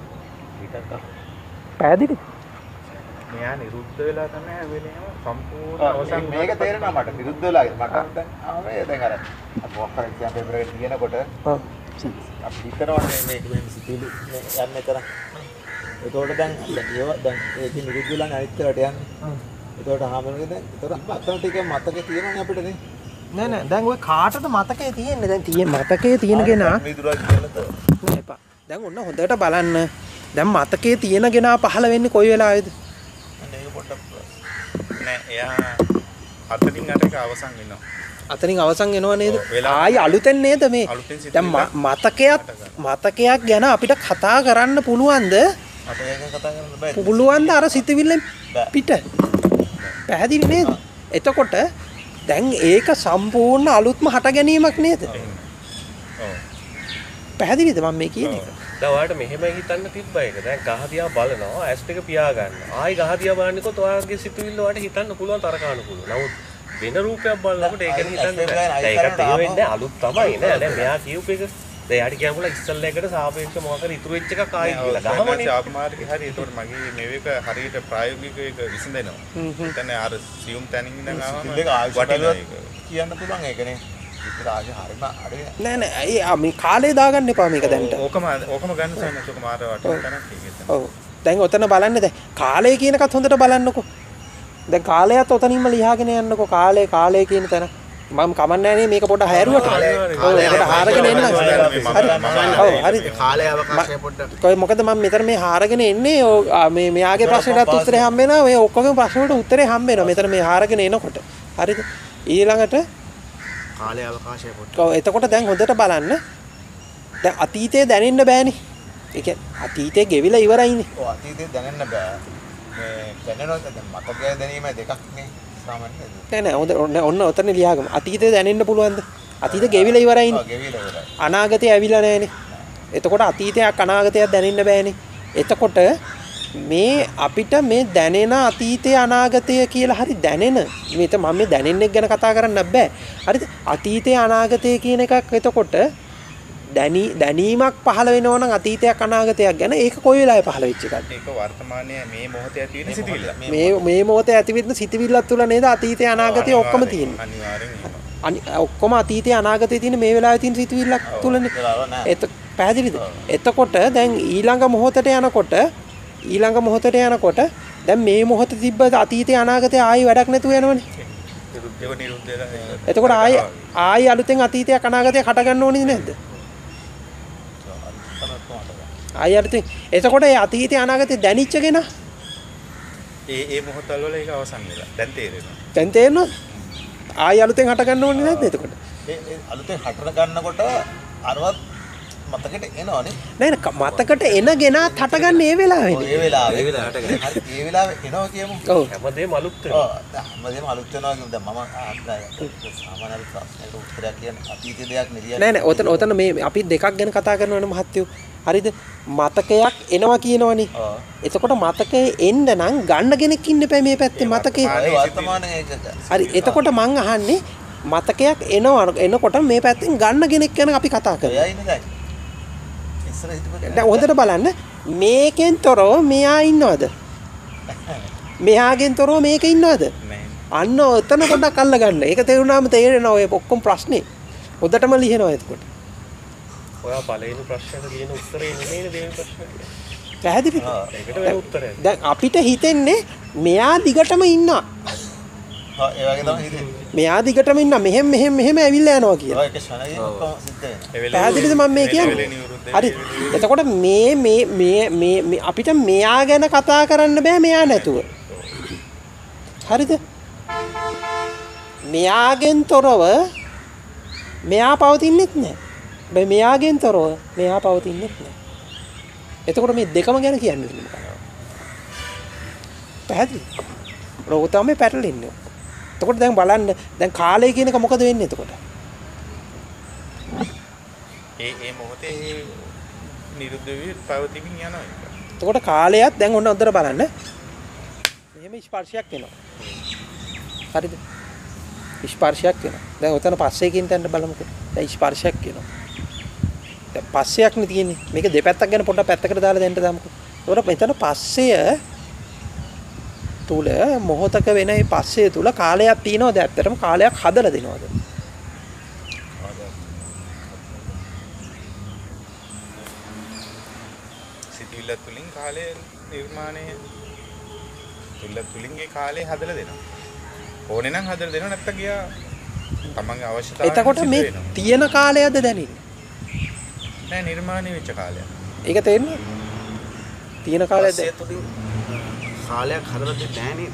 පැහැදිලිද? මෙයා නිරුද්ධ වෙලා තමයි වෙලේම සම්පූර්ණ අවසන් මේක තේරෙනවා මට නිරුද්ධ වෙලා මට දැන් ආවේ දැන් අර මොකක් හරි එක්සෑම් පේපර් එක තියෙනකොට ඔව් අපි හිතනවානේ මේ මේ සිතුවිලි යන්නේ කරා. ඒතකොට දැන් ඒව දැන් ඒක නිරුද්ධ වෙලා අනිත් කරට යන්නේ. ඒතකොට ආමරනේ දැන් ඒතකොට අතන ටික මතකේ තියෙනවනේ අපිට නේ. නෑ නෑ දැන් ඔය කාටද මතකයේ තියෙන්නේ? දැන් තියෙන මතකයේ තියෙන කෙනා මේ දුරක් කියලාද? නෑ එපා. දැන් ඔන්න හොඳට බලන්න. දැන් මතකයේ තියෙන කෙනා පහළ වෙන්නේ කොයි වෙලාවේද? අනේ ඒක පොඩ්ඩක් නෑ එයා අතනින් අර එක අවසන් වෙනවා. අතනින් අවසන් වෙනව නේද? ආයි අලුතෙන් නේද මේ? දැන් මතකයක් මතකයක් ගැන අපිට කතා කරන්න පුළුවන්ද? මතකයක් ගැන කතා කරන්න බෑ. පුළුවන්ද අර සිතුවිල්ලෙන් පිට? පැහැදිලි නේද? එතකොට දැන් ඒක සම්පූර්ණ අලුත්ම හට ගැනීමක් නේද? ඔව්. පැහැදිලිද මම මේ කියන එක? දැන් ඔයාලට මෙහෙම හිතන්න තිබ්බ එක. දැන් ගහ දිහා බලනවා, ඇස් දෙක පියා ගන්න. ආයි ගහ දිහා බලනකොට ඔයාලගේ සිතුවිල්ල ඔයාලට හිතන්න පුළුවන් තරකාන පුළුවන්. නමුත් වෙන රූපයක් බලනකොට ඒක හිතන්න බෑ. ඒකට ඒ වෙන්නේ අලුත් තමයි නෑ. දැන් මෙයා කියූප එක එයාට කියමුලා ඉස්සල්ලා එකට සාපේක්ෂව මොකක් හරි ඉතුරු වෙච්ච එකක් ආයි කියලා ගහමනේ. ආත්මාර්ථය හරි. ඒතකොට මගේ මේක හරියට ප්‍රායෝගිකව ඒක විසඳෙනවා. එතන අර සියුම් තැනින් ඉඳන් ආවම වටිනවා කියන්න පුළුවන් ඒකනේ. ඉතින් ආගේ හරිම අරේ නෑ නෑ ඒ මේ කාලේ දාගන්න එපා මේක දැන්ට. ඕකම ඕකම ගන්න සයිනස් ඕක මාර වටින තැනක් ඒක. ඔව්. දැන් ඔතන බලන්න දැන් කාලය කියන එකත් හොඳට බලන්නකෝ. දැන් කාලයත් ඔතනින්ම ලියාගෙන යන්නකෝ. කාලය කාලය කියන තැන මම කමන්නේ නෑ මේක පොඩ්ඩක් හැරුවට. ඔව් ඒකට හාරගෙන එන්න. ඔව් හරි. කාලය අවකාශය පොඩ්ඩක්. කොයි මොකද මම මෙතන මේ හාරගෙන එන්නේ මේ මෙයාගේ ප්‍රශ්නෙටත් උත්තරේ හම්බ වෙනවා. මේ ඔක්කොගේම ප්‍රශ්න වලට උත්තරේ හම්බ වෙනවා. මෙතන මේ හාරගෙන එනකොට. හරිද? ඊළඟට කාලය අවකාශය පොඩ්ඩක්. ඔව් එතකොට දැන් හොඳට බලන්න. දැන් අතීතේ දැනෙන්න බෑනේ. ඒ කියන්නේ අතීතේ ගෙවිලා ඉවරයිනේ. ඔව් අතීතේ දැනෙන්න බෑ. මේ දැනෙනවා දැන් මතකය දැනීම දෙකක් නේ සාමාන්‍යයෙන්. නෑ නෑ හොඳ ඔන්න ඔන්න ඔතන ලියාගමු. අතීතේ දැනෙන්න පුළුවන්ද? අතීතේ ගෙවිලා ඉවරයිනේ. ඔව් ගෙවිලා ඉවරයි. අනාගතේ ඇවිල්ලා නෑනේ. එතකොට අතීතයක් අනාගතයක් දැනෙන්න බෑනේ. එතකොට මේ අපිට මේ දැනෙන අතීතය අනාගතය කියලා හරි දැනෙන මේත මම මේ දැනෙන්නෙක් ගැන කතා කරන්න බෑ. හරිද? අතීතය අනාගතය කියන එකක් එතකොට දැනි දැනීමක් පහළ වෙනවා නම් අතීතයක් අනාගතයක් ගැන ඒක කොයි වෙලාවෙ පහළ වෙච්ච එකක්ද? ඒක වර්තමානයේ මේ මොහොතේ ඇති වෙන සිතිවිල්ල. මේ මේ මොහොතේ ඇති වෙන සිතිවිල්ලක් තුල නේද අතීතය අනාගතය ඔක්කොම තියෙන්නේ. අනිවාර්යෙන් ඔක්කොම අතීතය අනාගතය තියෙන මේ වෙලාවේ තියෙන සිතිවිල්ලක් තුලනේ. එත පැහැදිලිද? එතකොට දැන් ඊළඟ මොහොතට යනකොට ඊළඟ මොහොතට යනකොට දැන් මේ මොහොතේ තිබ්බ අතීතය අනාගතය ආයි වැඩක් නැතුව යනවනේ. ඒක නිරුද්ධ වෙලා. එතකොට ආයි ආයි අලුතෙන් අතීතයක් අනාගතයක් හට ගන්න ඕනේ නැද්ද? ආයි අලුතෙන් එතකොට ඒ අතීතය අනාගතය දැනිච්ච කෙනා ඒ ඒ මොහොතවල වල ඒක අවසන් වෙලා. දැන් තේරෙනවා. දැන් තේරෙනවද? ආයි අලුතෙන් හට ගන්න ඕනේ නැද්ද එතකොට? ඒ අලුතෙන් හටර ගන්නකොට අරවත් මතකෙට එනවනේ. නෑ නෑ මතකට එන ගෙනාත් හට ගන්න ඒ වෙලාවෙනේ. ඒ වෙලාවේ ඒ වෙලාවට හරි ඒ වෙලාවේ එනවා කියමු. ඔව්. හැමදේම අලුත් වෙනවා. ඔව් හැමදේම අලුත් වෙනවා කියමු. දැන් මම ආත්මය සාමාන්‍ය ප්‍රශ්නයකට උත්තරයක් කියන්නේ අතීත දෙයක් නෙලියක්. නෑ නෑ ඔතන ඔතන මේ අපි දෙකක් ගැන කතා කරනවනේ මහත්තයෝ. හරිද? මතකයක් එනවා කියනවනේ. ඔව්. එතකොට මතකේ එන්න නම් ගන්න කෙනෙක් ඉන්න එපා මේ පැත්තේ මතකේ. ඒ වර්තමානයේ ඒක. හරි එතකොට මං අහන්නේ මතකයක් එනවා එනකොට මේ පැත්තෙන් ගන්න කෙනෙක් ගැන අපි කතා කරමු. එයයි නේද? ඉස්සර හිටපු දැන් හොඳට බලන්න මේකෙන් තොරව මෙයා ඉන්නවද? මෙයාගෙන් තොරව මේක ඉන්නවද? අන්න ඔතන පොඩ්ඩක් අල්ල ගන්න. ඒක තේරුණාම තේරෙනවා ඔය ඔක්කොම ප්‍රශ්නේ. හොඳටම ලියනවා එතකොට. ඔයා පළවෙනි ප්‍රශ්නෙට කියන උත්තරේ නෙමෙයිනේ දෙවෙනි ප්‍රශ්නේ. පැහැදිලිද? ඒකට ඔය උත්තරය. දැන් අපිට හිතෙන්නේ මෙයා දිගටම ඉන්නවා. ඔව් ඒ වගේ තමයි හිතෙන්නේ. මෙයා දිගටම ඉන්නවා. මෙහෙම මෙහෙම මෙහෙම ඇවිල්ලා යනවා කියලා. ඔය එක ෂණයෙන් ඔක්කොම සිද්ධ වෙනවා. පැහැදිලිද මම මේ කියන්නේ? හරි. එතකොට මේ මේ මේ මේ අපිට මෙයා ගැන කතා කරන්න බෑ මෙයා නැතුව. හරිද? මෙයාගෙන් තොරව මෙයා පවතින්නෙත් නෑ. බෑ මෙයාගෙන් තොරව මෙයා පවතින්නෙත් නෑ. එතකොට මේ දෙකම ගැන කියන්නේ මොකක්ද? පැහැදිලි? රෝග තමයි පැටලෙන්නේ. එතකොට දැන් බලන්න දැන් කාලය කියන එක මොකද වෙන්නේ එතකොට? ඒ ඒ මොහොතේ නිරුද්ධ වෙවි පවතිමින් යනවා. එතකොට කාලයත් දැන් ඔන්න හොඳට බලන්න. මෙහෙම ස්පර්ශයක් එනවා. හරිද? ස්පර්ශයක් එනවා. දැන් ඔතන පස්සේ කියන තැනට බලමුකෝ. දැන් ස්පර්ශයක් එනවා. දැන් පස්සයක් නේ තියෙන්නේ. මේක දෙපැත්තක් ගැන පොඩ්ඩක් පැත්තකට දාලා දෙන්න දාමුකෝ. එතකොට මෙතන පස්සය තුල මොහොතක වෙන මේ පස්සේ තුල කාලයක් තියෙනවද? ඇත්තටම කාලයක් හදලා දෙනවද? සිතිවිල්ල තුලින් කාලය නිර්මාණය තුල තුලින් ඒ කාලය හදලා දෙනවා. ඕනේ නම් හදලා දෙනවා නැත්තම් ගියා තමන්ගේ අවශ්‍යතාවය. එතකොට මේ තියෙන කාලයද දැනෙන්නේ? නෑ නිර්මාණය වෙච්ච කාලය. ඒක තේරෙනවද? තියෙන කාලයද? කාලයක් හදලා දෙන්නේ නැහැ නේද?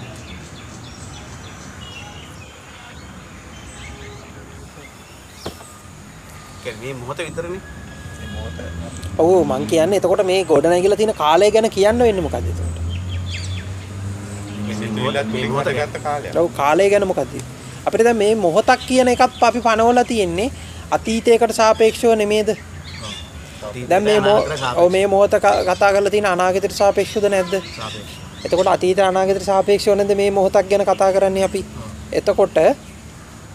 මේ මොහොත විතරනේ. මේ මොහොත. ඔව් මං කියන්නේ එතකොට මේ ගොඩ නැගිලා තියෙන කාලය ගැන කියන්න වෙන්නේ මොකද්ද එතකොට? මේ සිතිවිල්ල තුලින් හදගත්ත කාලය. ඔව් කාලය ගැන මොකද්ද? අපිට දැන් මේ මොහොතක් කියන එකත් අපි පනවලා තියෙන්නේ අතීතයකට සාපේක්ෂව නෙමේද? දැන් මේ ඔව් මේ මොහොත කතා කරලා තියෙන අනාගතයට සාපේක්ෂවද නැද්ද? සාපේක්ෂයි. එතකොට අතීත අනාගතයට සාපේක්ෂව නැද්ද මේ මොහොතක් ගැන කතා කරන්නේ අපි? එතකොට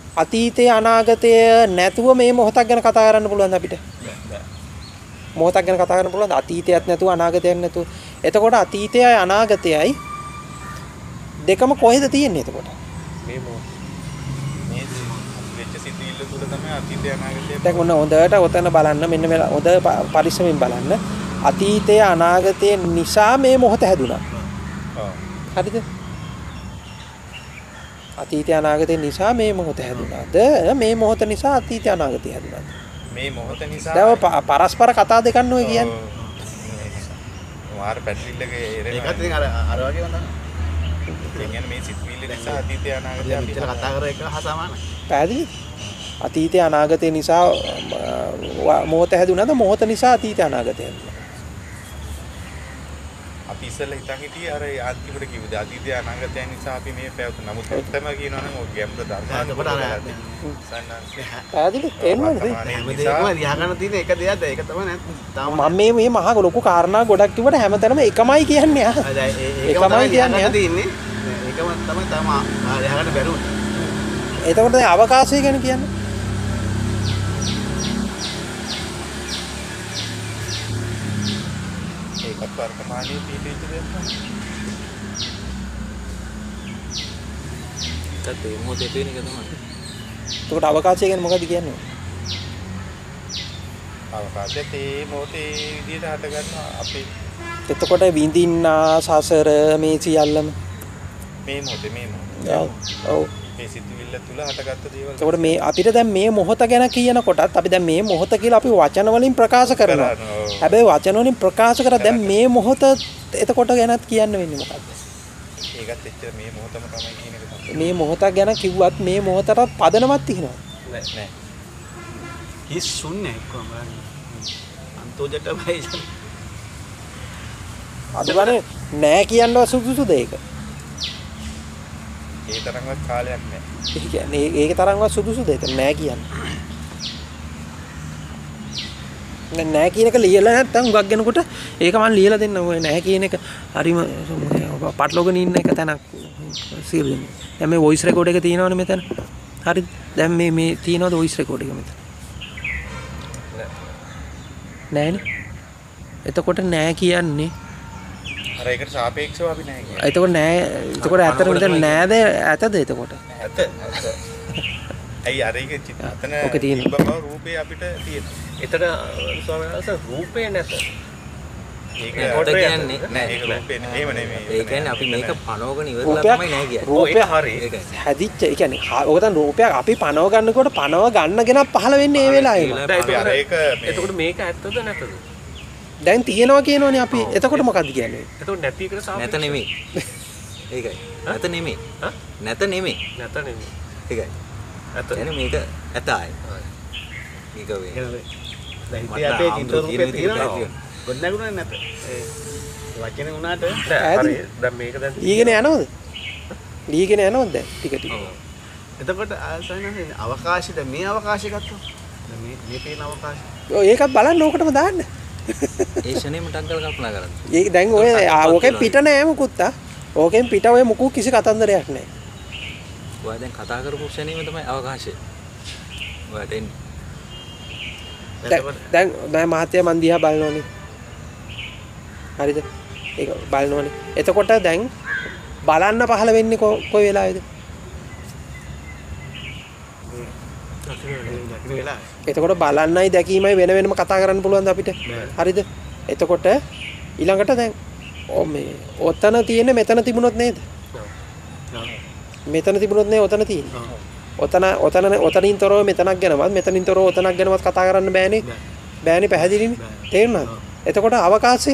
අතීතයේ අනාගතය නැතුව මේ මොහොතක් ගැන කතා කරන්න පුළුවන් අපිට. මොහොතක් ගැන කතා කරන්න පුළුවන් අතීතයක් නැතුව අනාගතයක් නැතුව. එතකොට අතීතයයි අනාගතයයි දෙකම කොහෙද තියෙන්නේ එතකොට? මේ මොහොත මේ වෙච්ච සිතුවිල්ල තුල තමයි අතීතය අනාගතය. දැන් ඔන්න හොඳට ඔතන බලන්න මෙන්න මේ හොඳ පරිස්සමෙන් බලන්න. අතීතය අනාගතය නිසා මේ මොහොත හැදුනා. ඔව්. හරිද? අතීතය අනාගතය නිසා මේ මොහොත හැදුනාද? මේ මොහොත නිසා අතීතය අනාගතය හැදුනාද? මේ මොහොත නිසා දැන් පරස්පර කතා දෙකක් නෙවෙයි කියන්නේ. මාර පැටලිල්ලක එරෙනවා. ඒකත් ඉතින් අර අර වගේ වන්දන. ඒ කියන්නේ මේ සිතුවිල්ල නිසා අතීතය අනාගතය අපි අපි මෙච්චර කතා කර එක හා සමානයි. පැහැදිලි? අතීතය අනාගතය නිසා මොහොත හැදුනාද? මොහොත නිසා අතීතය අනාගතය හැදුනා. අපි ඉස්සෙල්ලා හිතන් හිටියේ අර අන්තිමට කිව්වද අතීතය අනාගතය නිසා අපි මේ පැවතුන. නමුත් ඇත්තම කියනවා නම් ඔය ගැඹුරු ධර්මානුකූලව පැහැදිලි? තේරුණාද? හැමදේම ලියා ගන්න තියෙන එක දෙයක්ද ඒක තමයි නැත්නම් තාම මම මේ මේ මහා ලොකු කාරණා ගොඩක් කිව්වට හැමතැනම එකමයි කියන්නේ ආ. ඒකම තමයි කියන්නේ තියෙන්නේ. ඒකම තමයි තාම ලියා ගන්න බැරුව. එතකොට දැන් අවකාශය ගැන කියන්නේ ඒකත් වර්තමානයේ පිටිච්ච දෙයක් තමයි. ඒකත් ඒ මොහොතේ තියෙන එක තමයි. එතකොට අවකාශය ගැන මොකද කියන්නේ? අවකාශයත් ඒ මොහොතේ විදිහට හට ගන්නවා අපි එතකොට විඳින්නා සසර මේ සියල්ලම මේ මොහොතේ මේ මොහොතේ. ඔව් ඔව් මේ සිතුවිල්ල තුල හටගත්ත දේවල්. එතකොට මේ අපිට දැන් මේ මොහොත ගැන කියනකොටත් අපි දැන් මේ මොහොත කියලා අපි වචන වලින් ප්‍රකාශ කරනවා. හැබැයි වචන වලින් ප්‍රකාශ කරා දැන් මේ මොහොත එතකොට ගැනත් කියන්න වෙන්නේ මොකද්ද? ඒකත් එච්චර මේ මොහොතම තමයි කියන එක තමයි. මේ මොහොත ගැන කිව්වත් මේ මොහොතට පදනමක් තියෙනවා. නෑ නෑ. හිස් ශුන්‍ය කොහොමද? අන්තෝජට බයි. අදවනේ නෑ කියනවා සුදුසුද ඒක? ඒ තරම්වත් කාලයක් නෑ. ඒ කියන්නේ ඒක තරම්වත් සුදුසුද ඒක නෑ කියන්නේ. දැන් නෑ කියන එක ලියලා නැත්තම් හුඟක් ගෙනකොට ඒක මම ලියලා දෙන්න ඕනේ නෑ කියන එක හරිම පටලොගෙන ඉන්න එක තැනක් සියලු දෙන්නේ. දැන් මේ වොයිස් රෙකෝඩ් එක තියෙනවනේ මෙතන. හරිද? දැන් මේ මේ තියෙනවද වොයිස් රෙකෝඩ් එක මෙතන? නෑනේ. එතකොට නෑ කියන්නේ අර ඒකට සාපේක්ෂව අපි නෑ කියන්නේ. එතකොට නෑ එතකොට ඇත්තටම දැන් නෑද ඇතද එතකොට? ඇත. ඇත. ඇයි අර ඒක චිත්තන ඔක තියෙනවා. බව රූපේ අපිට තියෙනවා. එතන ස්වාමීන් වහන්සේ රූපේ නැත. ඒක කොට කියන්නේ නෑ ඒක රූපේ නෙමෙයි. එහෙම නෙමෙයි. ඒ කියන්නේ අපි මේක පනවගෙන ඉවරලා රූපයක් තමයි නෑ කියන්නේ. රූපයක් හරි. ඒකයි. හැදිච්ච ඒ කියන්නේ ඔක දැන් රූපයක් අපි පනව ගන්නකොට පනව ගන්නගෙන පහළ වෙන්නේ ඒ වෙලාවෙම. අපි අර ඒක මේ එතකොට මේක ඇත්තද නැතද? දැන් තියෙනවා කියනවනේ අපි. එතකොට මොකද්ද කියන්නේ? එතකොට නැති එකට නැත සාපේක්ෂව නෙමෙයි. ඒකයි. නැත නෙමෙයි. හා? නැත නෙමෙයි. නැත නෙමෙයි. ඒකයි. ඇත. කියන්නේ මේක ඇතයි. මේක වේ. දැන් මට හිතේ අපේ ආම්දෝ චිත්ත රූපේ කියන විදිහට තියෙනවා. තියෙනවා. ගොඩනගුණා නැත. ඒ වචනේ උනාට නෑ හරි. දැන් මේක දැන් ලීගෙන යනවද? ලීගෙන යනවද දැන් ටික ටික? ඔව්. එතකොට ආසයිනන්නේ අවකාශයද මේ අවකාශය ගත්තොත් දැන් මේ මේ පේන අවකාශය ඔය ඒකත් බලන්න ඕකටම දාන්න. ඒ ෂණේම ටක්කල කල්පනා කරන්න. ඒක දැන් ඔය ඕකෙන් පිට නෑ මුකුත් ආ. ඕකෙන් පිට ඔය මුකු කිසි කතන්දරයක් නෑ. ඔයා දැන් කතා කරපු ෂණේම තමයි අවකාශය. ඔයාට එන්නේ. දැන් දැන් දැන් මහත්තයා මන් දිහා බලනෝනේ. හරිද? ඒක බලනෝනේ. එතකොට දැන් බලන්න පහළ වෙන්නේ කොයි වෙලාවේද? දකින්න වෙලා එතකොට බලන්නයි දැකීමයි වෙන වෙනම කතා කරන්න පුළුවන්ද අපිට? හරිද? එතකොට ඊළඟට දැන් ඔ මේ ඔතන තියෙන්නේ මෙතන තිබුණොත් නේද? මෙතන තිබුණොත් නේ ඔතන තියෙන්නේ. ඔතන ඔතන ඔතනින් තොරව මෙතනක් ගැනවත් මෙතනින් තොරව ඔතනක් ගැනවත් කතා කරන්න බෑනේ. බෑනේ පැහැදිලිනේ. තේරුණාද? එතකොට අවකාශය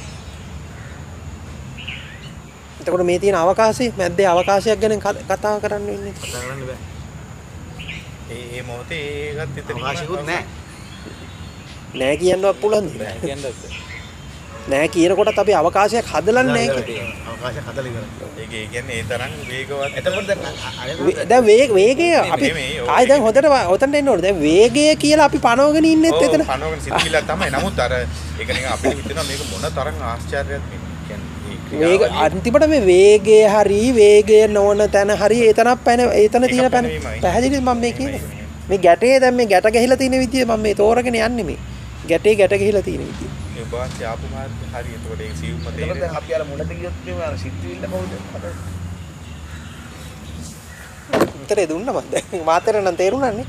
එතකොට මේ තියෙන අවකාශය මැද්දේ අවකාශයක් ගැන කතා කරන්න වෙන්නේ. කතා කරන්න බෑ. ඒ ඒ මොහොතේ ඒකත් එතන අවකාශිකුත් නෑ. නෑ කියන්නවත් පුළුවන්ද? නෑ කියන්නත්. නෑ කියනකොටත් අපි අවකාශයක් හදලා නෑ කියන්නේ. අවකාශය හදලා ඉවරයි. ඒක ඒ කියන්නේ ඒ තරම් වේගවත්. එතකොට දැන් වේ- දැන් වේග වේගය අපි ආයි දැන් හොඳට ඔතනට එන්න ඕනේ. දැන් වේගය කියලා අපි පනවගෙන ඉන්නෙත් එතන. පනවගෙන සිතිවිල්ල තමයි. නමුත් අර ඒක නිකන් අපිට හිතෙනවා මේක මොන තරම් ආශ්චර්යයක් මේ කියන්නේ. ඒක වේග අන්තිමට මේ වේගය හරි වේගය නොවන තැන හරි එතනක් පැන එතන තියෙන පැන පැහැදිලිද මම මේ කියන්නේ මේ ගැටේ දැන් මේ ගැට ගැහිලා තියෙන විදිය මම මේ තෝරගෙන යන්නේ මේ ගැටේ ගැට ගැහිලා තියෙන විදිය ඒ බාස් ආපු මාත් හරි එතකොට ඒ සිව්ම තේරෙන්නේ දැන් අපි අර මුලට ගියොත් මේ අර සිත්විල්ල කොහොමද උත්තරේ දුන්නා මම දැන් මාතර නම් තේරුණානේ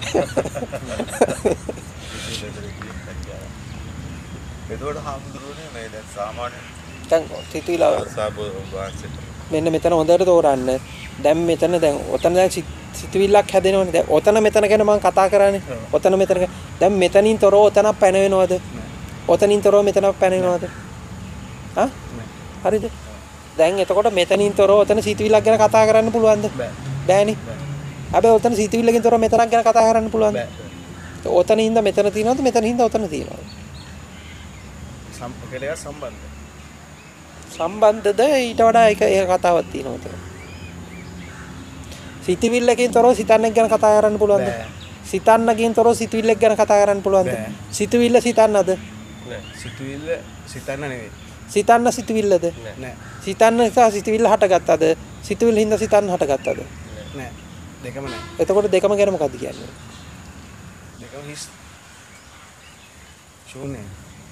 එතකොට හාමුදුරුවනේ මේ දැන් සාමාන්‍ය දැන් සිතුවිලා සාබ වාසිත මෙන්න මෙතන හොඳට තෝරන්න දැන් මෙතන දැන් ඔතන දැන් සිතුවිල්ලක් හැදෙනවනේ දැන් ඔතන මෙතන ගැන මම කතා කරන්නේ ඔතන මෙතන දැන් මෙතනින් තොරව ඔතනක් පැන වෙනවද ඔතනින් තොරව මෙතනක් පැන වෙනවද හා හරිද දැන් එතකොට මෙතනින් තොරව ඔතන සිතුවිල්ලක් ගැන කතා කරන්න පුළුවන්ද බෑනේ හැබැයි ඔතන සිතුවිල්ලකින් තොරව මෙතනක් ගැන කතා කරන්න පුළුවන්ද ඔතන ඉඳන් මෙතන තියනවද මෙතන ඉඳන් ඔතන තියනවද සම්පූර්ණයෙන් සම්බන්ධ සම්බන්ධද ඊට වඩා එක එක කතාවක් තියෙනවා උතන සිතවිල්ලකින් තොරව සිතන්නක් ගැන කතා කරන්න පුළුවන්ද සිතන්නකින් තොරව සිතවිල්ලක් ගැන කතා කරන්න පුළුවන්ද සිතවිල්ල සිතන්නද නෑ සිතුවිල්ල සිතන්න නෙවෙයි සිතන්න සිතවිල්ලද නෑ සිතන්න නිසා සිතවිල්ල හටගත්තද සිතවිල්ල හින්දා සිතන්න හටගත්තද නෑ දෙකම නෑ එතකොට දෙකම ගැන මොකද්ද කියන්නේ දෙකම හිස් ශූන්‍යයි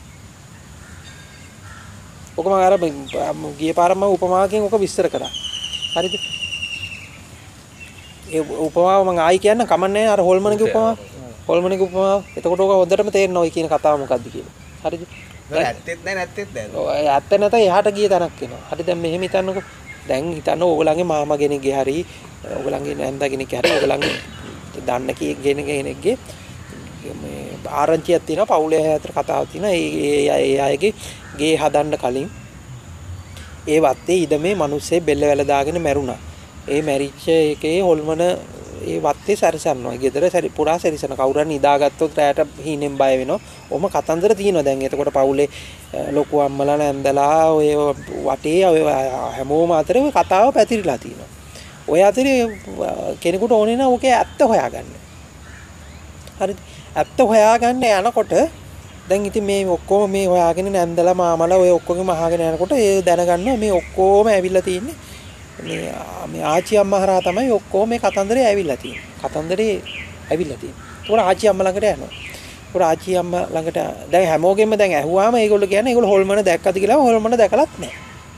ඔක මම අර ගිය පාර මම උපමාවකින් ඔක විස්තර කරා හරිද ඒ උපමාව මම ආයි කියන්න කමන්නේ අර හොල්මනගේ උපමාව හොල්මනගේ උපමාව එතකොට ඔක හොඳටම තේරෙනවා ඔය කියන කතාව මොකද්ද කියලා හරිද දැන් ඇත්තෙත් නෑ නැත්තෙත් නෑ ඔය ඇත්ත නැත එහාට ගිය තැනක් වෙනවා හරි දැන් මෙහෙම හිතන්නකෝ දැන් හිතන්න ඕගොල්ලන්ගේ මාමා කෙනෙක්ගේ හරි ඕගොල්ලන්ගේ නැන්දා කෙනෙක්ගේ හරි ඕගොල්ලන්ගේ දන්න කෙනෙක් කෙනෙක්ගේ මේ ආරංචියක් තියෙනවා පවුලේ අතර කතාවක් තියෙනවා ඒ ඒ අයගේ ගේ හදන්න කලින් ඒ වත්තේ ඉදමේ මිනිස්සේ බෙල්ල වැල දාගෙන මැරුණා. ඒ මැරිච්ච එකේ හොල්මන ඒ වත්තේ සැරසන්නවා. ගෙදර සැරි පුරා සැරිසන කවුරුන් නිදාගත්තොත් රැයට හීනෙන් බය වෙනවා. ඔහම කතන්දර තියෙනවා. දැන් එතකොට පවුලේ ලොකු අම්මලා නැන්දලා ඔය වටේ ඔය හැමෝම අතරේ ඔය කතාව පැතිරිලා තියෙනවා. ඔය අතරේ කෙනෙකුට ඕනේ නම් ඕකේ ඇත්ත හොයාගන්න. හරිද? ඇත්ත හොයාගන්න යනකොට දැන් ඉතින් මේ ඔක්කොම මේ හොයාගෙන නැන්දලා මාමලා ඔය ඔක්කොගෙම අහගෙන යනකොට ඒ දැනගන්නවා මේ ඔක්කොම ඇවිල්ලා තියෙන්නේ මේ මේ ආච්චි අම්මා හරහා තමයි ඔක්කොම මේ කතන්දරේ ඇවිල්ලා තියෙන්නේ. කතන්දරේ ඇවිල්ලා තියෙන්නේ. ඒකට ආච්චි අම්මා ළඟට යනවා. ඒකට ආච්චි අම්මා ළඟට දැන් හැමෝගෙම දැන් ඇහුවාම ඒගොල්ලෝ කියන්නේ ඒගොල්ලෝ හොල්මන දැක්කද කියලා හොල්මන දැකලත් නැහැ.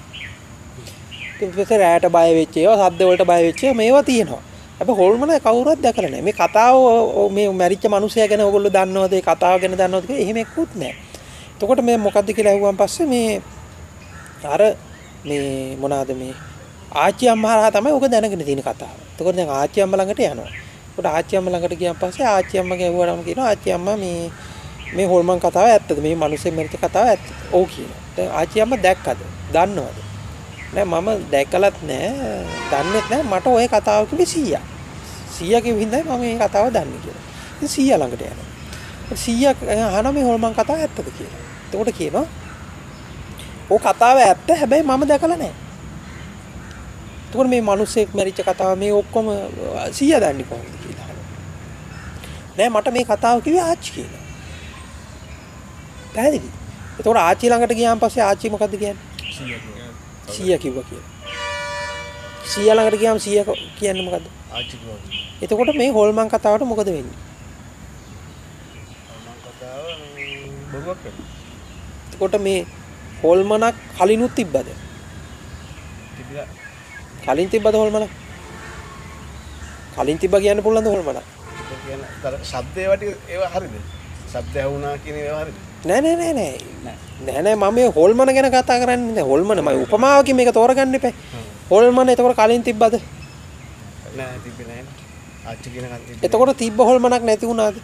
ඊට පස්සේ රැයට බය වෙච්ච ඒවා සද්ද වලට බය වෙච්ච ඒවා මේවා තියෙනවා. හැබැයි හොල්මන කවුරුවත් දැකලා නැහැ. මේ කතාව මේ මැරිච්ච මිනිසයා ගැන ඕගොල්ලෝ දන්නවද? ඒ කතාව ගැන දන්නවද කියලා එහෙම එක්කුත් නැහැ. එතකොට මේ මොකද්ද කියලා අහුවාන් පස්සේ මේ අර මේ මොනවාද මේ ආච්චි අම්මා හරහා තමයි ඔක දැනගෙන තියෙන කතාව. එතකොට දැන් ආච්චි අම්මා ළඟට යනවා. එතකොට ආච්චි අම්මා ළඟට ගියන් පස්සේ ආච්චි අම්මගේ ඇහුවාම කියනවා ආච්චි අම්මා මේ මේ හොල්මන් කතාව ඇත්තද? මේ මිනිස්සෙක් මැරිච්ච කතාව ඇත්තද? ඔව් කියනවා. දැන් ආච්චි අම්මා දැක්කද? දන්නවද? නෑ මම දැකලත් නෑ. දන්නෙත් නෑ මට ওই කතාව කිව්වේ සීයා. සීයා කිව්ව හින්දායි මම මේ කතාව දන්නේ කියලා. ඉතින් සීයා ළඟට යනවා. සීයා අහනවා මේ හොල්මන් කතාව ඇත්තද කියලා. එතකොට කියනවා ඔය කතාව ඇත්ත හැබැයි මම දැකලා නෑ. එතකොට මේ මිනිස්සෙක් මැරිච්ච කතාව මේ ඔක්කොම සීයා දන්නේ කොහොමද කියලා අහනවා. නෑ මට මේ කතාව කිව්වේ ආච්චි කියලා. පැහැදිලි. එතකොට ආච්චි ළඟට ගියාන් පස්සේ ආච්චි මොකද්ද කියන්නේ? සීයා කිව්වා කියලා. සීයා ළඟට ගියාම සීයා කියන්නේ මොකද්ද? ආච්චි කිව්වා. එතකොට මේ හොල්මන් කතාවට මොකද වෙන්නේ? හොල්මන් කතාව බොරුවක් වෙනවා. එතකොට මේ හොල්මනක් කලිනුත් තිබ්බද? තිබිලා කලින් තිබ්බද හොල්මනක්? කලින් තිබ්බා කියන්න පුළුවන්ද හොල්මනක්? ඒක කියන්නේ අර ශබ්දේ වටි ඒවා හරියද? ශබ්ද ඇහුණා කියන ඒවා හරියද? නෑ නෑ නෑ නෑ. නෑ නෑ මම මේ හොල්මන ගැන කතා කරන්නේ නෑ. හොල්මන මම උපමාවකින් මේක තෝරගන්න එපා. හොල්මන එතකොට කලින් තිබ්බද? නෑ තිබ්බේ නෑ. ආච්චි කියන කන් තිබ්බේ. එතකොට තිබ්බ හොල්මනක් නැති වුණාද?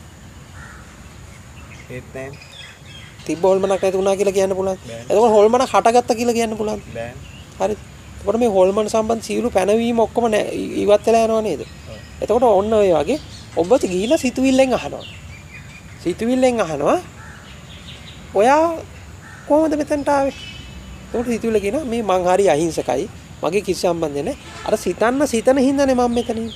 ඒත් නෑ. තිබ්බ හොල්මනක් නැති වුණා කියලා කියන්න පුළුවන්. එතකොට හොල්මනක් හටගත්තා කියලා කියන්න පුළුවන්. බෑ. හරිද? එතකොට මේ හොල්මන් සම්බන්ධ සියලු පැනවීම ඔක්කොම ඉවත් වෙලා යනවා නේද? එතකොට ඔන්න ඔය වගේ ඔබත් ගිහිලා සිතුවිල්ලෙන් අහනවා. සිතුවිල්ලෙන් අහනවා ඔයා කොහොමද මෙතනට ආවේ? එතකොට සිතුවිල්ල කියනවා මේ මං හරි අහිංසකයි. මගේ කිසි සම්බන්ධයක් නැහැ. අර සිතන්න සිතන හින්දානේ මම මෙතන ඉන්නේ.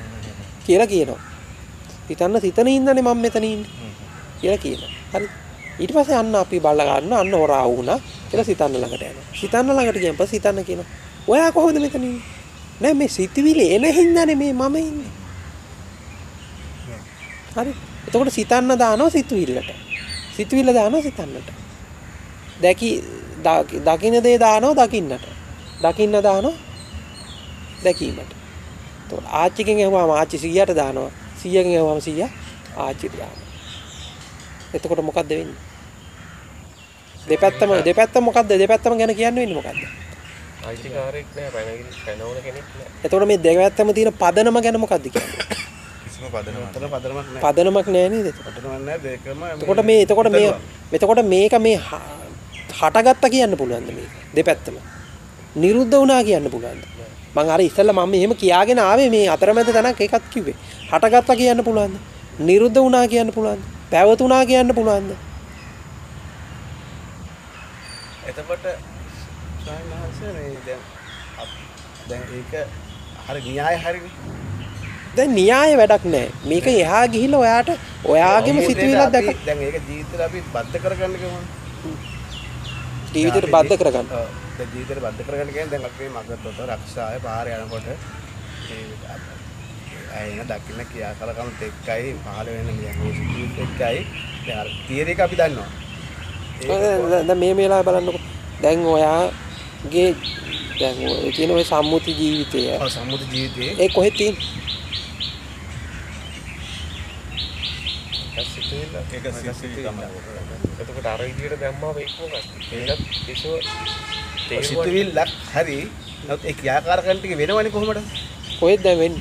කියලා කියනවා. සිතන්න සිතන හින්දානේ මම මෙතන ඉන්නේ. කියලා කියනවා. හරි. ඊට පස්සේ අන්න අපි බලලා ගන්න අන්න හොරා වුණා කියලා සිතන්න ළඟට යනවා. සිතන්න ළඟට ගියන් පස්සේ සිතන්න කියනවා. ඔයා කොහොමද මෙතන ඉන්නේ? නෑ මේ සිතුවිලි එන හින්දානේ මේ මම ඉන්නේ. හරි. එතකොට සිතන්න දානවා සිතුවිල්ලට. සිතුවිල්ල දානවා සිතන්නට. දැකි දකින්න දේ දානවා දකින්නට. දකින්න දානවා දැකීමට. එතකොට ආච්චිගෙන් ඇහුවාම ආච්චි සීයාට දානවා. සීයාගෙන් ඇහුවාම සීයා ආච්චිට දානවා. එතකොට මොකද්ද වෙන්නේ? දෙපැත්තම දෙපැත්තම මොකද්ද? දෙපැත්තම ගැන කියන්න වෙන්නේ මොකද්ද? අයිතිකාරයෙක් නෑ, පැනගෙන පැනවන කෙනෙක් නෑ. එතකොට මේ දෙපැත්තම තියෙන පදනම ගැන මොකද්ද කියන්නේ? කිසිම පදනමක් අතන පදනමක් නැහැ. පදනමක් නෑ නේද? පදනමක් නැහැ දෙකම. එතකොට මේ එතකොට මේ එතකොට මේක මේ හටගත්තා කියන්න පුළුවන්ද මේක? දෙපැත්තම. නිරුද්ධ වුණා කියන්න පුළුවන්ද? මං අර ඉස්සෙල්ලා මම මෙහෙම කියාගෙන ආවේ මේ අතරමැද තැනක් එකක් කිව්වේ. හටගත්තා කියන්න පුළුවන්ද? නිරුද්ධ වුණා කියන්න පුළුවන්ද? පැවතුණා කියන්න පුළුවන්ද? එතකොට ස්වාමීන් වහන්සේ මේ දැන් දැන් ඒක හරි න්‍යාය හරිනේ. දැන් න්‍යාය වැඩක් නැහැ. මේක එහා ගිහිල්ලා ඔයාට ඔයාගේම සිතුවිල්ලක් දැක දැන් ඒක ජීවිතේට අපි බද්ධ කරගන්න කියමු. ජීවිතේට බද්ධ කරගන්න. ඔව්. දැන් ජීවිතේට බද්ධ කරගන්න කියන්නේ දැන් අපි මගතොත රක්ෂාවේ පාර යනකොට ඒ අයන දකින්න ක්‍රියාකරකමත් එක්කයි පහළ වෙන මේ සිතුවිල්ලත් එක්කයි දැන් අර තියරි එක අපි දන්නවා. දැන් මේ මේලා බලන්නකො. දැන් ඔයාගේ දැන් ඔය කියන ඔය සම්මුති ජීවිතය. ඔව් සම්මුති ජීවිතේ ඒ කොහෙද තියෙන්නේ? සිතුවිල්ල ඒක සිසිලි තමයි. එතකොට අර විදියට දැම්මාම ඒක මොකක්ද? ඒකත් කිසිම සිතුවිල්ලක් හරි නමුත් ඒ ක්‍රියාකාරකම් ටික වෙනවනේ කොහොමද? කොහෙද දැන් වෙන්නේ?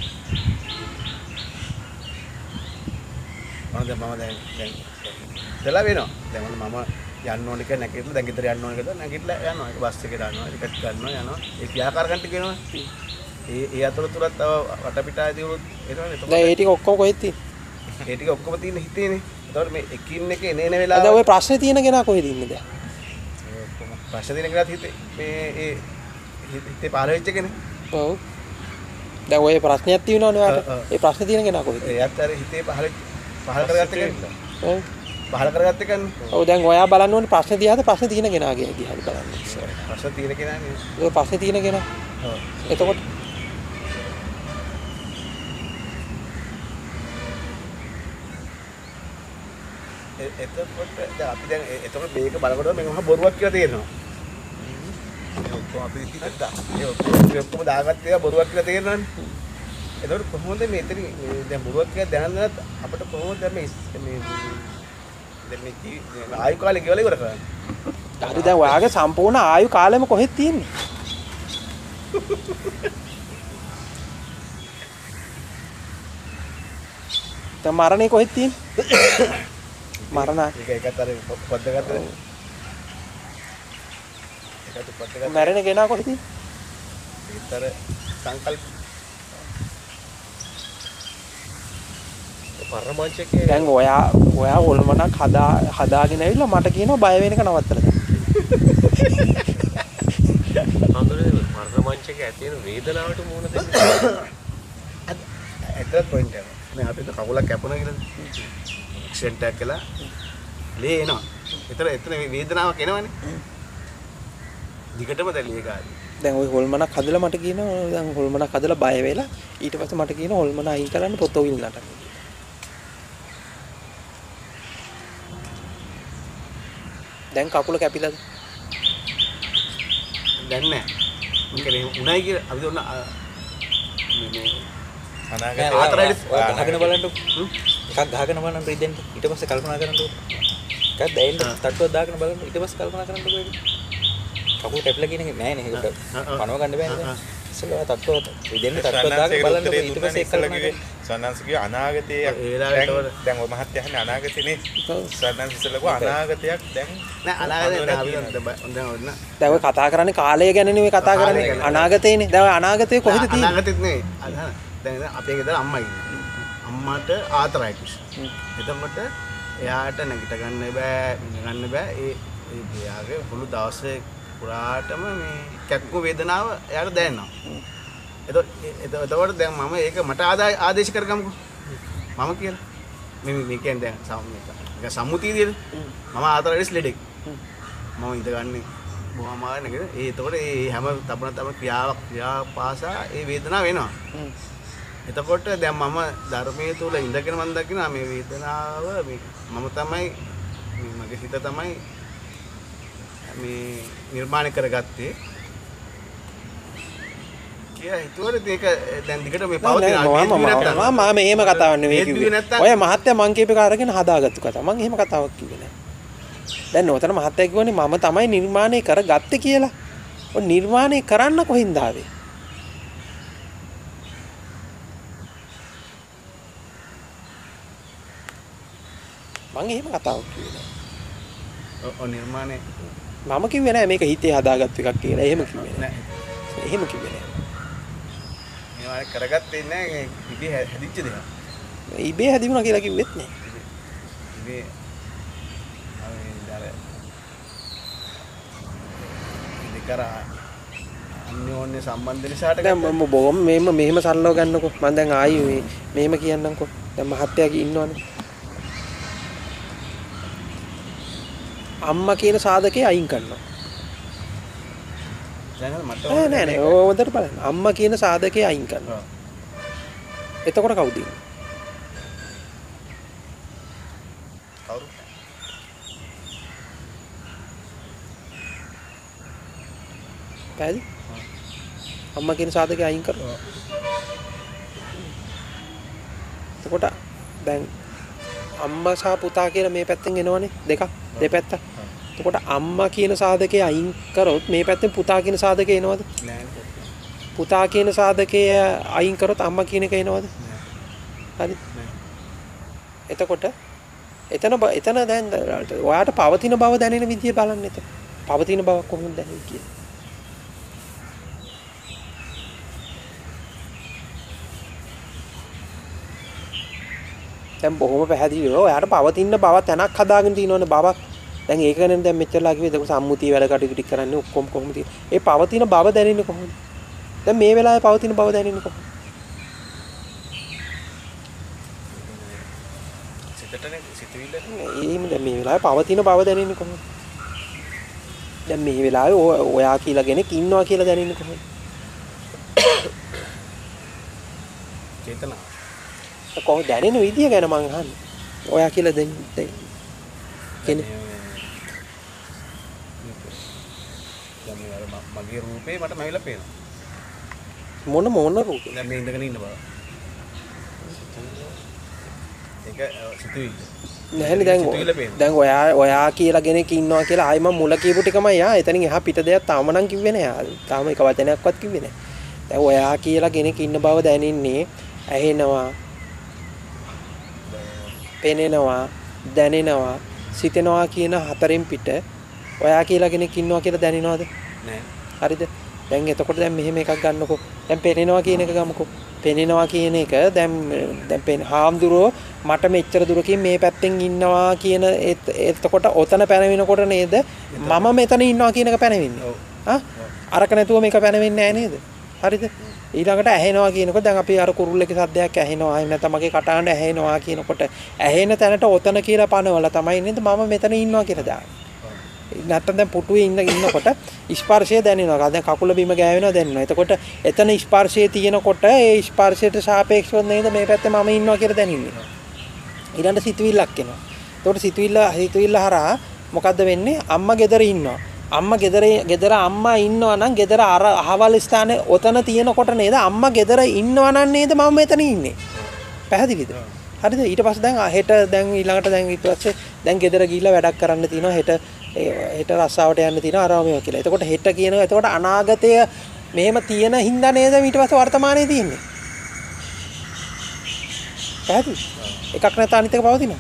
මම දැන් මම දැන් දැන් දලා වෙනවා. දැන් මම යන්න ඕනේ කියලා නැගිටලා දැන් ගෙදර යන්න ඕනේ කියලා නැගිටලා යනවා. ඒක බස් එකේ දානවා. ටිකට් ගන්නවා යනවා. ඒ ක්‍රියාකාරකම් ටික වෙනවා. ඒ ඒ අතරතුරත් තව වටපිටාදී උත් එනවනේ. දැන් ඒ ටික ඔක්කොම කොහෙද තියෙන්නේ? ඒ ටික ඔක්කොම තියෙන හිතේනේ. ඒතකොට මේ එකින් එක එන එන දැන් වෙලාව ඔය ප්‍රශ්නේ තියෙන කෙනා කොහෙද ඉන්නේ දැන්? ප්‍රශ්න දින කරලා හිතේ මේ ඒ හිතේ පහළ වෙච්ච කෙනේ. ඔව්. දැන් ඔය ප්‍රශ්නයක් තියෙනවනේ ඔයාලට. ඒ ප්‍රශ්නේ තියෙන කෙනා කොහෙද? එයාත් අර හිතේ පහළ පහළ කරගත්ත කෙනේ. ඔව්. පහළ කරගත්ත කෙනේ. ඔව් දැන් ඔයා බලන්න ඕනේ ප්‍රශ්නේ දිහාද ප්‍රශ්නේ තියෙන කෙනාගේ දිහාද බලන්න. ප්‍රශ්න තියෙන කෙනානේ. ඔය ප්‍රශ්නේ තියෙන කෙනා. ඔව්. එතකොට එතකොට දැන් අපි දැන් එතකොට මේක බලනකොට මේක මහා බොරුවක් කියලා තේරෙනවා. ඒ ඔක්කොම අපි හිතද්දා. ඒ ඔක්කොම දාගත්ත ඒවා බොරුවක් කියලා තේරෙනවනේ. එතකොට කොහොමද මේ එතන දැන් බොරුවක් කියලා දැනනත් අපිට කොහොමද මේ මේ දැන් මේ ආයු කාලේ ගෙවලා ඉවර කරන්නේ? හරි දැන් ඔයාගේ සම්පූර්ණ ආයු කාලෙම කොහෙද තියෙන්නේ? දැන් මරණේ කොහෙද තියෙන්නේ? මරණ ඒක එකත් අර පොද්ද ගත්තද? ඒකට පොද්ද ගත්තා. මැරෙන කෙනා කොහෙද තියෙන්නේ? ඒතර සංකල්ප පරමංචකේ දැන් ඔයා ඔයා හොල්මනක් හදා හදාගෙන ඇවිල්ලා මට කියනවා බය වෙන එක නවත්තලා දැන්. හඳුනේ පරමංචකේ ඇති වෙන වේදනාවට මුහුණ දෙන්න. ඒතර පොයින්ට් එක. මේ අපිට කකුලක් කැපුණා කියලා ඇක්සිඩන්ට් එකක් කළා. ලේ එනවා. ඒතර එතන වේදනාවක් එනවනේ. දිගටම දැන් ලේ ගායි. දැන් ওই හොල්මනක් හදලා මට කියනවා දැන් හොල්මනක් හදලා බය වෙලා ඊට පස්සේ මට කියනවා හොල්මන අයින් කරන්න පොතොවිල් නටන්න. දැන් කකුල කැපිලාද? දැන් නෑ. මොකද උණයි කියලා අපි දුන්න මේ අනාගතේ ආතරයිස් ගහගෙන බලන්නකො. එකක් ගහගෙන බලන්න ඉතින් ඊට පස්සේ කල්පනා කරන්නකො. එකක් දැයින් තට්ටුවක් දාගෙන බලන්න ඊට පස්සේ කල්පනා කරන්නකො ඒක. කකුල කැපිලා කියන එක නෑනේ ඒකට. පනව ගන්න බෑනේ. ඉස්සෙල්ලා තට්ටුව ඉතින් තට්ටුවක් දාගෙන බලන්න ඊට පස්සේ ඒක කල්පනා කරන්න. සන්නන්සගේ අනාගතයේ දැන් ඔය මහත්ය අහන්නේ අනාගතේනේ. සන්නන්ස ඉස්සෙල්ලා අනාගතයක් දැන් නෑ අනාගතේ නෑ අපි දැන් ඔන්න දැන් ඔය කතා කරන්නේ කාලය ගැනනේ ඔය කතා කරන්නේ අනාගතේනේ. දැන් ඔය අනාගතේ කොහෙද තියෙන්නේ? අනාගතෙත් නෙවෙයි. අහන දැන් අපේ ගෙදර අම්මා ඉන්නවා. අම්මාට ආතරයිටිස්. එතකොට එයාට නැගිට ගන්න බෑ, ගන්න බෑ. ඒ ඒ එයාගේ මුළු දවසේ පුරාටම මේ කැක්කු වේදනාව එයාට දැනෙනවා. එතකොට එතකොට දැන් මම ඒක මට ආදේශ කරගමුකෝ. මම කියලා. මේ මේ කියන්නේ දැන් සම්මුතිය විදියට මම ආතරයිටිස් ලෙඩෙක් මම ඉඳගන්නේ බොහොම අමාරු නේද ඒ එතකොට ඒ හැම තපන තම ක්‍රියාවක් ක්‍රියාපාසා ඒ වේදනාව වෙනවා එතකොට දැන් මම ධර්මයේ තුල ඉඳගෙන මම දකිනවා මේ වේදනාව මේ මම තමයි මේ මගේ හිත තමයි මේ නිර්මාණය කරගත්තේ කියලා හිතුවට ඒක දැන් දිගට මේ පවතින මම මම එහෙම කතාවක් නෙවෙයි කිව්වේ. ඔය මහත්තයා මං කියපේක අරගෙන හදාගත්තු කතාව. මං එහෙම කතාවක් කිව්වේ නෑ. දැන් ඔතන මහත්තයා කිව්වනේ මම තමයි නිර්මාණය කරගත්තේ කියලා. ඔය නිර්මාණය කරන්න කොහෙන්ද ආවේ? මං එහෙම කතාවක් කිව්වේ නෑ. ඔය නිර්මාණය මම කිව්වේ නෑ මේක හිතේ හදාගත්තු එකක් කියලා. එහෙම කිව්වේ නෑ. එහෙම කිව්වේ නෑ. මේවා කරගත්තේ නෑ ඉබේ හැදිච්ච දෙයක්. ඉබේ හැදිුණා කියලා කිව්වෙත් නෑ. ඉබේ අර දෙකර අන්‍යෝන්‍ය සම්බන්ධ නිසාට දැන් මම බොහොම මෙහෙම මෙහෙම සල්ලව ගන්නකො මම දැන් ආයි මේ මෙහෙම කියන්නම්කො දැන් මහත්තයාගේ ඉන්නවනේ අම්මා කියන සාධකේ අයින් කරනවා නෑ නෑ නෑ ඔය හොඳට බලන්න අම්මා කියන සාධකේ අයින් කරනවා එතකොට කවුද ඉන්නේ කවුරු පැහැදිලි අම්මා කියන සාධකේ අයින් කරනවා එතකොට දැන් අම්මා සහ පුතා කියලා මේ පැත්තෙන් එනවනේ දෙකක් දෙපැත්ත එතකොට අම්මා කියන සාධකේ අයින් කරොත් මේ පැත්තෙන් පුතා කියන සාධකේ එනවද නෑ පුතා කියන සාධකේ අයින් කරොත් අම්මා කියන එක එනවද හරි එතකොට එතන එතන දැන් ඔයාට පවතින බව දැනෙන විදිය බලන්න එතන පවතින බව කොහොමද දැනෙන්නේ කියලා දැන් බොහොම පැහැදිලිව ඔයාට පවතින බව තැනක් හදාගෙන තියෙනවනේ බවක් දැන් ඒකනේ දැන් මෙච්චරලා කිව්වේ ඒක සම්මුතිය වැඩ කටයුතු ටික කරන්නේ ඔක්කොම කොහොමද ඒ පවතින බව දැනෙන්නේ කොහොමද දැන් මේ වෙලාවේ පවතින බව දැනෙන්නේ කොහොමද සිතටනේ සිතවිල්ල එහෙම දැන් මේ වෙලාවේ පවතින බව දැනෙන්නේ කොහොමද දැන් මේ වෙලාවේ ඔයා කියලා කෙනෙක් ඉන්නවා කියලා දැනෙන්නේ කොහොමද චේතනා කොහොමද දැනෙන විදිය ගැන මං අහන්නේ ඔයා කියලා දෙන්න කෙනෙක් මගේ රූපේ මට මැවිලා පේනවා මොන මොන රූපේ දැන් මේ ඉඳගෙන ඉන්න බව ඒක සිතුවිලි නැහැනේ දැන් දැන් ඔයා ඔයා කියලා කෙනෙක් ඉන්නවා කියලා ආයි මම මුල කියපු ටිකමයි යා එතනින් එහා පිට දෙයක් තාම නම් කිව්වේ නෑ තාම එක වචනයක්වත් කිව්වේ නෑ දැන් ඔයා කියලා කෙනෙක් ඉන්න බව දැනෙන්නේ ඇහෙනවා පෙනෙනවා දැනෙනවා සිතෙනවා කියන හතරෙන් පිට ඔයා කියලා කෙනෙක් ඉන්නවා කියලා දැනෙනවද නෑ හරිද දැන් එතකොට දැන් මෙහෙම එකක් ගන්නකො දැන් පෙනෙනවා කියන එක ගමුකෝ පෙනෙනවා කියන එක දැන් දැන් පෙන හාමුදුරුවෝ මට මෙච්චර දුරකින් මේ පැත්තෙන් ඉන්නවා කියන එතකොට ඔතන පැනවෙනකොට නේද මම මෙතන ඉන්නවා කියන එක පැනවෙන්නේ ආ අරක නැතුව මේක පැනවෙන්නේ නෑ නේද හරිද ඊළඟට ඇහෙනවා කියනකොට දැන් අපි අර කුරුල්ලගේ සද්දයක් ඇහෙනවා එහෙම නැත්නම් මගේ කටහඬ ඇහෙනවා කියනකොට ඇහෙන තැනට ඔතන කියලා පනවලා තමයි නේද මම මෙතන ඉන්නවා කියලා දාන්නේ නැත්නම් දැන් පුටුවේ ඉන්න ඉන්නකොට ස්පර්ශය දැනෙනවා. දැන් කකුල බිම ගෑවෙනවා දැනෙනවා. එතකොට එතන ස්පර්ශය තියෙනකොට ඒ ස්පර්ශයට සාපේක්ෂව නේද මේ පැත්තේ මම ඉන්නවා කියලා දැනෙන්නේ. ඊළඟ සිතුවිල්ලක් එනවා. එතකොට සිතුවිල්ල සිතුවිල්ල හරහා මොකද්ද වෙන්නේ? අම්මා ගෙදර ඉන්නවා. අම්මා ගෙදර ගෙදර අම්මා ඉන්නවා නම් ගෙදර අර අහවල් ස්ථානේ ඔතන තියෙනකොට නේද අම්මා ගෙදර ඉන්නවා නම් නේද මම මෙතන ඉන්නේ. පැහැදිලිද? හරිද? ඊට පස්සේ දැන් හෙට දැන් ඊළඟට දැන් ඊට පස්සේ දැන් ගෙදර ගිහිල්ලා වැඩක් කරන්න තියෙනවා. හෙට හෙට රස්සාවට යන්න තියෙනවා අරාමයේ කියලා. එතකොට හෙට කියනවා එතකොට අනාගතය මෙහෙම තියෙන හින්දා නේද ඊට පස්සේ වර්තමානයේ තියෙන්නේ. පැහැදිලි? එකක් නැත්නම් අනිත් එක පවතිනවා.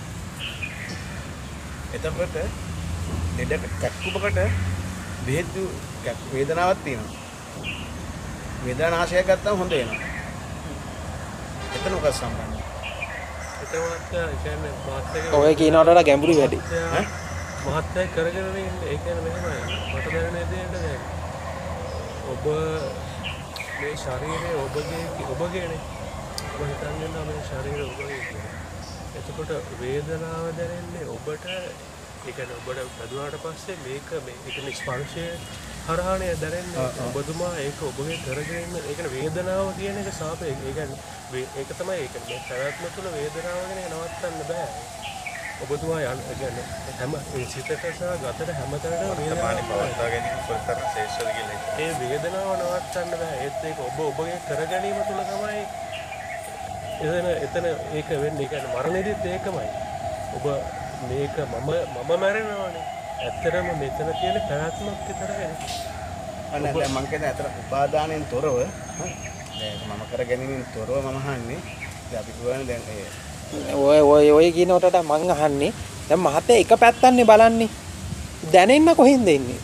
එතකොට දෙඩ කැක්කුපකට බෙහෙත් වේදනාවක් තියෙනවා. වේදනාශය ගත්තම හොඳ වෙනවා. එතන මොකක්ද සම්බන්ධය? එතකොට කියන්නේ මාත්‍යක ඔය කියනකට වඩා ගැඹුරු වැඩි. ඈ මහත්ය කරගෙන ඉන්නේ ඒ කියන්නේ මෙහෙමයි මට දැනෙන දෙයට දැන් ඔබ මේ ශරීරය ඔබගේ ඔබගේනේ ඔබ හිතන්නේ නම් මේ ශරීරය ඔබගේ කියලා එතකොට වේදනාව දැනෙන්නේ ඔබට ඒ කියන්නේ ඔබට බැදුවාට පස්සේ මේක මේ ඒ කියන්නේ ස්පර්ශය හරහානේ දැනෙන්නේ. ඔබතුමා ඒක ඔබගේ කරගෙන ඉන්න ඒ කියන්නේ වේදනාව කියන එක සාපේක්ෂ. ඒ කියන්නේ ඒක තමයි ඒ කියන්නේ පැවැත්ම තුළ වේදනාව ගැන නවත්තන්න බෑ. ඔබතුමා යන ඒ කියන්නේ හැම ඒ සිතට සහ ගතට හැමතැනම වේදනාව පවත්වා ගැනීම කරන ශේෂ්ඨද කියලා. ඒ වේදනාව නවත්තන්න බෑ. ඒත් ඒක ඔබ ඔබගේ කරගැනීම තුළ තමයි එතන එතන ඒක වෙන්නේ. ඒ කියන්නේ මරණයේදීත් ඒකමයි. ඔබ මේක මම මම මැරෙනවානේ. ඇත්තටම මෙතන තියෙන පැවැත්මක් විතරයි. අන්න දැන් මං කියන්නේ අතර උපාදානයෙන් තොරව දැන් මම කර ගැනීමෙන් තොරව මම අහන්නේ දැන් අපි කියවනේ දැන් ඒ ඔය ඔය ඔය කියනකොට මං අහන්නේ දැන් මහත්තයා එක පැත්තන්නේ බලන්නේ දැනෙන්න කොහෙන්ද ඉන්නේ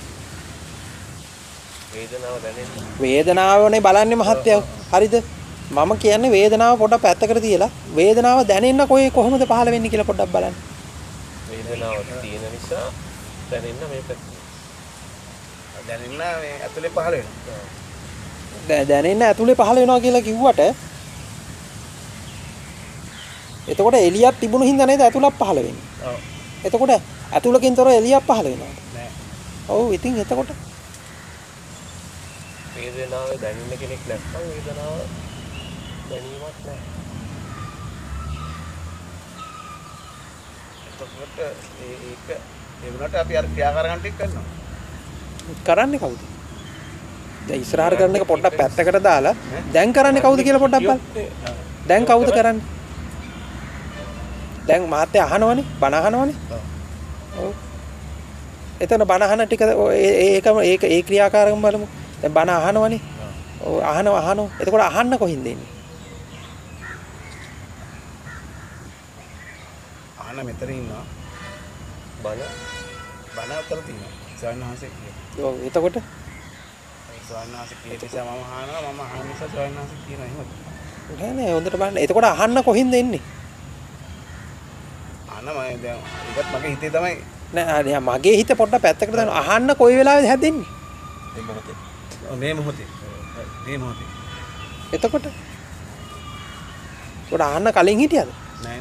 වේදනාව දැනෙන්නේ වේදනාවනේ බලන්නේ මහත්තයා හරිද මම කියන්නේ වේදනාව පොඩ්ඩක් පැත්තකට තියලා වේදනාව දැනෙන්න කොහේ කොහොමද පහළ වෙන්නේ කියලා පොඩ්ඩක් බලන්න වේදනාව තියෙන නිසා දැනෙන්න මේ පැත්ත දැනෙන්න මේ ඇතුලේ පහළ වෙනවා දැනෙන්න ඇතුලේ පහළ වෙනවා කියලා කිව්වට එතකොට එළියක් තිබුණු හින්දා නේද ඇතුලක් පහළ වෙන්නේ. ඔව්. එතකොට ඇතුලකින් තොර එළියක් පහළ වෙනවා. නෑ. ඔව් ඉතින් එතකොට වේදනාව දැනෙන්න කෙනෙක් නැත්නම් වේදනාව දැනීමක් නැහැ. එතකොට ඒ ඒක ඒ වුණාට අපි අර ක්‍රියාකාරකම් ටික කරනවා. කරන්නේ කවුද? දැන් ඉස්සරහට කරන එක පොඩ්ඩක් පැත්තකට දාලා දැන් කරන්නේ කවුද කියලා පොඩ්ඩක් බලන්න. දැන් කවුද කරන්නේ? දැන් මාත්‍ය අහනවනේ බණ අහනවනේ. ඔව්. එතන බණ අහන ටික ඒකම ඒක ඒ ක්‍රියාකාරකම් බලමු. දැන් බණ අහනවනේ. ඔව් අහනවා අහනවා. එතකොට අහන්න කොහින්ද එන්නේ? අහන මෙතන ඉන්නවා. බන බණ අතර තියෙනවා. ස්වාමීන් කියනවා. ඔව් එතකොට ස්වාමීන් කියන නිසා මම අහනවා මම අහන නිසා ස්වාමීන් කියනවා එහෙමද? නෑ නෑ හොඳට බලන්න. එතකොට අහන්න කොහින්ද එන්නේ? අහන මම දැන් ඒකත් මගේ හිතේ තමයි නෑ මගේ හිත පොඩ්ඩක් පැත්තකට දාන්න. අහන්න කොයි වෙලාවෙද හැදෙන්නේ? මේ මොහොතේ. මේ මොහොතේ. මේ මොහොතේ. එතකොට උඩ අහන්න කලින් හිටියද? නෑ.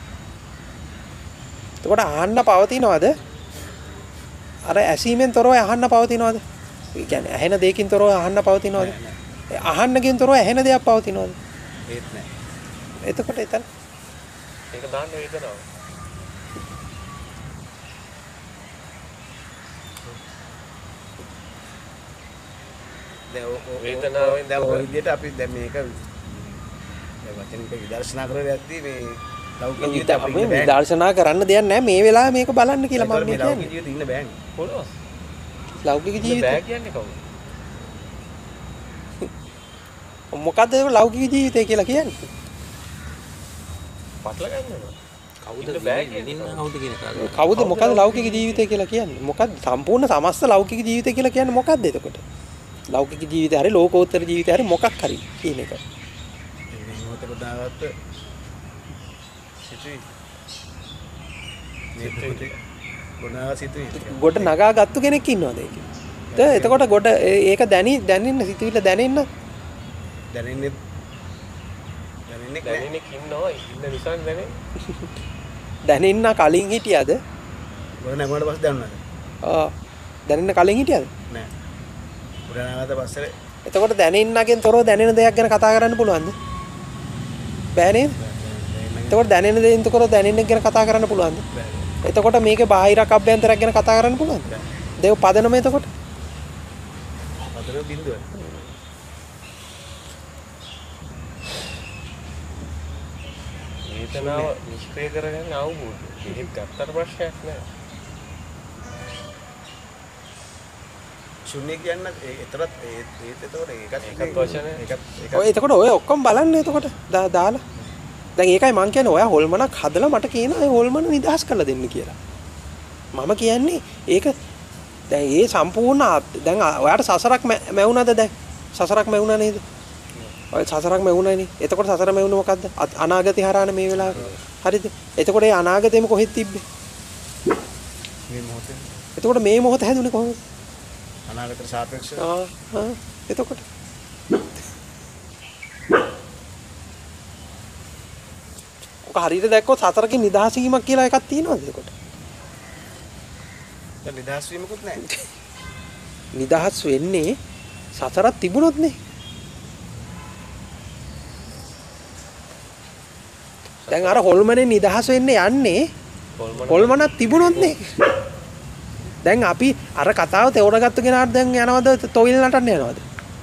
එතකොට අහන්න පවතිනවද? අර ඇසීමෙන් තොරව අහන්න පවතිනවද? ඒ කියන්නේ ඇහෙන දෙයකින් තොරව අහන්න පවතිනවද? අහන්නකින් තොරව ඇහෙන දෙයක් පවතිනවද? ඒත් නෑ. එතකොට එතන ඒක දාන්න වේදනාව. දැන් වේදනාවෙන් දැන් ඔය විදිහට අපි දැන් මේක දැන් වචනික විදර්ශනා කරලා යද්දී මේ ලෞකික ජීවිතය අපි අපි විදර්ශනා කරන්න දෙයක් නැහැ මේ වෙලාවේ මේක බලන්න කියලා මම මේ ලෞකික කියන්නේ. ජීවිතේ ඉන්න බෑනේ. පොළොස්. ලෞකික ජීවිතය බෑ කියන්නේ කවුද? මොකද්ද ලෞකික ජීවිතය කියලා කියන්නේ? පටල ගන්නවා. කවුද ඉන්න බෑ විඳින්න කවුද කියන එක. කවුද මොකද්ද ලෞකික ජීවිතය කියලා කියන්නේ? මොකද්ද සම්පූර්ණ සමස්ත ලෞකික ජීවිතය කියලා කියන්නේ මොකද්ද එතකොට? ලෞකික ජීවිතය හරි ලෝකෝත්තර ජීවිතය හරි මොකක් හරි කියන එක. මේ මොහොත කොටාගත්ත සිතුයි. මේ මොහොතේ ගොඩාක් සිතුයි. ගොඩ නගා ගත්තු කෙනෙක් ඉන්නවද ඒකේ? ද එතකොට ගොඩ ඒක දැනි දැනෙන්න සිතුවිල්ල දැනෙන්න දැනෙන්නේ දැනෙන්නේ නැහැ. දැනෙන්නේ ඉන්නවා ඉන්න නිසා දැනෙන්නේ. දැනෙන්න කලින් හිටියද? ගොඩ නැගුණාට පස්සේ දැනුණාද? ආ දැනෙන්න කලින් හිටියද? නෑ. ගොඩ නැගාට පස්සේ එතකොට දැනෙන්නගෙන් තොරව දැනෙන දෙයක් ගැන කතා කරන්න පුළුවන්ද? බෑ නේද? එතකොට දැනෙන දෙයින් තොරව දැනෙන්න ගැන කතා කරන්න පුළුවන්ද? එතකොට මේකේ බාහිරක් අභ්‍යන්තරයක් ගැන කතා කරන්න පුළුවන්ද? දේව පදනම එතකොට අතන බින්දුව. වේදනාව නිෂ්ක්‍රිය කරගන්න අවබෝධය. ඒක ගත්තට ප්‍රශ්නයක් නෑ. ශුන්‍ය කියන්නේ ඒතරත් ඒ ඒත් එතකොට ඒකත් ඒකත් වචන ඒකත් ඔය එතකොට ඔය ඔක්කොම බලන්න එතකොට දාලා දැන් ඒකයි මං කියන්නේ ඔයා හොල්මනක් හදලා මට කියන ඒ හොල්මන නිදහස් කරලා දෙන්න කියලා මම කියන්නේ ඒක දැන් ඒ සම්පූර්ණ දැන් ඔයාට සසරක් මැවුණාද දැන් සසරක් මැවුණා නේද ඔය සසරක් මැවුණානේ එතකොට සසර මැවුණ මොකද්ද අනාගතේ හරහානේ මේ වෙලාවේ හරිද එතකොට ඒ අනාගතේම කොහෙද තිබ්බේ මේ මොහොතේ එතකොට මේ මොහොත හැදුනේ කොහොමද අනාගතට සාපේක්ෂව ආ ආ එතකොට ඔක හරියට දැක්කොත් සතරකින් නිදහස් වීමක් කියලා එකක් තියෙනවද එතකොට? දැන් නිදහස් වීමකුත් නැහැ. නිදහස් වෙන්නේ සතරක් තිබුණොත් නේ. දැන් අර හොල්මනේ නිදහස් වෙන්න යන්නේ හොල්මනක් තිබුණොත් නේ. දැන් අපි අර කතාව තේරුම්ගත්ත කෙනාට දැන් යනවද තොවිල් නටන්න යනවද?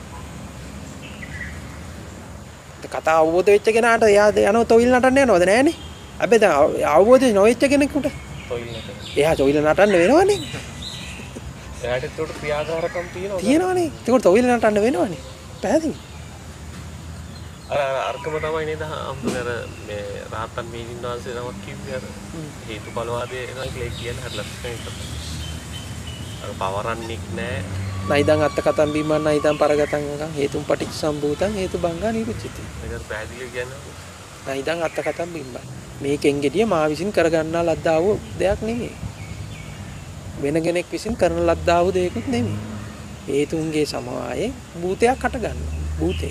කතාව අවබෝධ වෙච්ච කෙනාට එයා යනව තොවිල් නටන්න යනවද නෑනේ. හැබැයි දැන් අවබෝධ නොවෙච්ච කෙනෙකුට තොයිල් නටන. එයා තොවිල් නටන්න වෙනවනේ. එයාට ඒකට ක්‍රියාකාරකම් තියෙනවා. තියෙනවනේ. ඒක තොවිල් නටන්න වෙනවනේ. පැහැදිලි. අර අර්කම තමයි නේද අම්බුනර මේ රාහතන් මීනින් වහන්සේ නමක් කිව්වේ අර හේතුඵලවාදයේ එනවා කියලා කියන්නේ හරි ලස්සනයි. අර පවරන්නේ නැහැ. නයිදං අත්ත කතම් බීමන් නයිදං පරගතං අංගං හේතුම් පටිච්ච සම්භූතං හේතු බංගා නිරුච්චති. ඒක පැහැදිලි කියන්නේ. නයිදං අත්ත කතම් බීමන්. මේකෙන් ගෙඩිය මා විසින් කරගන්නා ලද්දා වූ දෙයක් නෙමෙයි. වෙන කෙනෙක් විසින් කරන ලද්දා වූ දෙයක්ුත් නෙමෙයි. හේතුන්ගේ සමவாயේ භූතයක් හට ගන්නවා. භූතේ.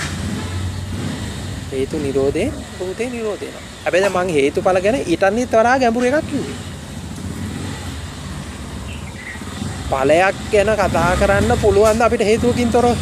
හේතු නිරෝධේ භූතේ නිරෝධේන. හැබැයි මම හේතුඵල ගැන ඊටන්නේ තරහා ගැඹුරු එකක් කිව්වේ. ඵලයක් ගැන කතා කරන්න පුළුවන් ද අපිට හේතුවකින් තොරව?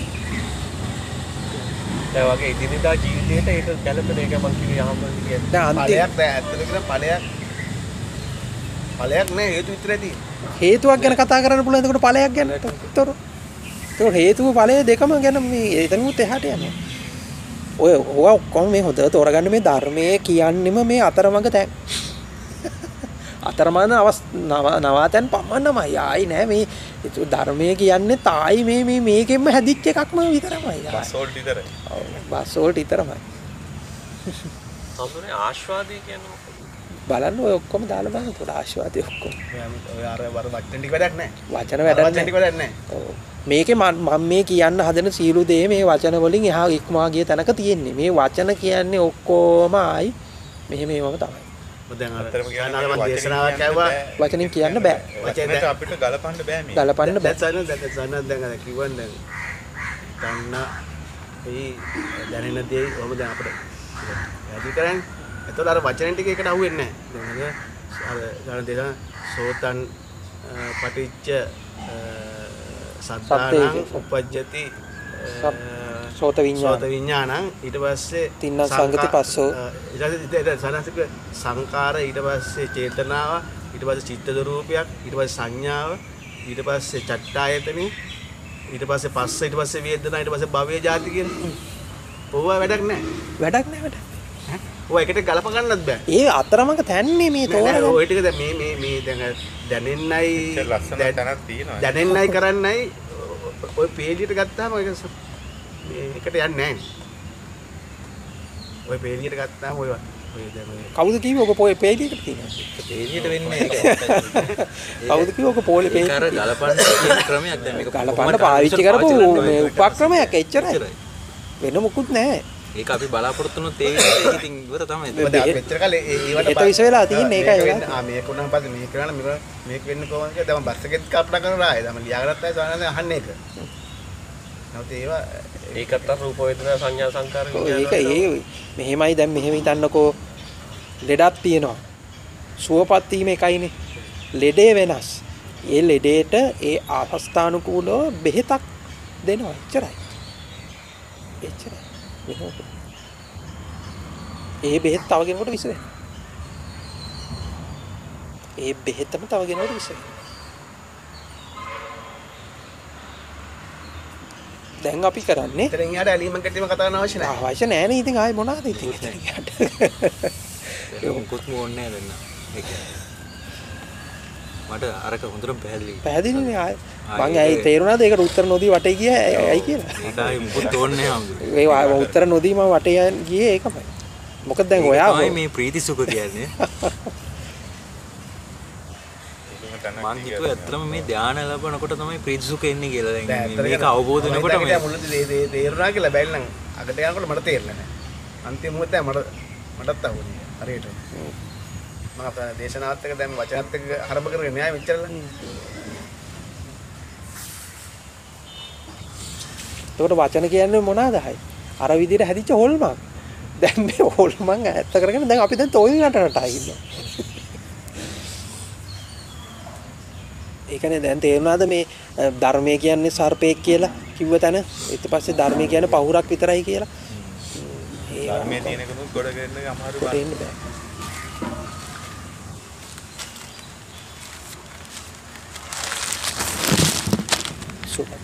ඒ වගේ ඉදිරියදා ජීවිතේට ඒක ගැළපෙන එක මම කිව්වේ ආම්බන් කියන්නේ. දැන් අන්තිම ඵලයක් දැන් ඇත්තට කියන ඵලයක් ඵලයක් නෑ හේතු විතරයි තියෙන්නේ. හේතුවක් ගැන කතා කරන්න පුළුවන් එතකොට ඵලයක් ගැන තොරව. ඒක හේතුව ඵලය දෙකම ගැන මේ එතනුත් එහාට යනවා. ඔය ඔය ඔක්කොම මේ හොඳට තෝරගන්න මේ ධර්මයේ කියන්නෙම මේ අතරමඟ තැන්. අතරමඟ නවාතැන් පමණමයි. ආයි නෑ මේ ධර්මයේ කියන්නේ තායි මේ මේ මේකෙන්ම හැදිච්ච එකක්ම විතරමයි. බස් වලට විතරයි. ඔව් බස් වලට විතරමයි. අම්බුනේ ආශ්වාදේ කියන්නේ මොකද? බලන්න ඔය ඔක්කොම දාලා බලන්න උඩ ආශ්වාදේ ඔක්කොම. ඔය අර වර වචන ටික වැඩක් නෑ. වචන වැඩක් වචන ටික වැඩක් නෑ. ඔව්. මේකේ මම මේ කියන්න හදන සීළු දේ මේ වචන වලින් එහා ඉක්මවා ගිය තැනක තියෙන්නේ. මේ වචන කියන්නේ ඔක්කොම ආයි මෙහෙම මේවම තමයි. දැන් අර ගානවල මම දේශනාවක් කෑවා වචනින් කියන්න බෑ. වචන අපිට ගලපන්න බෑ මේ. ගලපන්න බෑ. දැන් දැන් සනත් දැන් අර කිව්වන් දැන් ගන්න ඒ දැනෙන දේ ඔහොම දැන් අපිට වැඩි කරන්නේ. එතකොට අර වචන ටික එකට අහුවෙන්නේ නැහැ. දැන් අර අර ගන්න දේශන සෝතන් පටිච්ච සත්තානං උපජ්ජති සෝත විඤ්ඤාණ සෝත විඤ්ඤාණං ඊට පස්සේ තින්න සංගති පස්සෝ ඊට පස්සේ සනසික සංකාර ඊට පස්සේ චේතනාව ඊට පස්සේ චිත්තද රූපයක් ඊට පස්සේ සංඥාව ඊට පස්සේ චට්ඨායතනෙ ඊට පස්සේ පස්ස ඊට පස්සේ වේදනා ඊට පස්සේ භවය ජාති කියන ඕවා වැඩක් නැහැ වැඩක් නැහැ වැඩ. ඔය එකට ගලප ගන්නත් බෑ. ඒ අතරමඟ තැන්නේ මේ තෝරගන්න. ඔය ටික දැන් මේ මේ මේ දැන් දැනෙන්නයි ලස්සන තැනක් තියෙනවා. දැනෙන්නයි කරන්නයි ඔය පේජියට ගත්තාම ඒක මේකට යන්නේ නැහැ. ඔය පේජියට ගත්තාම ඔය ඔය දැන් ඔය කවුද කිව්වේ ඔක පොයේ පේජ් එකට තියෙනවා? පේජියට වෙන්නේ ඒක. කවුද කිව්වේ ඔක පොයේ පේජ්? ඒක අර ගලපන්න කියන ක්‍රමයක් දැන් මේක ගලපන්න පාවිච්චි කරපු මේ උපක්‍රමයක් එච්චරයි. වෙන මොකුත් නැහැ. ඒක අපි බලාපොරොත්තු වුණොත් ඒ විදිහට ඉතින් ඉවර තමයි. දැන් මෙච්චර කාලේ ඒවට ඒත විස වෙලා තියෙන්නේ ඒකයි වෙලා. ආ මේක උනහම පස්සේ මේක කරන්න මේක මේක වෙන්නේ කොහොමද කියලා දැන් බස් එකෙත් කල්පනා කරනවා ආයේ දැන් ලියාගත්තා සානන්ද අහන්නේ ඒක. නැවත ඒවා ඒකට රූප වේදනා සංඥා සංකාර ඒක ඒ මෙහෙමයි දැන් මෙහෙම හිතන්නකෝ ලෙඩක් තියෙනවා. සුවපත් වීම එකයිනේ. ලෙඩේ වෙනස්. ඒ ලෙඩේට ඒ අවස්ථානුකූලව බෙහෙතක් දෙනවා. එච්චරයි. එච්චරයි. ඒ බෙහෙත් තව කෙනෙකුට විස වෙනවා. ඒ බෙහෙතම තව කෙනෙකුට විස වෙනවා. දැන් අපි කරන්නේ එතනින් යාට ඇලීමක් ගැටීමක් කතා කරන්න අවශ්‍ය නැහැ. අවශ්‍ය නැහැ නේ. ඉතින් ආයේ මොනවද ඉතින් එතන යට. ඒක මොකොත් ඕනේ නැහැ දෙන්න. ඒක මට අරක හොඳටම පැහැදිලි. පැහැදිලිනේ ආයේ. මං ඇයි තේරුණාද ඒකට උත්තර නොදී වටේ ගියේ ඇයි කියලා. ඒක ආයේ මොකොත් ඕනේ නැහැ. ඒ උත්තර නොදී මම වටේ ගියේ ඒකමයි. මොකද දැන් ඔයා මේ ප්‍රීති සුඛ කියන්නේ මං හිතුවා ඇත්තටම මේ ධානය ලැබනකොට තමයි ප්‍රීති සුඛ එන්නේ කියලා. දැන් මේක අවබෝධ වෙනකොට මේ මුලදී තේරුණා කියලා බැලි නම් අකට යනකොට මට තේරෙන්නේ නැහැ. අන්තිම මොහොතේ මට මටත් අහුවුනේ හරියට. මම අපේ දේශනාවත් එක දැන් වචනත් එක හරබ කරගෙන න්යාය මෙච්චරලා. ඒකට වචන කියන්නේ මොනවාද හයි? අර විදිහට හැදිච්ච හොල්මක්. දැන් මේ ඕල් මං ඇත්ත කරගෙන දැන් අපි දැන් තෝයි නටනට ආවිල්ලා. ඒකනේ දැන් තේරුණාද මේ ධර්මය කියන්නේ සර්පෙක් කියලා කිව්ව තැන ඊට පස්සේ ධර්මය කියන්නේ පහුරක් විතරයි කියලා. ඒ ධර්මයේ තියෙන කෙනෙක් ගොඩ ගන්න අමාරු බෑ. සුපත්.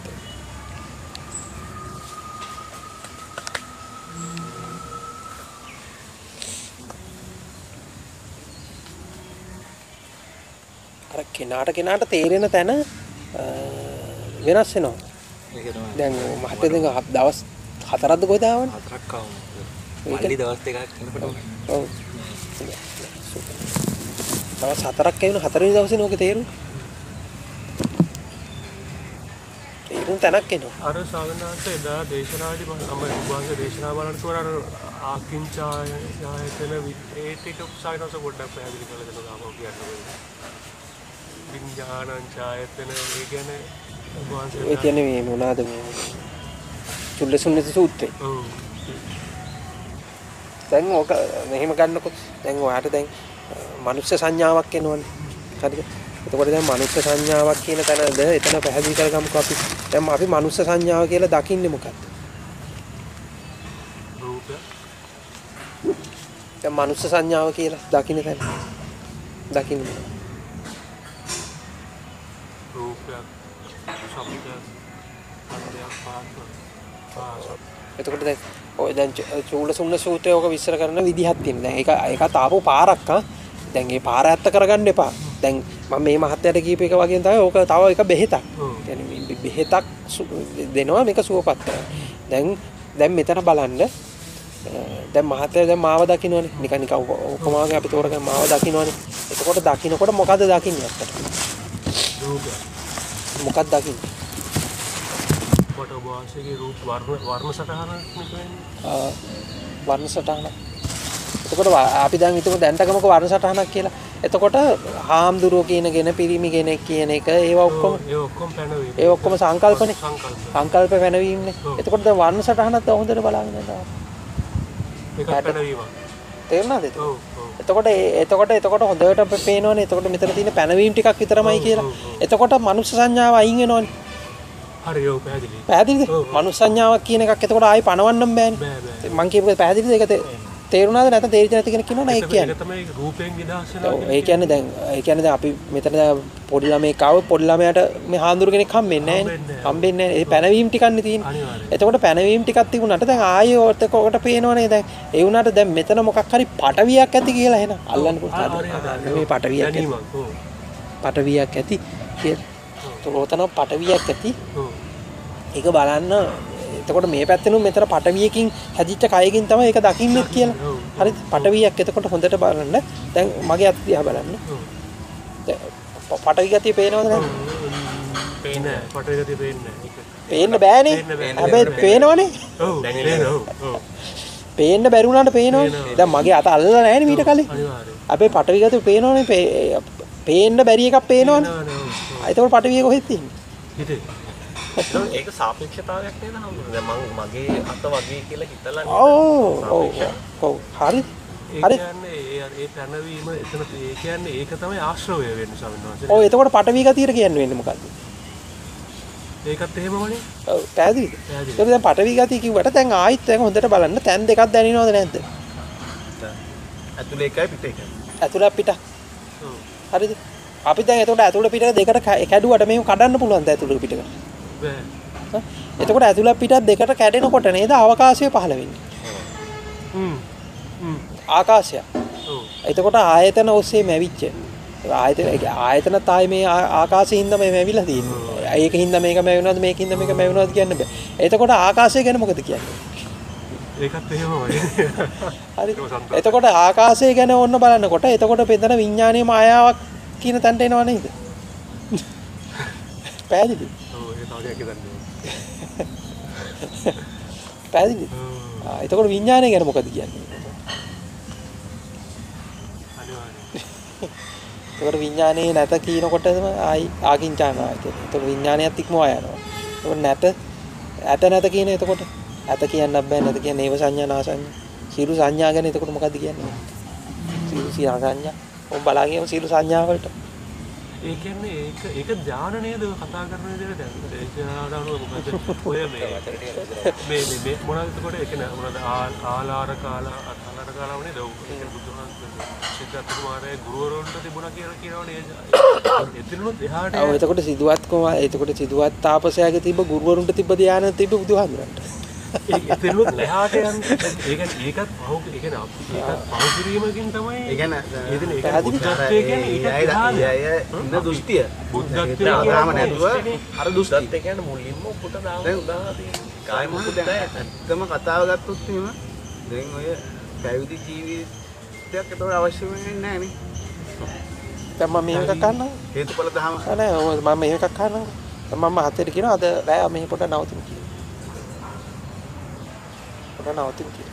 අර කෙනාට කෙනාට තේරෙන තැන වෙනස් වෙනවා. ඒක තමයි. දැන් මහත්තයා දැන් දවස් හතරක්ද කොහෙද ආවනේ? හතරක් ආවම. මල්ලි දවස් දෙකක් යනකොට ඔව්. දවස් හතරක් ඇවිල්ලා හතරවෙනි දවසේ නෝක තේරුණා. තේරුම් තැනක් එනවා. අර සාවනාස එදා දේශනාදී මම උභාග දේශනා බලනකොට අර ආකින්චාය යායතන ඒ ටික සාවනාස පොඩ්ඩක් පැහැදිලි කරලා දෙනවා මම කියන්නේ. විඥානං ඡායතන ඒ කියන්නේ උභාග ඒ කියන්නේ මේ මොනවාද මේ චුල්ලසුන්නති සූත්‍රය. ඔව්. දැන් ඕක මෙහෙම ගන්නකො දැන් ඔයාට දැන් මනුෂ්‍ය සංඥාවක් එනවනේ. හරිද? එතකොට දැන් මනුෂ්‍ය සංඥාවක් කියන තැනද එතන පැහැදිලි කරගමුකෝ අපි. දැන් අපි මනුෂ්‍ය සංඥාව කියලා දකින්නේ මොකක්ද? රූපය. දැන් මනුෂ්‍ය සංඥාව කියලා දකින්න තැන. දකින්නේ මොකක්ද? රූපයක්. ශබ්දයක්. අන්දයක් පාස්ව. එතකොට දැන් ඔය දැන් චූලසුන්න සූත්‍රය ඔක විස්තර කරන විදිහක් තියෙනවා. දැන් ඒක ඒකත් ආපු පාරක් ආ. දැන් මේ පාර ඇත්ත කරගන්න එපා. දැන් මම මේ මහත්තයාට කියපු එක වගේ තමයි ඕක තව එක බෙහෙතක්. يعني මේ බෙහෙතක් දෙනවා මේක සුවපත් කරන්න. දැන් දැන් මෙතන බලන්න දැන් මහත්තයා දැන් මාව දකින්නවනේ. නිකන් නිකන් උපමාවකින් අපි තෝරගෙන මාව දකින්නවනේ. එතකොට දකින්නකොට මොකද්ද දකින්නේ ඇත්තට? රූපය. මොකක්ද දකින්නේ? කොට වාසිකේ රූප වර්ණ වර්ණ සටහනක් නෙවෙයි. වර්ණ සටහන. එතකොට අපි දැන් හිතමු දැන්ට ගමක වර්ණ සටහනක් කියලා. එතකොට හාම්දුරුව කියනගෙන පිරිමි කෙනෙක් කියන එක ඒවා ඔක්කොම ඒ ඔක්කොම පැනවීම. ඒ ඔක්කොම සංකල්පනේ. සංකල්ප. සංකල්ප පැනවීමනේ. එතකොට දැන් වර්ණ සටහනත් හොඳට බලන්න ඉන්නවා. ඒක පැනවීම. තේරුණාද ඒක? ඔව් ඔව්. එතකොට එතකොට එතකොට හොඳට පේනවනේ. එතකොට මෙතන තියෙන පැනවීම ටිකක් විතරමයි කියලා. එතකොට මනුෂ්‍ය සංඥාව අයින් වෙනවනේ. හරි ඔව් පැහැදිලි. පැහැදිලිද? මනුෂ්‍ය සංඥාවක් කියන එකක් එතකොට ආයි පණවන්නම් බෑනේ. බෑ බෑ. මං කියපු එක පැහැදිලිද? ඒක තේරුණාද නැත්නම් තේරිච්ච නැති කෙනෙක් කියනවා නේද? ඒක කියන්නේ. ඒක තමයි රූපයෙන් නිදහස් ඔව් වෙනවා. ඒ කියන්නේ දැන් ඒ කියන්නේ දැන් අපි මෙතන දැන් පොඩි ළමෙක් ආව පොඩි ළමයාට මේ හාමුදුරු කෙනෙක් හම්බෙන්නේ නැහැ නේ. හම්බෙන්නේ නැහැ. ඒ පැනවීම ටිකක්නේ තියෙන්නේ. අනිවාර්යයෙන්. එතකොට පැනවීම ටිකක් තිබුණාට දැන් ආයෙ ඔතකොට පේනවනේ දැන් ඒ වුණාට දැන් මෙතන මොකක් හරි පටවියක් ඇති කියලා එහෙනම් අල්ලන්න පුළුවන්. මේ පටවියක් ඇති. ඔව්. පටවියක් ඇති කියලා. ඔතන පටවියක් ඇති. ඔව්. ඒක බලන්න එතකොට මේ පැත්තෙනුත් මෙතන පටවියකින් හැදිච්ච කයකින් තමයි ඒක දකින්නේ කියලා. හරිද? පටවියක් එතකොට හොඳට බලන්න. දැන් මගේ අත් දිහා බලන්න. දැන් පටවි ගතිය පේනවද නැද්ද? පේන්නේ නැහැ. පටවි ගතිය පේන්නේ නැහැ. පේන්න බෑනේ. හැබැයි පේනවනේ. ඔව්. පේනවා. ඔව්. පේන්න බැරි වුණාට පේනවනේ. දැන් මගේ අත අල්ලලා නැහැ නේ මීට කලින්. අනිවාර්යයෙන්. හැබැයි පටවි ගතිය පේනවනේ. පේන්න බැරි එකක් පේනවනේ. එතකොට පටවිය කොහෙද තියෙන්නේ? හිතේ. ඒක සාපේක්ෂතාවයක් නේද නමුත් දැන් මම මගේ අත වගේ කියලා හිතලා නේද ඔව් ඔව් ඔව් හරි හරි කියන්නේ ඒ ඒ පැනවීම එතන ඒ කියන්නේ ඒක තමයි ආශ්‍රවය වෙන්නේ ස්වාමීන් වහන්සේ. ඔව් එතකොට පටවි ගතියට කියන්නේ වෙන්නේ මොකද්ද? ඒකත් එහෙමමනේ. ඔව් පැහැදිලිද? පැහැදිලි. ඒක දැන් පටවි ගතිය කිව්වට දැන් ආයිත් දැන් හොඳට බලන්න තැන් දෙකක් දැනෙනවද නැද්ද? ඇතුලේ එකයි පිට එකයි. ඇතුළත් පිට. ඔව්. හරිද? අපි දැන් එතකොට ඇතුළට පිට දෙකට කැඩුවට මේක කඩන්න පුළුවන් ද ඇතුළට පිටක? බෑ. එතකොට ඇතුළත් පිටත් දෙකට කැඩෙනකොට නේද අවකාශය පහළ වෙන්නේ. හ්ම්. හ්ම්. ආකාශය. ඔව්. එතකොට ආයතන ඔස්සේ මැවිච්ච. ආයතන ආයතනත් ආයේ මේ ආකාශයෙන් හින්දා මේ මැවිලා තියෙන්නේ. ඒකින් හින්දා මේක මැවෙනවද මේකින් හින්දා මේක මැවෙනවද කියන්න බෑ. එතකොට ආකාශය ගැන මොකද කියන්නේ? ඒකත් එහෙමමයි. හරි. එතකොට ආකාශය ගැන ඕන්න බලනකොට එතකොට පෙතන විඥානීය මායාවක් කියන තැනට එනව නේද? පැහැදිලිද? ඔව් ඒක තව දෙයක් හිතන්නේ. පැහැදිලිද? ආ එතකොට විඥානය ගැන මොකද කියන්නේ? එතකොට විඥානේ නැත කියනකොටම ආයි ආකින්චානවා කියන්නේ. එතකොට විඥානයත් ඉක්මවා යනවා. එතකොට නැත ඇත නැත කියන එතකොට ඇත කියන්න බෑ නැත කියන්නේ ඒව සංඥා නාසඤ්ඤා සියලු සංඥා ගැන එතකොට මොකද්ද කියන්නේ? සියලු සංඥා. ඔබ බලන්නේ සියලු සංඥා වලට. ඒ කියන්නේ ඒක ඒක ධාන නේද කතා කරන විදිහට දැන් දේශනාවට අනුව මොකද ඔය මේ මේ මේ මොනවද එතකොට ඒක නෑ මොනවද ආලාර කාලා ආලාර කාලා වනේ දව් ඒක බුදුහාමුදුරුවෝ සිද්ධාර්ථ කුමාරයේ ගුරුවරුන්ට තිබුණා කියලා කියනවනේ එතනොත් එහාට ඔව් එතකොට සිදුවත් කොහොම එතකොට සිදුවත් තාපසයාගේ තිබ්බ ගුරුවරුන්ට තිබ්බ ධානය තිබ්බ බුදුහාමුදුරන්ට ඒක එතනොත් එහාට යන්නේ ඒක ඒකත් පහු ඒ කියන්නේ ඒකත් පහු කිරීමකින් තමයි ඒ කියන්නේ එදින ඒක බුද්ධත්වයේ කියන්නේ ඊට එහාට ඉන්න දෘෂ්ටිය බුද්ධත්වයේ දාම නැතුව අර දෘෂ්ටි ඒ කියන්නේ මුලින්ම උපුට දාන උදාහරණ තියෙනවා. කාය මොකද ඇත්තම කතාව ගත්තොත් එහෙම දැන් ඔය පැවිදි ජීවිතයක් ඒතකොට අවශ්‍ය වෙන්නේ නැහැ නේ. දැන් මම මේක කන්නම්. හේතුඵල දහම නෑ මම මේක කන්නම්. මම හතේට කියනවා අද රෑ මේ පොට නවතිමු කියලා. පොට නවතිමු කියලා.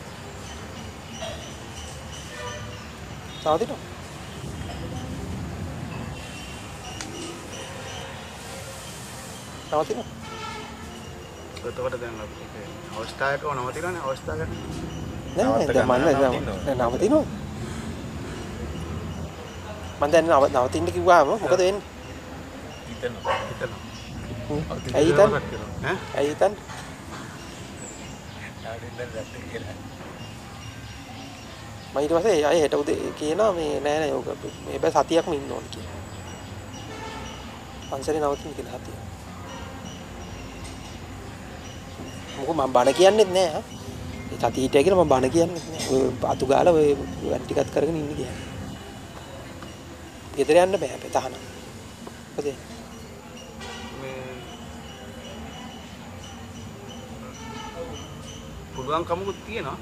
නවතිනවා. නවතිනවා. එතකොට දැන් අපිට අවස්ථාවක නවතිනවනේ අවස්ථාවකට නෑ දැන් මම නවතිනවා. මම දැන් නවතින්න කිව්වම මොකද වෙන්නේ? හිතනවා හිතනවා ඇයි හිතන්නේ? ඈ ඇයි හිතන්නේ? මම ඊට පස්සේ අය හෙට උදේ කියනවා මේ නෑ නෑ ඔක මේ බෑ සතියක්ම ඉන්න ඕන කියලා. පන්සලේ නවතින්න කියලා හතිය. මොකද මම බණ කියන්නෙත් නෑ හා. ඒ සතිය හිටියා කියලා මම බණ කියන්නෙත් නෑ. ඔය අතු ගාලා ඔය වැඩ ටිකත් කරගෙන ඉන්න ගියා. ගෙදර යන්න බෑ අපේ තහනම්. මොකද මේ පුළුවන් කමකුත් තියෙනවා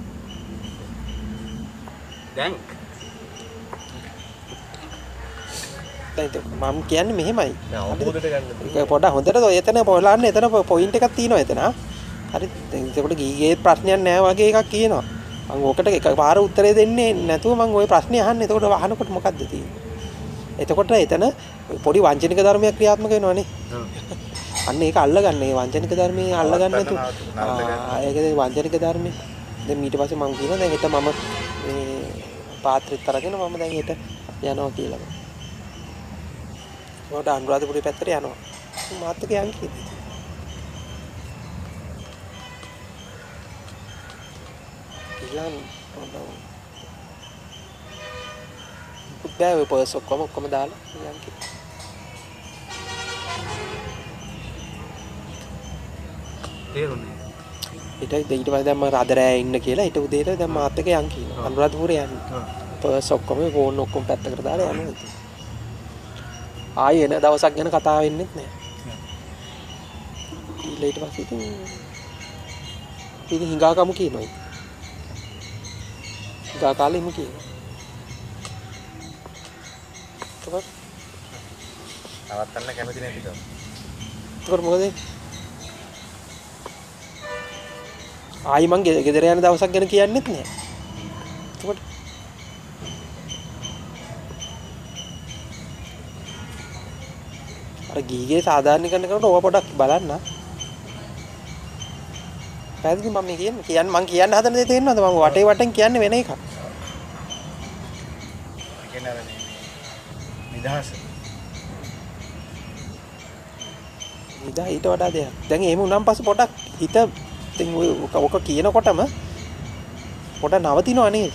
දැන් දැන් මම කියන්නේ මෙහෙමයි. නෑ අවබෝධයට ගන්න ඒක පොඩ්ඩක් හොඳට ඔය එතන බලන්න එතන පොයින්ට් එකක් තියෙනවා එතන. හරි දැන් ඒකට ගීගේ ප්‍රශ්නයක් නෑ වගේ එකක් කියනවා. මම ඕකට එකපාර උත්තරේ දෙන්නේ නැතුව මම ওই ප්‍රශ්නේ අහන්නේ. එතකොට අහනකොට මොකද්ද තියෙන්නේ? එතකොට එතන පොඩි වංචනික ධර්මයක් ක්‍රියාත්මක වෙනවනේ. අන්න ඒක අල්ලගන්න. ඒ වංචනික ධර්මයේ අල්ලගන්න නැතු. ආ ඒකේ වංචනික ධර්මයේ. දැන් ඊට පස්සේ මම කියනවා දැන් හෙට මම මේ පාත්‍රෙත් අරගෙන මම දැන් හෙට යනවා කියලා. මොකද අනුරාධපුරේ පැත්තට යනවා. මාත් එක්ක යන් කීයද? ඉලන් බෑ ඔය පර්ස් ඔක්කොම ඔක්කොම දාලා යන් කීයද? තේරුණේ ඊට ඊට පස්සේ දැන් මම රාදරෑ ඉන්න කියලා ඊට උදේට දැන් මාත් එක්ක යන් කියනවා. අනුරාධපුරේ යන්න. පර්ස් ඔක්කොම ෆෝන් ඔක්කොම පැත්තකට දාලා යනවා ඉතින්. ආයෙ එන දවසක් ගැන කතා වෙන්නෙත් නෑ. ඊට පස්සේ ඉතින් ඉතින් හිඟාකමු කියනවා. හිඟා කාලෙම කියනවා. තවත් නවත්තන්න කැමති නැතිද? තොර මොකද? ආයි මං ගෙදර යන දවසක් ගැන කියන්නෙත් නෑ. එතකොට අර ගීගේ සාධාරණීකරණ කරනකොට ඕවා පොඩක් බලන්න. පැහැදිලි මම මේ කියන්නේ කියන්න මං කියන්න හදන දේ තේරෙනවද? මම වටේ වටෙන් කියන්නේ වෙන එකක්. කියන අර නිදහස ඉදා ඊට වඩා දෙයක්. දැන් එහෙම වුණාන් පස්සේ පොඩක් හිත ඉතින් ඔය ඔක කියනකොටම පොඩ නවතිනවා නේද?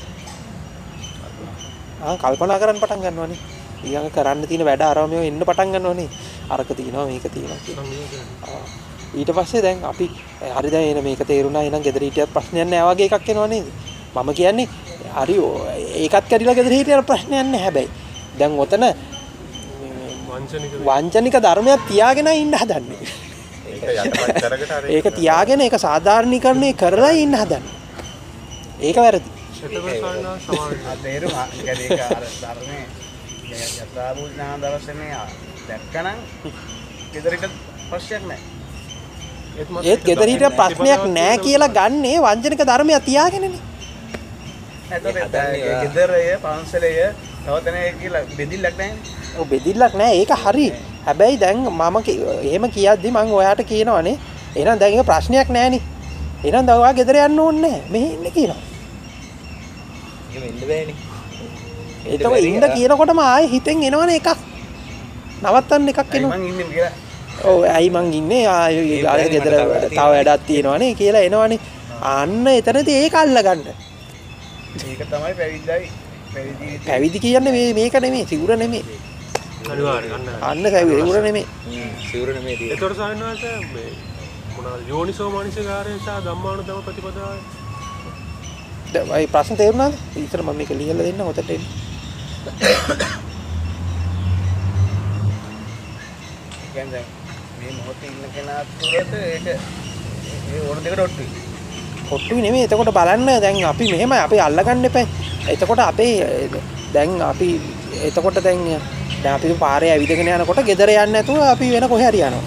ආ කල්පනා කරන්න පටන් ගන්නවානේ. ඊළඟ කරන්න තියෙන වැඩ ආරම්භය එන්න පටන් ගන්නවානේ. අරක තියෙනවා මේක තියෙනවා කියලා. ඊට පස්සේ දැන් අපි හරි දැන් එන මේක තේරුණා එහෙනම් ගෙදර හිටියත් ප්‍රශ්නයක් නෑ වගේ එකක් එනවා නේද? මම කියන්නේ හරි ඒකත් කැඩිලා ගෙදර හිටියට ප්‍රශ්නයක් නෑ හැබැයි. දැන් ඔතන වංචනික වංචනික ධර්මයක් තියාගෙන ඉන්න හදන්නේ. ඒක යටපත් කරකට හරි ඒක තියාගෙන ඒක සාධාරණීකරණය කරලා ඉන්න හදන්නේ. ඒක වැරදි. එතකොට සාරණා සමාන තේරුණා يعني ඒක අර ධර්මයේ යථාභූත ඥාන දර්ශනය දැක්කනම් ගෙදරට ප්‍රශ්නයක් නැහැ. ඒත් ගෙදර හිටිය ප්‍රශ්නයක් නෑ කියලා ගන්නේ වංචනික ධර්මයක් තියාගෙනනේ. එතකොට ගෙදරය පන්සලය තවතනේ කියලා බෙදිල්ලක් නැහැ. ඔව් බෙදිල්ලක් නෑ ඒක හරි. හැබැයි දැන් මම එහෙම කියද්දි මම ඔයාට කියනවනේ එහෙනම් දැන් ඒක ප්‍රශ්නයක් නෑනේ. එහෙනම් දැන් ඔයා ගෙදර යන්න ඕනේ නෑ. මෙහෙ ඉන්න කියනවා. එහෙම ඉන්න බෑනේ. එතකොට ඉන්න කියනකොටම ආයේ හිතෙන් එනවනේ එකක්. නවත්තන්න එකක් එනවා. මං ඉන්නේ කියලා. ඔව් ඇයි මං ඉන්නේ ආයේ ආයෙ ගෙදර තව වැඩක් තියෙනවනේ කියලා එනවනේ. අන්න එතනදී ඒක අල්ලගන්න. මේක තමයි පැවිද්දයි පැවිදි පැවිදි කියන්නේ මේ මේක නෙමෙයි සිවුර නෙමෙයි. අනිවාර්යයෙන් අන්න සිවුර නෙමෙයි. සිවුර නෙමෙයි තියෙන්නේ. ඒතකොට සායනවාස මේ මොනවාද යෝනිසෝ මනසිකාරය සහ ධම්මානුධම්ම ප්‍රතිපදාව දැන් ප්‍රශ්න තේරුණාද? ඊතර මම මේක ලියලා දෙන්න ඔතට එන්න. කියන්නේ මේ මොහොතේ ඉන්න කෙනා තුරට ඒක ඒ ඕන දෙකට ඔට්ටුයි. ඔට්ටුයි නෙමෙයි. එතකොට බලන්න දැන් අපි මෙහෙමයි අපි අල්ලගන්න එපා. එතකොට අපේ දැන් අපි එතකොට දැන් දැන් අපි පාරේ ඇවිදගෙන යනකොට ගෙදර යන්නේ නැතුව අපි වෙන කොහේ හරි යනවා.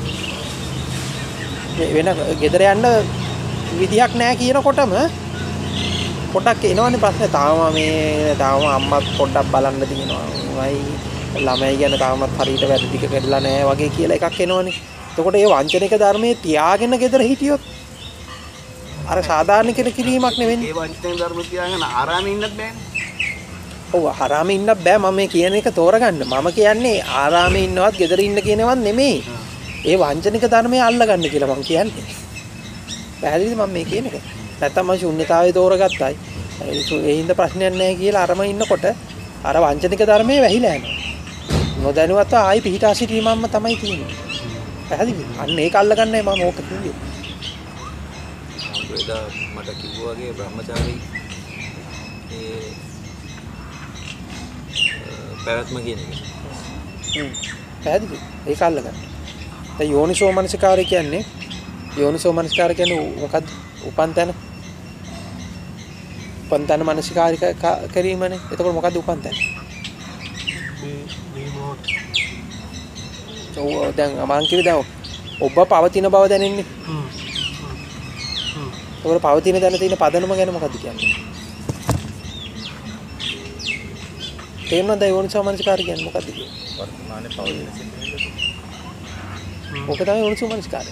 වෙන ගෙදර යන්න විදියක් නැහැ කියනකොටම පොඩක් එනවනේ ප්‍රශ්නේ. තාම මේ තාම අම්මත් පොඩ්ඩක් බලන්න තියෙනවා. වයි ළමයි ගැන තාමත් හරියට වැඩ ටික කරලා නැහැ වගේ කියලා එකක් එනවනේ. එතකොට ඒ වංචනික ධර්මයේ තියාගෙන ගෙදර හිටියොත් අර සාධාරණ කෙනෙක් කිරීමක් නෙවෙන්නේ. ඒ වංචනික ධර්ම තියාගෙන ආරාමේ ඉන්නත් බෑනේ. ඔව් ආරාමේ ඉන්නත් බෑ. මම මේ කියන එක තෝරගන්න. මම කියන්නේ ආරාමේ ඉන්නවත් ගෙදර ඉන්න කියනවත් නෙමෙයි. ඒ වංචනික ධර්මයේ අල්ලගන්න කියලා මම කියන්නේ. පැහැදිලිද මම මේ කියන එක? නැත්තම් මම ශුන්‍යතාවයේ තෝරගත්තයි. ඒ හින්දා ප්‍රශ්නයක් නැහැ කියලා අරම ඉන්නකොට අර වංචනික ධර්මයේ වැහිලා යනවා. නොදැනුවත්ව ආයි පිහිටා සිටීමක්ම තමයි තියෙන්නේ. පැහැදිලිද? අන්න ඒක අල්ලගන්නයි මම ඕක කිව්වේ. එදා මට කිව්වා වගේ බ්‍රහ්මචාරී ඒ පැවැත්ම කියන එක. හ්ම්. පැහැදිලිද? ඒක අල්ලගන්න. දැන් යෝනිසෝ මනසිකාරය කියන්නේ යෝනිසෝ මනසිකාරය කියන්නේ මොකක්ද? උපන් තැන. උපන් තැන මනසිකාරය කිරීමනේ. එතකොට මොකක්ද උපන් තැන? මේ මේ මොහොත ඔව් දැන් මම කිව්වේ දැන් ඔබ පවතින බව දැනෙන්නේ. හ්ම් හ්ම් ඒකවල පවතින තැන තියෙන පදනම ගැන මොකද්ද කියන්නේ? තේරුණාද යෝනිසෝ මනසිකාරය කියන්නේ මොකද්ද කියන්නේ? වර්තමානයේ පවතින සිද්ධියක ඔක තමයි යෝනිසෝ මනසිකාරය.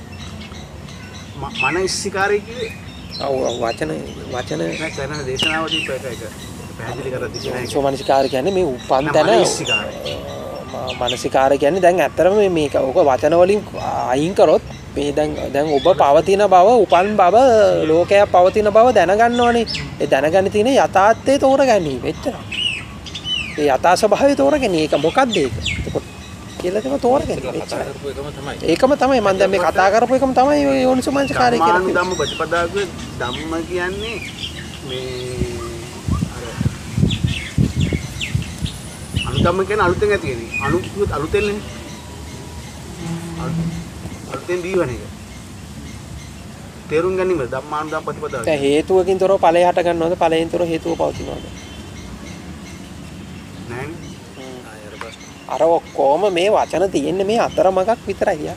මනසිකාරය කිව්වේ ඔව් වචන වචන නෑ සරණ දේශනාවදී පැක එක පැහැදිලි කරලා තිබුණා. යෝනිසෝ මනසිකාරය කියන්නේ මේ උපන් තැන මනසිකාරය. මනසිකාරය කියන්නේ දැන් ඇත්තටම මේ මේක ඔක වචන වලින් අයින් කරොත් මේ දැන් දැන් ඔබ පවතින බව උපන් බව ලෝකයක් පවතින බව දැනගන්නවනේ. ඒ දැනගන්න තියෙන යථාර්ථය තෝරගන්නේ එච්චරයි. ඒ යථා ස්වභාවය තෝරගන්නේ ඒක මොකක්ද ඒක? එතකොට කියලා ඒක තෝරගන්නේ කතා එච්චරයි. කරපු එකම තමයි. ඒකම තමයි මම දැන් මේ කතා කරපු එකම තමයි යෝනිසෝ මනසිකාරය කියලා ධම්මානු කියන්නේ. ධම්ම ප්‍රතිපදාවේ ධම්ම කියන්නේ මේ අර අනුධම්ම කියන්නේ අලුතෙන් ඇති කෙනෙක්. අනු අලුතෙන් නේ. අලුතෙන් දීවන එක. තේරුම් ගැනීම ධම්මානු ධම්ම ප්‍රතිපදාව. දැන් හේතුවකින් තොරව ඵලය හට ගන්නවද? ඵලයෙන් තොරව හේතුව පවතිනවද? නෑනේ. අර ඔක්කොම මේ වචන තියෙන්නේ මේ අතරමඟක් විතරයි යා.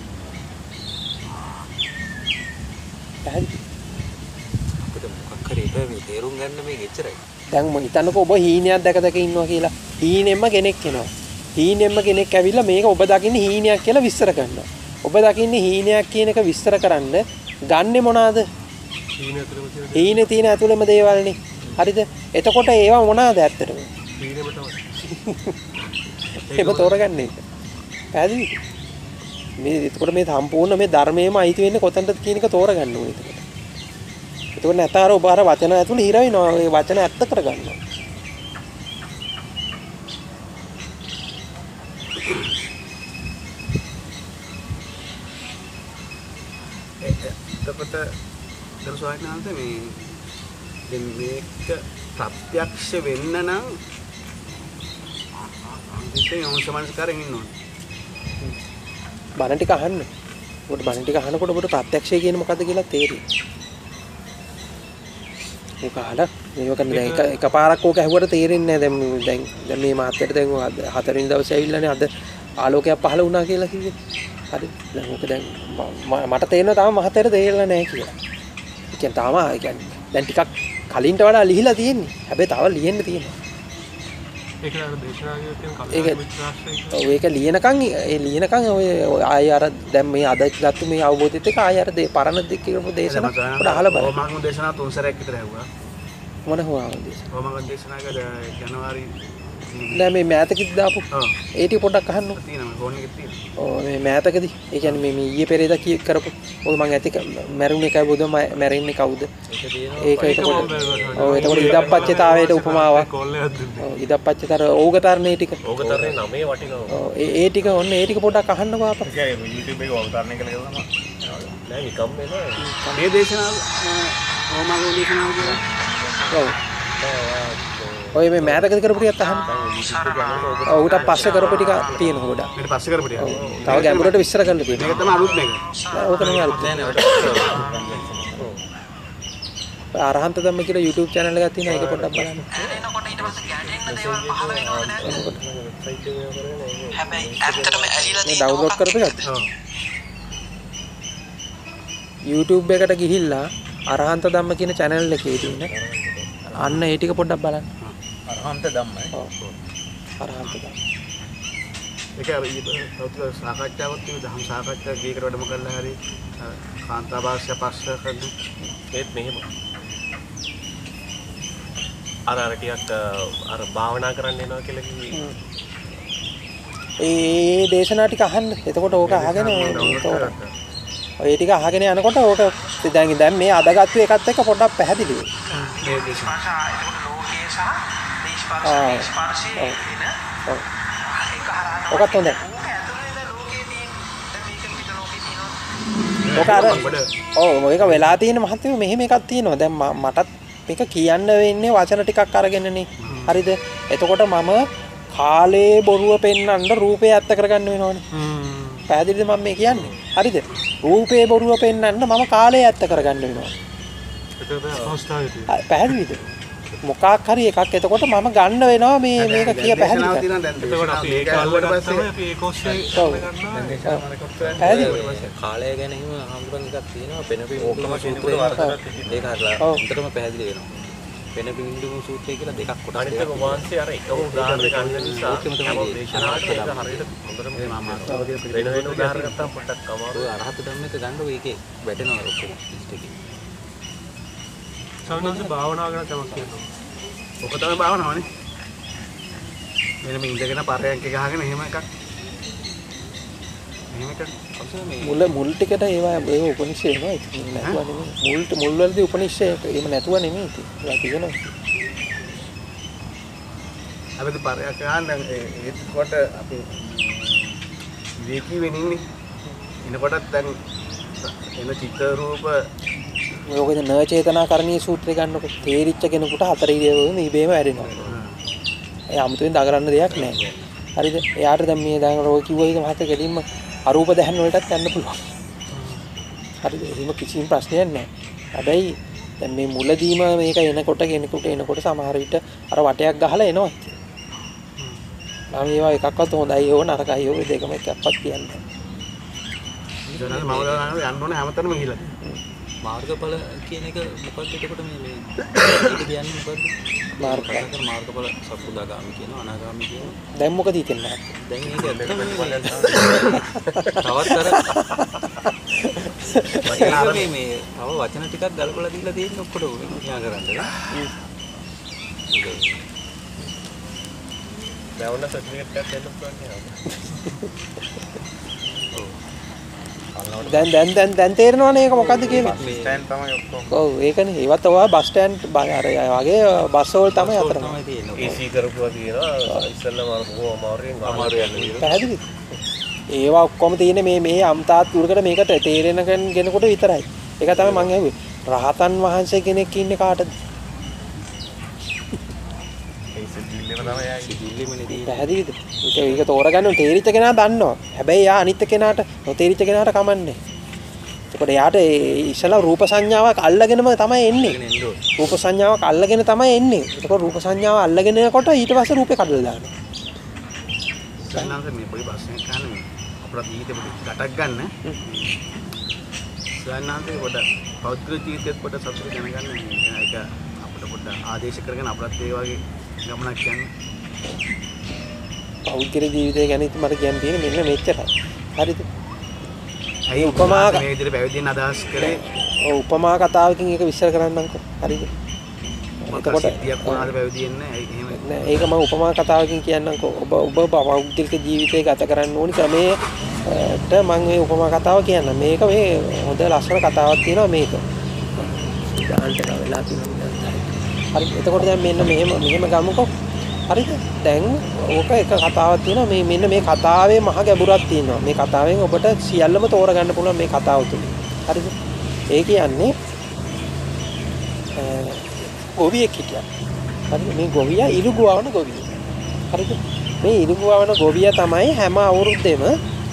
අපිට මොකක් හරි එක මේ තේරුම් ගන්න මේ එච්චරයි. දැන් මම හිතන්නකෝ ඔබ හීනයක් දැක දැක ඉන්නවා කියලා. හීනෙම්ම කෙනෙක් එනවා. හීනෙම්ම කෙනෙක් ඇවිල්ලා මේක ඔබ දකින්නේ හීනයක් කියලා විස්තර කරනවා. ඔබ දකින්නේ හීනයක් කියන එක විස්තර කරන්න ගන්නෙ මොනවාද? හීන ඇතුළේම තියෙන හීනේ තියෙන ඇතුළේම දේවල්නේ. හරිද? එතකොට ඒවා මොනවාද ඇත්තටම? හීනෙම තමයි. ඒක තෝරගන්න එක. පැහැදිලිද? මේ එතකොට මේ සම්පූර්ණ මේ ධර්මයේම අයිති වෙන්නේ කොතනද කියන එක තෝරගන්න ඕනේ එතකොට. එතකොට නැතර ඔබ අර වචන ඇතුළේ හිර වෙනවා. ඒ වචන ඇත්ත කරගන්නවා. එතකොට දර්ශනාන්ත මේ දැන් මේක ප්‍රත්‍යක්ෂ වෙන්න නම් ඉතින් යෝනිසමනස්කාරයෙන් ඉන්න ඕනේ. බණ ටික අහන්න. ඔබට බණ ටික අහනකොට ඔබට ප්‍රත්‍යක්ෂය කියන්නේ මොකද්ද කියලා තේරෙයි. ඒක අහලා මේක කරන දැන් එක එකපාරක් ඕක ඇහුවට තේරෙන්නේ නැහැ. දැන් දැන් දැන් මේ මාත්‍යට දැන් හතරවෙනි දවසේ ඇවිල්ලානේ අද ආලෝකයක් පහළ වුණා කියලා කිව්වේ. හරි. දැන් ඕක දැන් මට තේරෙනවා තාම මහතේර තේරෙලා නැහැ කියලා. ඒ කියන්නේ තාම ඒ කියන්නේ දැන් ටිකක් කලින්ට වඩා ලිහිලා තියෙන්නේ. හැබැයි තව ලියෙන්න තියෙනවා. ඒක අර දේශනාවේ තියෙන ඒක කල්පනා ඔව් ඒක ලියනකන් ඒ ලියනකන් ඔය ආය අර දැන් මේ අද ගත්ත මේ අවබෝධයත් එක්ක ආය අර පරණ දෙක කියපු දේශනා පොඩ අහලා බලන්න. මම දේශනා තුන් සැරයක් විතර ඇහුවා. මොන හොමාගම දේශනා? හොමාගම දේශනා කළ ජනවාරි නෑ මේ මෑතකදී දාපු. ඔව්. ඒ ටික පොඩ්ඩක් අහන්න. තියෙනවා ෆෝන් එකේ තියෙනවා. ඔව් මේ මෑතකදී. ඒ කියන්නේ මේ මේ ඊයේ පෙරේදා කී කරපු. ඔය මං ඇති මැරුණ එකයි බුද මැරෙන්නේ කවුද? ඒක එතකොට. ඔව් එතකොට ඉදප්පච්චතාවයට උපමාවක්. කෝල් එකක් දුන්නේ. ඔව් ඉදප්පච්චතර ඕගතරණේ ටික. ඕගතරණේ නමේ වටිනවා. ඔව් ඒ ඒ ටික ඔන්න ඒ ටික පොඩ්ඩක් අහන්නකෝ අප්පා. ඒ YouTube එකේ අවතරණය කළා තමයි. නෑ නිකම් වෙනවා. මේ දේශනාව හොමාගම දේශනාව කියලා. ඔව්. ඔය මේ මෑතකදී කරපු ටිකත් අහන්න. ඔව් ඌට පස්සේ කරපු ටික තියෙනවා ගොඩක්. ඊට පස්සේ කරපු ටික. තව ගැඹුරට විස්තර කරලා තියෙනවා. මේක තමයි අලුත් මේක. නෑ ඕක නෙමෙයි අලුත්. නෑ නෑ අරහන්ත ධම්ම කියලා YouTube channel එකක් තියෙනවා ඒක පොඩ්ඩක් බලන්න. මේ ඩවුන්ලෝඩ් කරපු එකක්ද? ඔව්. YouTube එකට ගිහිල්ලා අරහන්ත ධම්ම කියන channel එකේ තියෙන අන්න ඒ ටික පොඩ්ඩක් බලන්න. අරහන්ත ධම්මයි. ඔව්. අරහන්ත ධම්ම. ඒක අර ඊට සාකච්ඡාවක් තියෙන දහම් සාකච්ඡා ගේකට වැඩම කරලා හරි කාන්තා භාෂා පස්ස කරන ඒත් මෙහෙම අර අර ටිකක් අර භාවනා කරන්න එනවා කියලා කිව්වේ. ඒ දේශනා ටික අහන්න. එතකොට ඕක අහගෙන තෝරන්න. ඔය ටික අහගෙන යනකොට ඕක දැන් දැන් මේ අදගත්තු එකත් එක්ක පොඩ්ඩක් පැහැදිලි වෙනවා. මේ දේශනා. ඔකත් හොඳයි. ඔක අර ඔව් මේක වෙලා තියෙන මහත්මයා මෙහෙම එකක් තියෙනවා. දැන් මටත් මේක කියන්න වෙන්නේ වචන ටිකක් අරගෙනනේ. හරිද? එතකොට මම කාලේ බොරුව පෙන්වන්න රූපේ ඇත්ත කරගන්න වෙනවනේ. පැහැදිලිද මම මේ කියන්නේ? හරිද? රූපේ බොරුව පෙන්වන්න මම කාලේ ඇත්ත කරගන්න වෙනවා. ඒක අවස්ථාවේදී. පැහැදිලිද? මොකක් හරි එකක් එතකොට මම ගන්න වෙනවා මේ මේක කිය පැහැදිලි කරන්න. එතකොට අපි ඒක අල්ලගත්තාම අපි ඒක ඔස්සේ පැහැදිලි. කාලය ගැන හිම හඳුනන එකක් තියෙනවා පෙනපින්දුම සූත්‍රය ඒක හරලා උන්ටම පැහැදිලි වෙනවා. පෙනපින්දුම සූත්‍රය කියලා දෙකක් කොටස් අනිත් එක වංශය අර එකම උදාහරණ ගන්න නිසා හැම දේශනාවකම ඒක හරියට හොඳටම වෙන වෙන උදාහරණ ගත්තාම පොඩ්ඩක් අමාරුයි. අරහත් ධම්මයක ගන්නකො ඒකේ වැටෙනවා ඔක්කොම ලිස්ට් එකේ. සමනන්ද භාවනා කරන තමක් කියනවා. ඔක තමයි භාවනාවනේ. මෙන්න මේ ඉඳගෙන පරයන්ක ගහගෙන එහෙම එකක්. එහෙම එකක්. මුල මුල් ටිකට ඒවා ඒ උපනිෂේ එනවා ඒක නැතුව නෙමෙයි. මුල් මුල් වලදී උපනිෂේ එහෙම නැතුව නෙමෙයි ඉතින්. ඒවා තියෙනවා. අපි පරයන්ක ගහන ඒත් කොට අපි විවේකී වෙනින්නේ. එනකොටත් දැන් එන චිත්ත රූප මොකද න චේතනාකරණීය සූත්‍රය ගන්නකො තේරිච්ච කෙනෙකුට හතර ඉරියව්වෙම ඉබේම වැඩෙනවා. ඒ 아무තෙන් දගරන්න දෙයක් නැහැ. හරිද? එයාට දැන් මේ දැන් රෝ කිව්ව එක මහත කෙලින්ම අරූප දහන වලටත් යන්න පුළුවන්. හරිද? එහෙම කිසිම ප්‍රශ්නයක් නැහැ. හැබැයි දැන් මේ මුලදීම මේක එනකොට කෙනෙකුට එනකොට සමහර විට අර වටයක් ගහලා එනවා. මම ඒවා එකක්වත් හොඳයි හෝ නරකයි හෝ දෙකම එකක්වත් කියන්නේ නැහැ. ජනල් මම යන්න ඕනේ හැමතැනම ගිහලා. මාර්ගඵල කියන එක මොකක්ද එතකොට මේ මේ ඒක කියන්නේ මොකද්ද? මාර්ගඵල මාර්ගඵල සක්‍රුදාගාමි කියනවා අනාගාමි කියනවා. දැන් මොකද හිතන්නේ? දැන් ඒක ඇත්තටම තවත් අර මේ මේ තව වචන ටිකක් ගලපලා දීලා තියෙන්නේ ඔක්කොම මෙයා කරන්නේ. බැවුන සර්ටිෆිකේට් එකක් දෙන්න පුළුවන් නේද? දැන් දැන් දැන් දැන් තේරෙනවනේ ඒක මොකද්ද කියලා. ස්ටෑන්ඩ් තමයි ඔක්කොම. ඔව් ඒකනේ. ඒවත් ඔයා බස් ස්ටෑන්ඩ් අර වගේ බස් වල තමයි අතරම. තමයි තියෙන්නේ. ඒසී කරපුවා තියෙනවා ඉස්සෙල්ලාම අර බොහොම අමාරුවෙන් අමාරු යන විදිහට. පැහැදිලිද? ඒවා ඔක්කොම තියෙන්නේ මේ මේ අම්තාත් දුරකට මේකට තේරෙන කෙනෙකුට විතරයි. ඒක තමයි මම ඇහුවේ. රහතන් වහන්සේ කෙනෙක් ඉන්නේ කාටද? ඒ සිද්ධිල්ලම තමයි ආයි. සිද්ධිල්ලෙමනේ තියෙන්නේ. පැහැදිලිද? ඒක ඒක තෝරගන්න තේරිච්ච කෙනා දන්නවා. හැබැයි යා අනිත් කෙනාට නොතේරිච්ච කෙනාට කමන්නේ. ඒකට යාට ඉස්සලා රූප සංඥාවක් අල්ලගෙනම තමයි එන්නේ. රූප සංඥාවක් අල්ලගෙන තමයි එන්නේ. ඒක රූප සංඥාව අල්ලගෙන එනකොට ඊට පස්සේ රූපේ කඩලා දානවා. සන්නාන්ත මේ පොඩි ප්‍රශ්නයක් අහන්නේ අපේ ජීවිතේ පොඩි ගැටක් ගන්න. සන්නාන්ත පොඩ පෞද්ගලික ජීවිතේත් පොඩ සතුට දැනගන්න ඒක අපිට පොඩ ආදේශ කරගෙන අපලත් ඒ වගේ ගමනක් යන්න. පෞද්ගලික ජීවිතය ගැන ඉතින් මට කියන්න තියෙන්නේ මෙන්න මෙච්චරයි. හරිද? ඇයි උපමා මේ විදිහට පැවිදෙන්න අදහස් කරේ? ඔව් උපමා කතාවකින් ඒක විස්තර කරන්නම්කෝ. හරිද? එතකොට සිද්ධියක් වුණාද පැවිදි වෙන්නේ එහෙම නෑ ඒක මම උපමා කතාවකින් කියන්නම්කෝ. ඔබ ඔබ පෞද්ගලික ජීවිතේ ගත කරන්න ඕනි ක්‍රමයට මම මේ උපමා කතාව කියන්නම්. මේක මේ හොඳ ලස්සන කතාවක් තියෙනවා මේක. ගාන්ට වෙලා තියෙනවා. හරි එතකොට දැන් මෙන්න මෙහෙම මෙහෙම ගමුකෝ. හරිද? දැන් ඕක එක කතාවක් තියෙනවා. මේ මෙන්න මේ කතාවේ මහ ගැඹුරක් තියෙනවා. මේ කතාවෙන් ඔබට සියල්ලම තෝරගන්න පුළුවන් මේ කතාව තුලින්. හරිද? ඒ කියන්නේ ගොවියෙක් හිටියා. හරිද? මේ ගොවියා ඉරුගුවවන ගොවියෙක්. හරිද? මේ ඉරුගුවවන ගොවියා තමයි හැම අවුරුද්දෙම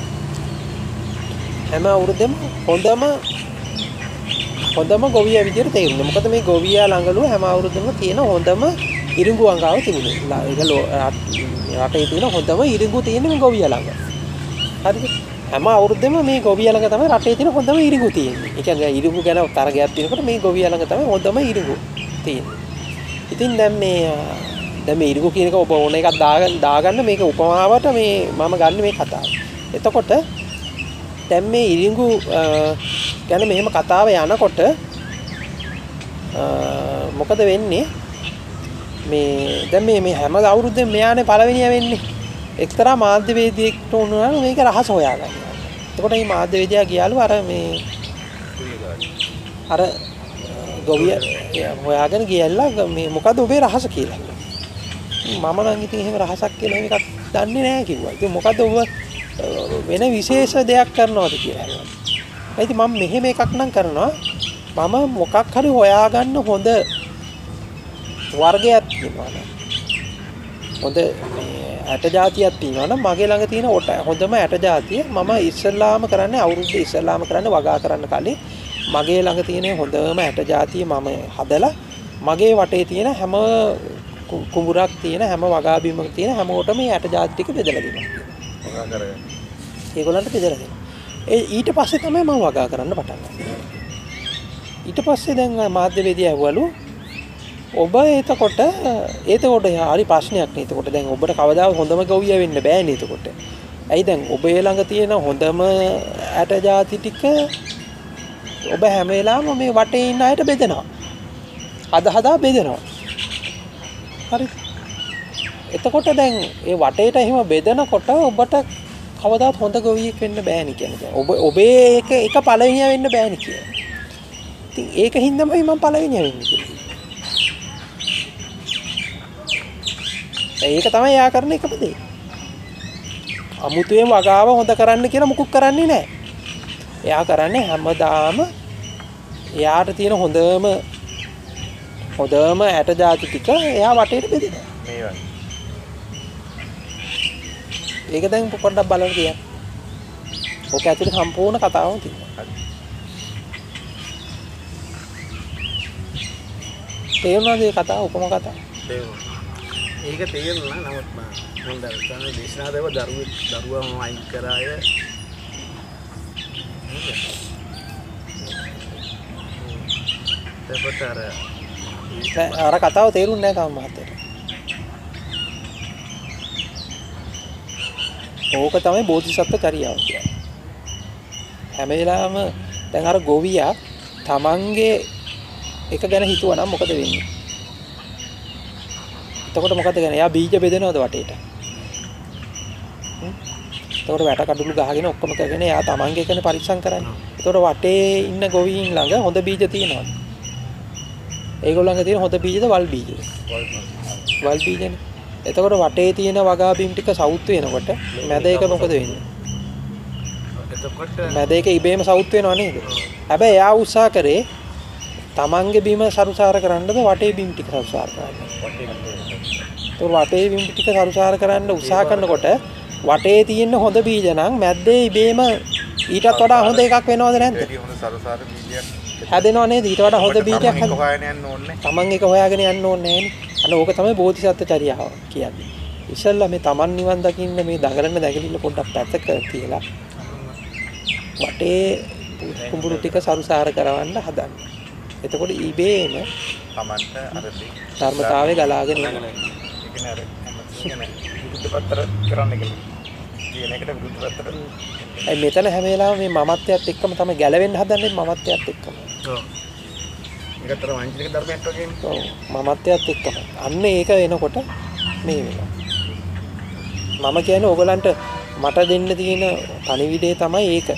හැම අවුරුද්දෙම හොඳම හොඳම ගොවියා විදියට තේරුණා. මොකද මේ ගොවියා ළඟලු හැම අවුරුද්දෙම තියෙන හොඳම ඉරිඟු අංගාව තිබුණේ. ඒක රටේ තියෙන හොඳම ඉරිඟු තියෙන මේ ගොවියා ළඟ. හරිද? හැම අවුරුද්දෙම මේ ගොවියා ළඟ තමයි රටේ තියෙන හොඳම ඉරිඟු තියෙන්නේ. ඒ කියන්නේ ඉරිඟු ගැන තරගයක් තියෙනකොට මේ ගොවියා ළඟ තමයි හොඳම ඉරිඟු තියෙන්නේ. ඉතින් දැන් මේ දැන් මේ ඉරිඟු කියන එක ඔබ ඕන එකක් දාගන්න දාගන්න මේක උපමාවට මේ මම ගන්න මේ කතාව. එතකොට දැන් මේ ඉරිඟු ගැන මෙහෙම කතාව යනකොට මොකද වෙන්නේ? මේ දැන් මේ මේ හැම අවුරුද්දෙම මෙයානේ පළවෙනියා වෙන්නේ. එක්තරා මාධ්‍යවේදියෙක්ට උනනවා මේක රහස හොයාගන්න. එතකොට මේ මාධ්‍යවේදියා ගියාලු අර මේ අර ගොවිය හොයාගෙන ගියලා මේ මොකද්ද ඔබේ රහස කියලා. මම නම් ඉතින් එහෙම රහසක් කියලා මේකක් දන්නේ නැහැ කිව්වා. ඉතින් මොකද්ද ඔබ වෙන විශේෂ දෙයක් කරනවද කියලා. ඉතින් මම මෙහෙම එකක් නම් කරනවා. මම මොකක් හරි හොයාගන්න හොඳ වර්ගයක් තියෙනවා නේද? හොඳ ඇට జాතියක් තියෙනවා නම් මගේ ළඟ තියෙන හොඳම ඇට జాතිය මම ඉස්සල්ලාම කරන්නේ අවුරුද්දේ ඉස්සල්ලාම කරන්නේ වගා කරන්න කලින් මගේ ළඟ තියෙන හොඳම ඇට జాතිය මම හදලා මගේ වටේ තියෙන හැම කුඹුරක් තියෙන හැම වගා බිමක තියෙන හැමෝටම මේ ඇට జాති ටික බෙදලා දෙනවා. වගා කරගෙන. ඒගොල්ලන්ට බෙදලා දෙනවා. ඒ ඊට පස්සේ තමයි මම වගා කරන්න පටන් ගන්නේ. ඊට පස්සේ දැන් මාධ්‍යවේදියා ඇහුවලු ඔබ එතකොට එතකොට හරි ප්‍රශ්නයක් නේ. එතකොට දැන් ඔබට කවදාවත් හොඳම ගොවියා වෙන්න බෑනේ එතකොට. ඇයි දැන් ඔබේ ළඟ තියෙන හොඳම ඇට జాති ටික ඔබ හැම වෙලාවෙම මේ වටේ ඉන්න අයට බෙදනවා. හදා හදා බෙදනවා. හරි. එතකොට දැන් ඒ වටේට එහෙම බෙදනකොට ඔබට කවදාවත් හොඳ ගොවියෙක් වෙන්න බෑනේ කියන්නේ. ඔබ ඔබේ එක එක පළවෙනියා වෙන්න බෑනේ කියන්නේ. ඉතින් ඒක හින්දාමයි මම පළවෙනියා වෙන්නේ කියන්නේ. ඒක තමයි යා කරන එකම දේ. අමුතුවෙන් වගාව හොඳ කරන්න කියලා මුකුත් කරන්නේ නැහැ. එයා කරන්නේ හැමදාම එයාට තියෙන හොඳම හොඳම ඇට జాති ටික එයා වටේට බෙදෙනවා. මේ වගේ. ඒක දැන් පොඩ්ඩක් බලන්න කියන්න. ඔක ඇතුලේ සම්පූර්ණ කතාවම තියෙනවා. තේරුණාද මේ කතාව උපම කතාව? තේරුණා. ඒක තේරුණා. නමුත් මම මම දැන් දේශනාදේව දරුවෙක් දරුවම අයින් කරාය. ඒකට අර අර කතාව තේරුන්නේ නැහැ තාම මහත්තයා. ඕක තමයි බෝධිසත්ව චර්යාව කියන්නේ. හැම වෙලාවෙම දැන් අර ගොවියා තමන්ගේ එක ගැන හිතුවා නම් මොකද වෙන්නේ? එතකොට මොකද කරන්නේ? එයා බීජ බෙදනවද වටේට? හ්ම්. එතකොට වැට කඩුළු ගහගෙන ඔක්කොම කරගෙන එයා තමන්ගේ එකනේ පරික්ෂම් කරන්නේ. එතකොට වටේ ඉන්න ගොවීන් ළඟ හොඳ බීජ තියෙනවද? ඒගොල්ලන්ගේ තියෙන හොඳ බීජද වල් බීජද? වල් බීජනේ. එතකොට වටේ තියෙන වගා බිම් ටික සවුත් වෙනකොට මැද එක මොකද වෙන්නේ? එතකොට මැද එක ඉබේම සවුත් වෙනව නේද? හැබැයි එයා උත්සාහ කරේ තමන්ගේ බිම සරුසාර කරන්නද වටේ බිම් ටික සරුසාර කරන්න. ඒක වටේ බිම් ටික සරුසාර කරන්න උත්සාහ කරනකොට වටේ තියෙන හොඳ බීජ නම් මැද්දේ ඉබේම ඊටත් වඩා හොඳ එකක් වෙනවද නැද්ද? වැඩි හොඳ සරසාර බීජයක් හැදෙනව නේද? ඊට වඩා හොඳ බීජයක් හදන්න හොයාගෙන යන්න ඕනේ. තමන් එක හොයාගෙන යන්න ඕනේ නෑනේ. අන්න ඕක තමයි බෝධිසත්ව චර්යාව කියන්නේ. ඉස්සෙල්ලා මේ තමන් නිවන් දකින්න මේ දඟලන දැඟලිල්ල පොඩ්ඩක් පැත්තක තියලා වටේ කුඹුරු ටික සරුසාර කරවන්න හදන්න. එතකොට ඉබේම තමන්ට අර ධර්මතාවය ගලාගෙන යනවා. ඒ කියන්නේ අර හැමතිස්සෙම විරුද්ධ පතර කරන්න කියලා. කියන එකට විරුද්ධ පතර. ඒ මෙතන හැම වෙලාවෙම මේ මමත්වයට එක්කම තමයි ගැලවෙන්න හදන්නේ මමත්වයට එක්කම. ඔව්. ඒකතර වංචනික ධර්මයක් වගේ. ඔව් මමත්වයත් එක්කම. අන්න ඒක වෙනකොට මේ වෙනවා. මම කියන්නේ ඕගලන්ට මට දෙන්න තියෙන පණිවිඩය තමයි ඒක.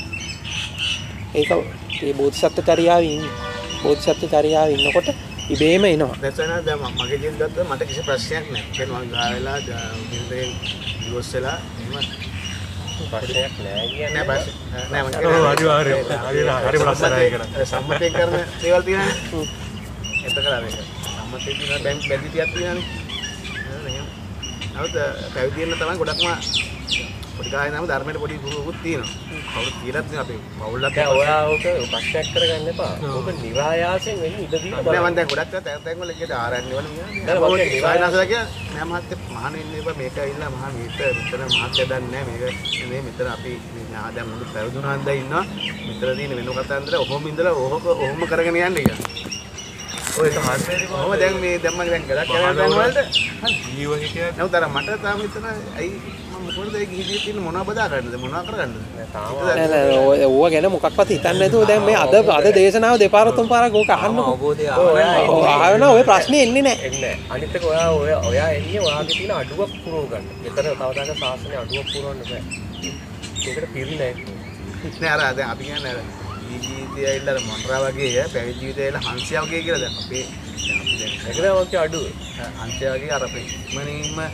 ඒක මේ බෝධිසත්ව චර්යාවේ ඉන්නේ. බෝධිසත්ව චර්යාවේ ඉන්නකොට ඉබේම එනවා. දැන් දැන් මගේ ජීවිතයත් මට කිසි ප්‍රශ්නයක් නැහැ. ඒ මම ගා වෙලා ජීවිතේ දිවස් වෙලා එහෙම ප්‍රශ්නයක් නෑ කියන්නේ නෑ ප්‍රශ්න නෑ මම ඔව් අනිවාර්යයෙන් හරි හරි ප්‍රශ්නයි ඒක. සම්මතයෙන් කරන දේවල් තියෙනවානේ. එතකොට අර ඒක සම්මතයෙන් තියෙන බැංක් බැඳි ටිකක් තියෙනවානේ. එහෙම. නමුත් පැවිදි වෙන්න තමයි ගොඩක්ම පොඩි කාලේ නම් ධර්මයට පොඩි ගුරුකුත් තියෙනවා. කවුරුත් කියලාත් නේ අපේ පවුලක්. දැන් ඔයා ඔක ප්‍රශ්නයක් කරගන්න එපා. ඔක නිරායාසයෙන් වෙන්නේ ඉඳ දීලා නෑ බලන්න. මම දැන් ගොඩක් තැන් තැන් වල කියන ආරණ්‍ය වල දැන් මම කියන්නේ නිවායනසලා කියන්නේ නෑ මහත්තයා මහාන ඉන්නේ බා මේක ඇවිල්ලා මහා මේක මෙතන මහත්තයා දන්නේ නෑ මේක මේ මෙතන අපි ආ දැන් මුළු පැවිදුණාන් දැන් ඉන්නවා මෙතන තියෙන වෙන කතාන්දර ඔහොම ඉඳලා ඔහොම ඔහොම කරගෙන යන්නේ කියලා. ඔය ඒක හරියට කොහොම දැන් මේ දැන් මම දැන් ගලක් කරලා දැන් වලට ජීව හිටියත් නමුත් අර මට තාම හිතන ඇයි මම මොකටද ඒ ගිහිදී තියෙන මොනවද බදා ගන්නද මොනවද කරගන්නද නෑ නෑ ඕව ගැන මොකක්වත් හිතන්නේ නැතුව දැන් මේ අද අද දේශනාව දෙපාර තුන් පාරක් ඕක අහන්නකො. අවබෝධය ඔව් ආවන ඔය ප්‍රශ්නේ එන්නේ නෑ. එන්නේ අනිත් එක ඔයා ඔය ඔයා එන්නේ ඔයාගේ තියෙන අඩුවක් පුරව ගන්න. ඒතර තව තව සාසනේ අඩුවක් පුරවන්න බෑ. ඒකට පිරි නෑ. නෑ අර දැන් අපි කියන්නේ අර ජීවිතය ඇවිල්ලා අර මොණරා වගේ පැවිදි ජීවිතය ඇවිල්ලා හංසයා වගේ කියලා දැන් අපේ දැන් අපි දැන් ඒක නෑ ඔක්කොම අඩුව. හංසයා වගේ අර අපේ ඉක්මනින්ම මේ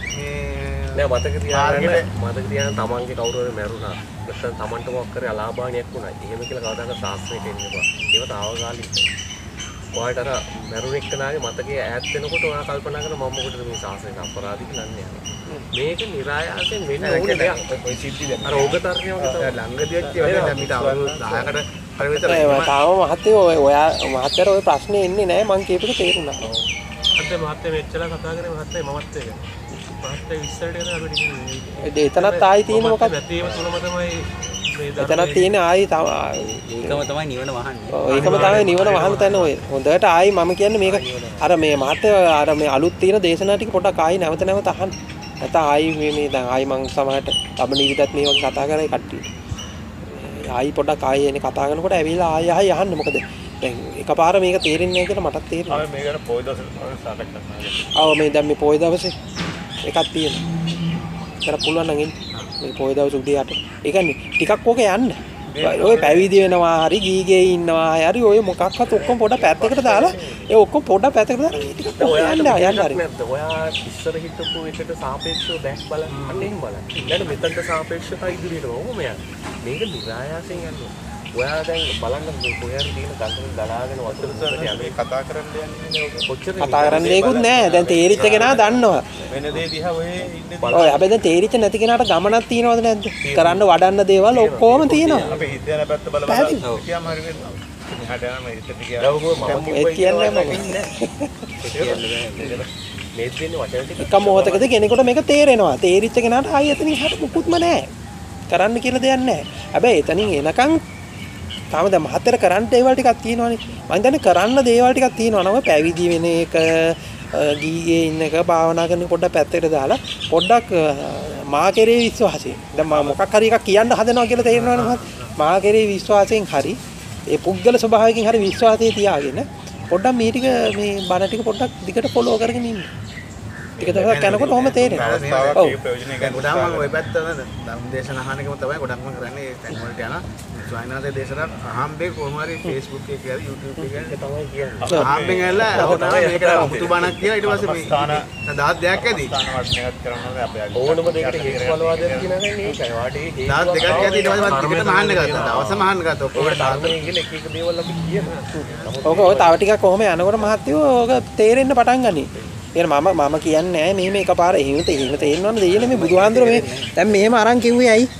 නෑ මතක තියාගන්න මතක තියාගන්න තමන්ගේ කවුරු හරි මැරුණා. නැත්නම් තමන්ට මොකක් කරේ අලාභාණයක් වුණා. එහෙම කියලා කවදාක සාස්ත්‍රයට එන්න එපා. ඒව තාවකාලිකයි. ඔයාලට අර මැරුණ එක්කනාගේ මතකයේ ඈත් වෙනකොට ඔයා කල්පනා කරන මම මොකටද මේ සාස්ත්‍රයට අපරාධි කියලා නන්නේ. මේක නිරායාසයෙන් වෙන්න ඕනේ දෙයක්. ඔය සිද්ධි දැන් අර ඕගතරණය වගේ තමයි ළඟදී වෙච්ච වැඩ දැන් මීට අවුරුදු දහයකට පරිවිතර නෑ තාම මහත්තයෝ ඔය ඔයා මහත්තයාට ඔය ප්‍රශ්නේ එන්නේ නෑ මං කියපේක තේරුණා. අද මහත්තයා මෙච්චර කතා කරේ මහත්තයා මමත් ඒක. මහත්තයා ඉස්සරට යන අපිට කියන්නේ ඒ එතනත් ආයි තියෙන මොකක්ද? නැතිව තුනම තමයි මේ එතනත් තියෙන ආයි තව ඒකම තමයි නිවන වහන්නේ. ඔව් ඒකම තමයි නිවන වහන තැන ඔය. හොඳට ආයි මම කියන්නේ මේක අර මේ මහත්තයා අර මේ අලුත් තියෙන දේශනා ටික පොඩ්ඩක් ආයි නැවත නැවත අහන්න. නැත්නම් ආයි මේ මේ දැන් ආයි මං සමහරට ලබනීවිතත් මේ වගේ කතා කරයි කට්ටිය. ආයි පොඩ්ඩක් ආයි එනේ කතා කරනකොට ඇවිල්ලා ආයි ආයි අහන්න. මොකද දැන් එකපාර මේක තේරෙන්නේ නැහැ කියලා මටත් තේරෙනවා. ආ මේකට පොයි දවසේ සාකච්ඡා කරනවා. ආව මේ දැන් මේ පොයි දවසේ එකක් තියෙනවා. කරලා පුළුවන් නම් එන්න. මේ පොයි දවස් උදේට. ඒ කියන්නේ ටිකක් ඕක යන්න. ඔය පැවිදි වෙනවා හරි ගීගේ ඉන්නවා හරි ඔය මොකක්වත් ඔක්කොම පොඩ පැත්තකට දාලා ඒ ඔක්කොම පොඩ පැත්තකට දාලා මේ ටිකක් යන්න යන්න හරි. නැද්ද? ඔයා ඉස්සර හිටපු එකට සාපේක්ෂව බෑක් බලන්න. අන්න එහෙම බලන්න. දැන් මෙතනට සාපේක්ෂව ඉදිරියට ඕම යන්න. මේක නිරායාසයෙන් යනවා. ඔයා දැන් බලන්න කොහේ හරි තියෙන ගඟෙන් ගලාගෙන වතුර වලට යන්නේ කතා කරන්න යන්නේ ඔක කොච්චර කතා කරන්න දෙයක්වත් නැහැ. දැන් තේරිච්ච කෙනා දන්නවා. වෙන දේ දිහා ඔය ඉන්නේ ඔය හැබැයි දැන් තේරිච්ච නැති කෙනාට ගමනක් තියෙනවද නැද්ද? කරන්න වඩන්න දේවල් ඔක්කොම තියෙනවා. අපි හිතන පැත්ත බල බල කියම හරි වෙනවා. මෙහාට යනම හිතට කියනවා. ඒ කියන්නේ මම මේ දෙන්නේ වචන ටික එක මොහොතකද කෙනෙකුට මේක තේරෙනවා. තේරිච්ච කෙනාට ආයෙ එතනින් එහාට මුකුත්ම නැහැ. කරන්න කියලා දෙයක් නැහැ. හැබැයි එතනින් එනකන් තාම දැන් මහතර කරන්න දේවල් ටිකක් තියෙනවානේ. මම දන්නේ කරන්න දේවල් ටිකක් තියෙනවා නම පැවිදි වෙන එක ගීගේ ඉන්න එක භාවනා කරන පොඩ්ඩක් පැත්තකට දාලා පොඩ්ඩක් මා කෙරේ විශ්වාසයෙන් දැන් මම මොකක් හරි එකක් කියන්න හදනවා කියලා තේරෙනවනේ මහත් මා කෙරේ විශ්වාසයෙන් හරි ඒ පුද්ගල ස්වභාවයෙන් හරි විශ්වාසය තියාගෙන පොඩ්ඩක් මේ ටික මේ බණ ටික පොඩ්ඩක් දිගට ෆලෝ කරගෙන ඉන්න. ටික දවසක් යනකොට ඔහොම තේරෙනවා. ඔව්. ගොඩාක් මම ওই පැත්ත ධර්ම දේශන අහන එකම තමයි ගොඩක්ම කරන්නේ ඒ තැන් වලට යන ස්වාමීනාගේ දේශනා අහම්බේ කොහොම හරි Facebook එකේ කියලා YouTube එකේ තමයි කියන්නේ. අහම්බෙන් ඇල්ලා තමයි මේක මුතු බණක් කියලා ඊට පස්සේ මේ දහස් දෙකක් ඇති. ස්ථාන වර්ණයක් කරනවා අපි අද ඕනම දෙයකට හේතුඵලවාදයක් කියනකන්නේ ඒකයි. වාටේ දහස් දෙකක් ඇති ඊට පස්සේ මම ටිකට මහන්න ගත්තා. දවසම මහන්න ගත්තා. ඔක්කොම ධර්මයේ කියලා එක එක දේවල් අපි කියනවා. ඕක ඔය තව ටිකක් කොහොම යනකොට මහත්තයෝ ඕක තේරෙන්න පටන් ගනී. එන මම මම කියන්නේ නෑ මේ මේ එකපාර එහෙම තේරෙන්න තේරෙනවනේ දෙයනේ මේ බුදුහාඳුර මේ දැන් මෙහෙම අරන් කිව්වේ ඇයි?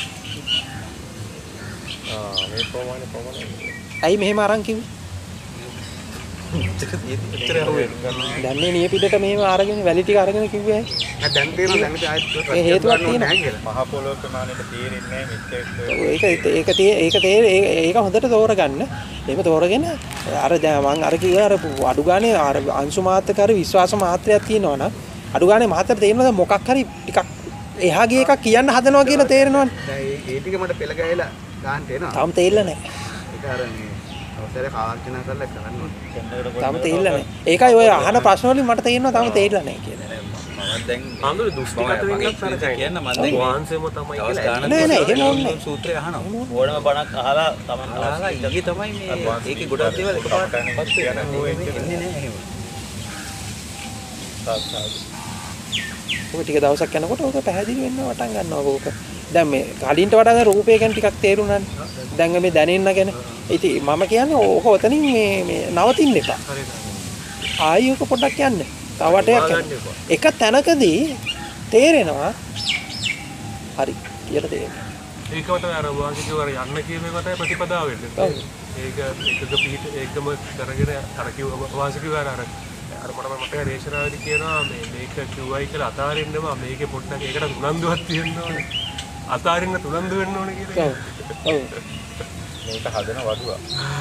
ආ මේ ප්‍රමාණය ප්‍රමාණය. ඇයි මෙහෙම අරන් කිව්වේ? දැන්නේ නිය පිටට මෙහෙම අරගෙන වැලි ටික අරගෙන කිව්වේ ඇයි? දැන් තේරෙනවා දැන් ආයෙත් ඒ හේතුවක් තියෙනවා. නැහැ කියලා. මහ පොළොව ප්‍රමාණයට තේරෙන්නේ නැහැ මෙච්චර ඒක ඒක තේ ඒක තේ ඒක හොඳට තෝරගන්න. එහෙම තෝරගෙන අර දැන් මං අර කිව්වා අර අඩු ගානේ අර අංශු මාත්‍රක හරි විශ්වාස මාත්‍රයක් තියෙනවා නම් අඩු ගානේ මහත්තයට තේරෙනවද මොකක් හරි ටිකක් එහාගේ එකක් කියන්න හදනවා කියලා තේරෙනවනේ. දැන් ඒ ටික මට පෙළ ගහලා ගන්නට එනවා. තාම තේරිලා නැහැ. ඒක අර මේ අවසරය කාලක්ෂණ කරලා කරන්න ඕනේ. තාම තේරිලා නැහැ. ඒකයි ඔය අහන ප්‍රශ්න වලින් මට තේරෙනවා තාම තේරිලා නැහැ කියලා. මම දැන් ආන්දර දුෂ්ටිගත වෙන්නත් අර කියන්න මම දැන් වහන්සේම තමයි කියලා නෑ නෑ එහෙම ඕනේ. සූත්‍රය අහනවා. ඕනම බණක් අහලා තමන් අහලා ඊයේ තමයි මේ ඒකේ ගොඩක් දේවල් එකපාරට පස්සේ එන්නේ නැහැ එහෙම. ඔක ටික දවසක් යනකොට ඔක පැහැදිලි වෙන්න පටන් ගන්නවා ඕක. දැන් මේ කලින්ට වඩා දැන් රූපය ගැන ටිකක් තේරුණානේ. දැන් මේ දැනෙන්න ගැන. ඉතින් මම කියන්නේ ඕක ඔතනින් මේ මේ නවතින්න එපා. ආයි ඔක පොඩ්ඩක් යන්න. තව වටයක් යන්න. එක තැනකදී තේරෙනවා හරි කියලා තේරෙනවා. ඒකමත අර වාසිකව අර යන්න කියන එක තමයි ප්‍රතිපදාව වෙන්නේ. ඒක එකක පිට ඒකම කරගෙන අර කිව්ව වාසිකව අර අර මට මට රේෂනාවේදී කියනවා මේ මේක කිව්වයි කියලා අතාරින්නවා මේකේ පොඩ්ඩක් ඒකට උනන්දුවක් තියෙන්න ඕනේ. අතාරින්න උනන්දු වෙන්න ඕනේ කියලා. ඔව්. ඔව්. මේක හදන වඩුවා.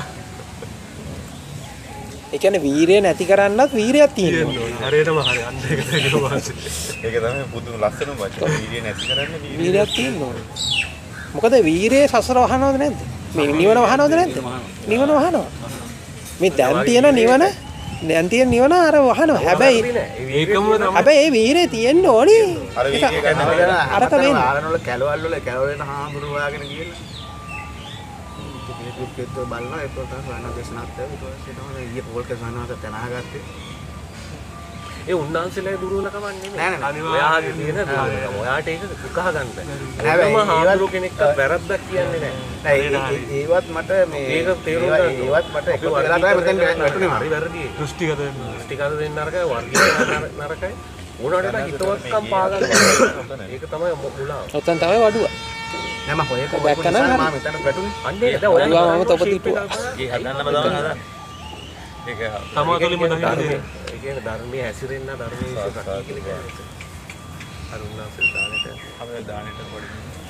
ඒ කියන්නේ වීරිය නැති කරන්නත් වීරියක් තියෙනවා. හරියටම හරිය අන්න ඒක තමයි වාසික. ඒක තමයි පුදුම ලස්සනම වචන. වීර්යය නැති කරන්න වීරියක් තියෙනවා. මොකද වීරියේ සසර වහනවද නැද්ද? මේ නිවන වහනවද නැද්ද? නිවන වහනවා. මේ දැන් තියෙන නිවන දැන් තියෙන නිවන අර වහනවා. හැබැයි ඒකම හැබැයි ඒ වීරිය තියෙන්න ඕනේ. අර වීර්යය ගන්න අරක වෙන්නේ. ආරනවල කැලවල් වල කැලවලට හාමුදුරු හොයාගෙන ගිහලා පිළිතුරු කෙත්ත බලනවා ඒක තමයි සවන දේශනාත් ඊට පස්සේ තමයි ඊයේ පොල්ක සවනවාට තනහගත්තේ. ඒ උන්නාන්සේලා දුරුවලකම නෙමෙයි. නෑ නෑ ඔයාගේ තියෙන දුරුවලකම. ඔයාට ඒක උකහා ගන්න බෑ. හැබැයි හැබැයි හාමුදුරු කෙනෙක්ට වැරද්දක් කියන්නේ නෑ. නෑ ඒවත් මට මේ ඒක තේරුම් ගන්න ඒවත් මට එකතු වෙලා තමයි මෙතෙන් වැටුනේ හරි වැරදි. දෘෂ්ටිගත වෙන්න. දෘෂ්ටිගත වෙන්න නරකයි වර්ගීකරණ නරකයි. උනාට හිතවත්කම් පාගන්න. ඒක තමයි මුලාව. ඔතන තමයි වඩුව. නෑ මම ඔය දැක්කනම් හරි. මම මෙතන වැටුනේ. අන්නේ දැන් ඔයා වඩුවා මම තොප තිටුවා. ඒ හදන්නම තමයි හදන්නේ. ඒක තමතුලින්ම දහින්නේ. ඒ කියන්නේ ධර්මයේ හැසිරෙන්න ධර්මයේ ඉස්සරහ කියලා කියන්නේ. අර උන්නාන්සේ දානෙට අපේ දානෙට පොඩි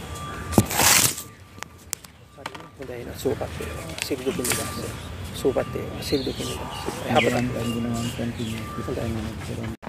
හොඳයි නේද? සූපත් වේවා. සිල්දු පිළිගන්න. සූපත් වේවා. සිල්දු පිළිගන්න. අපතන් ගුණවන්තන් කියන්නේ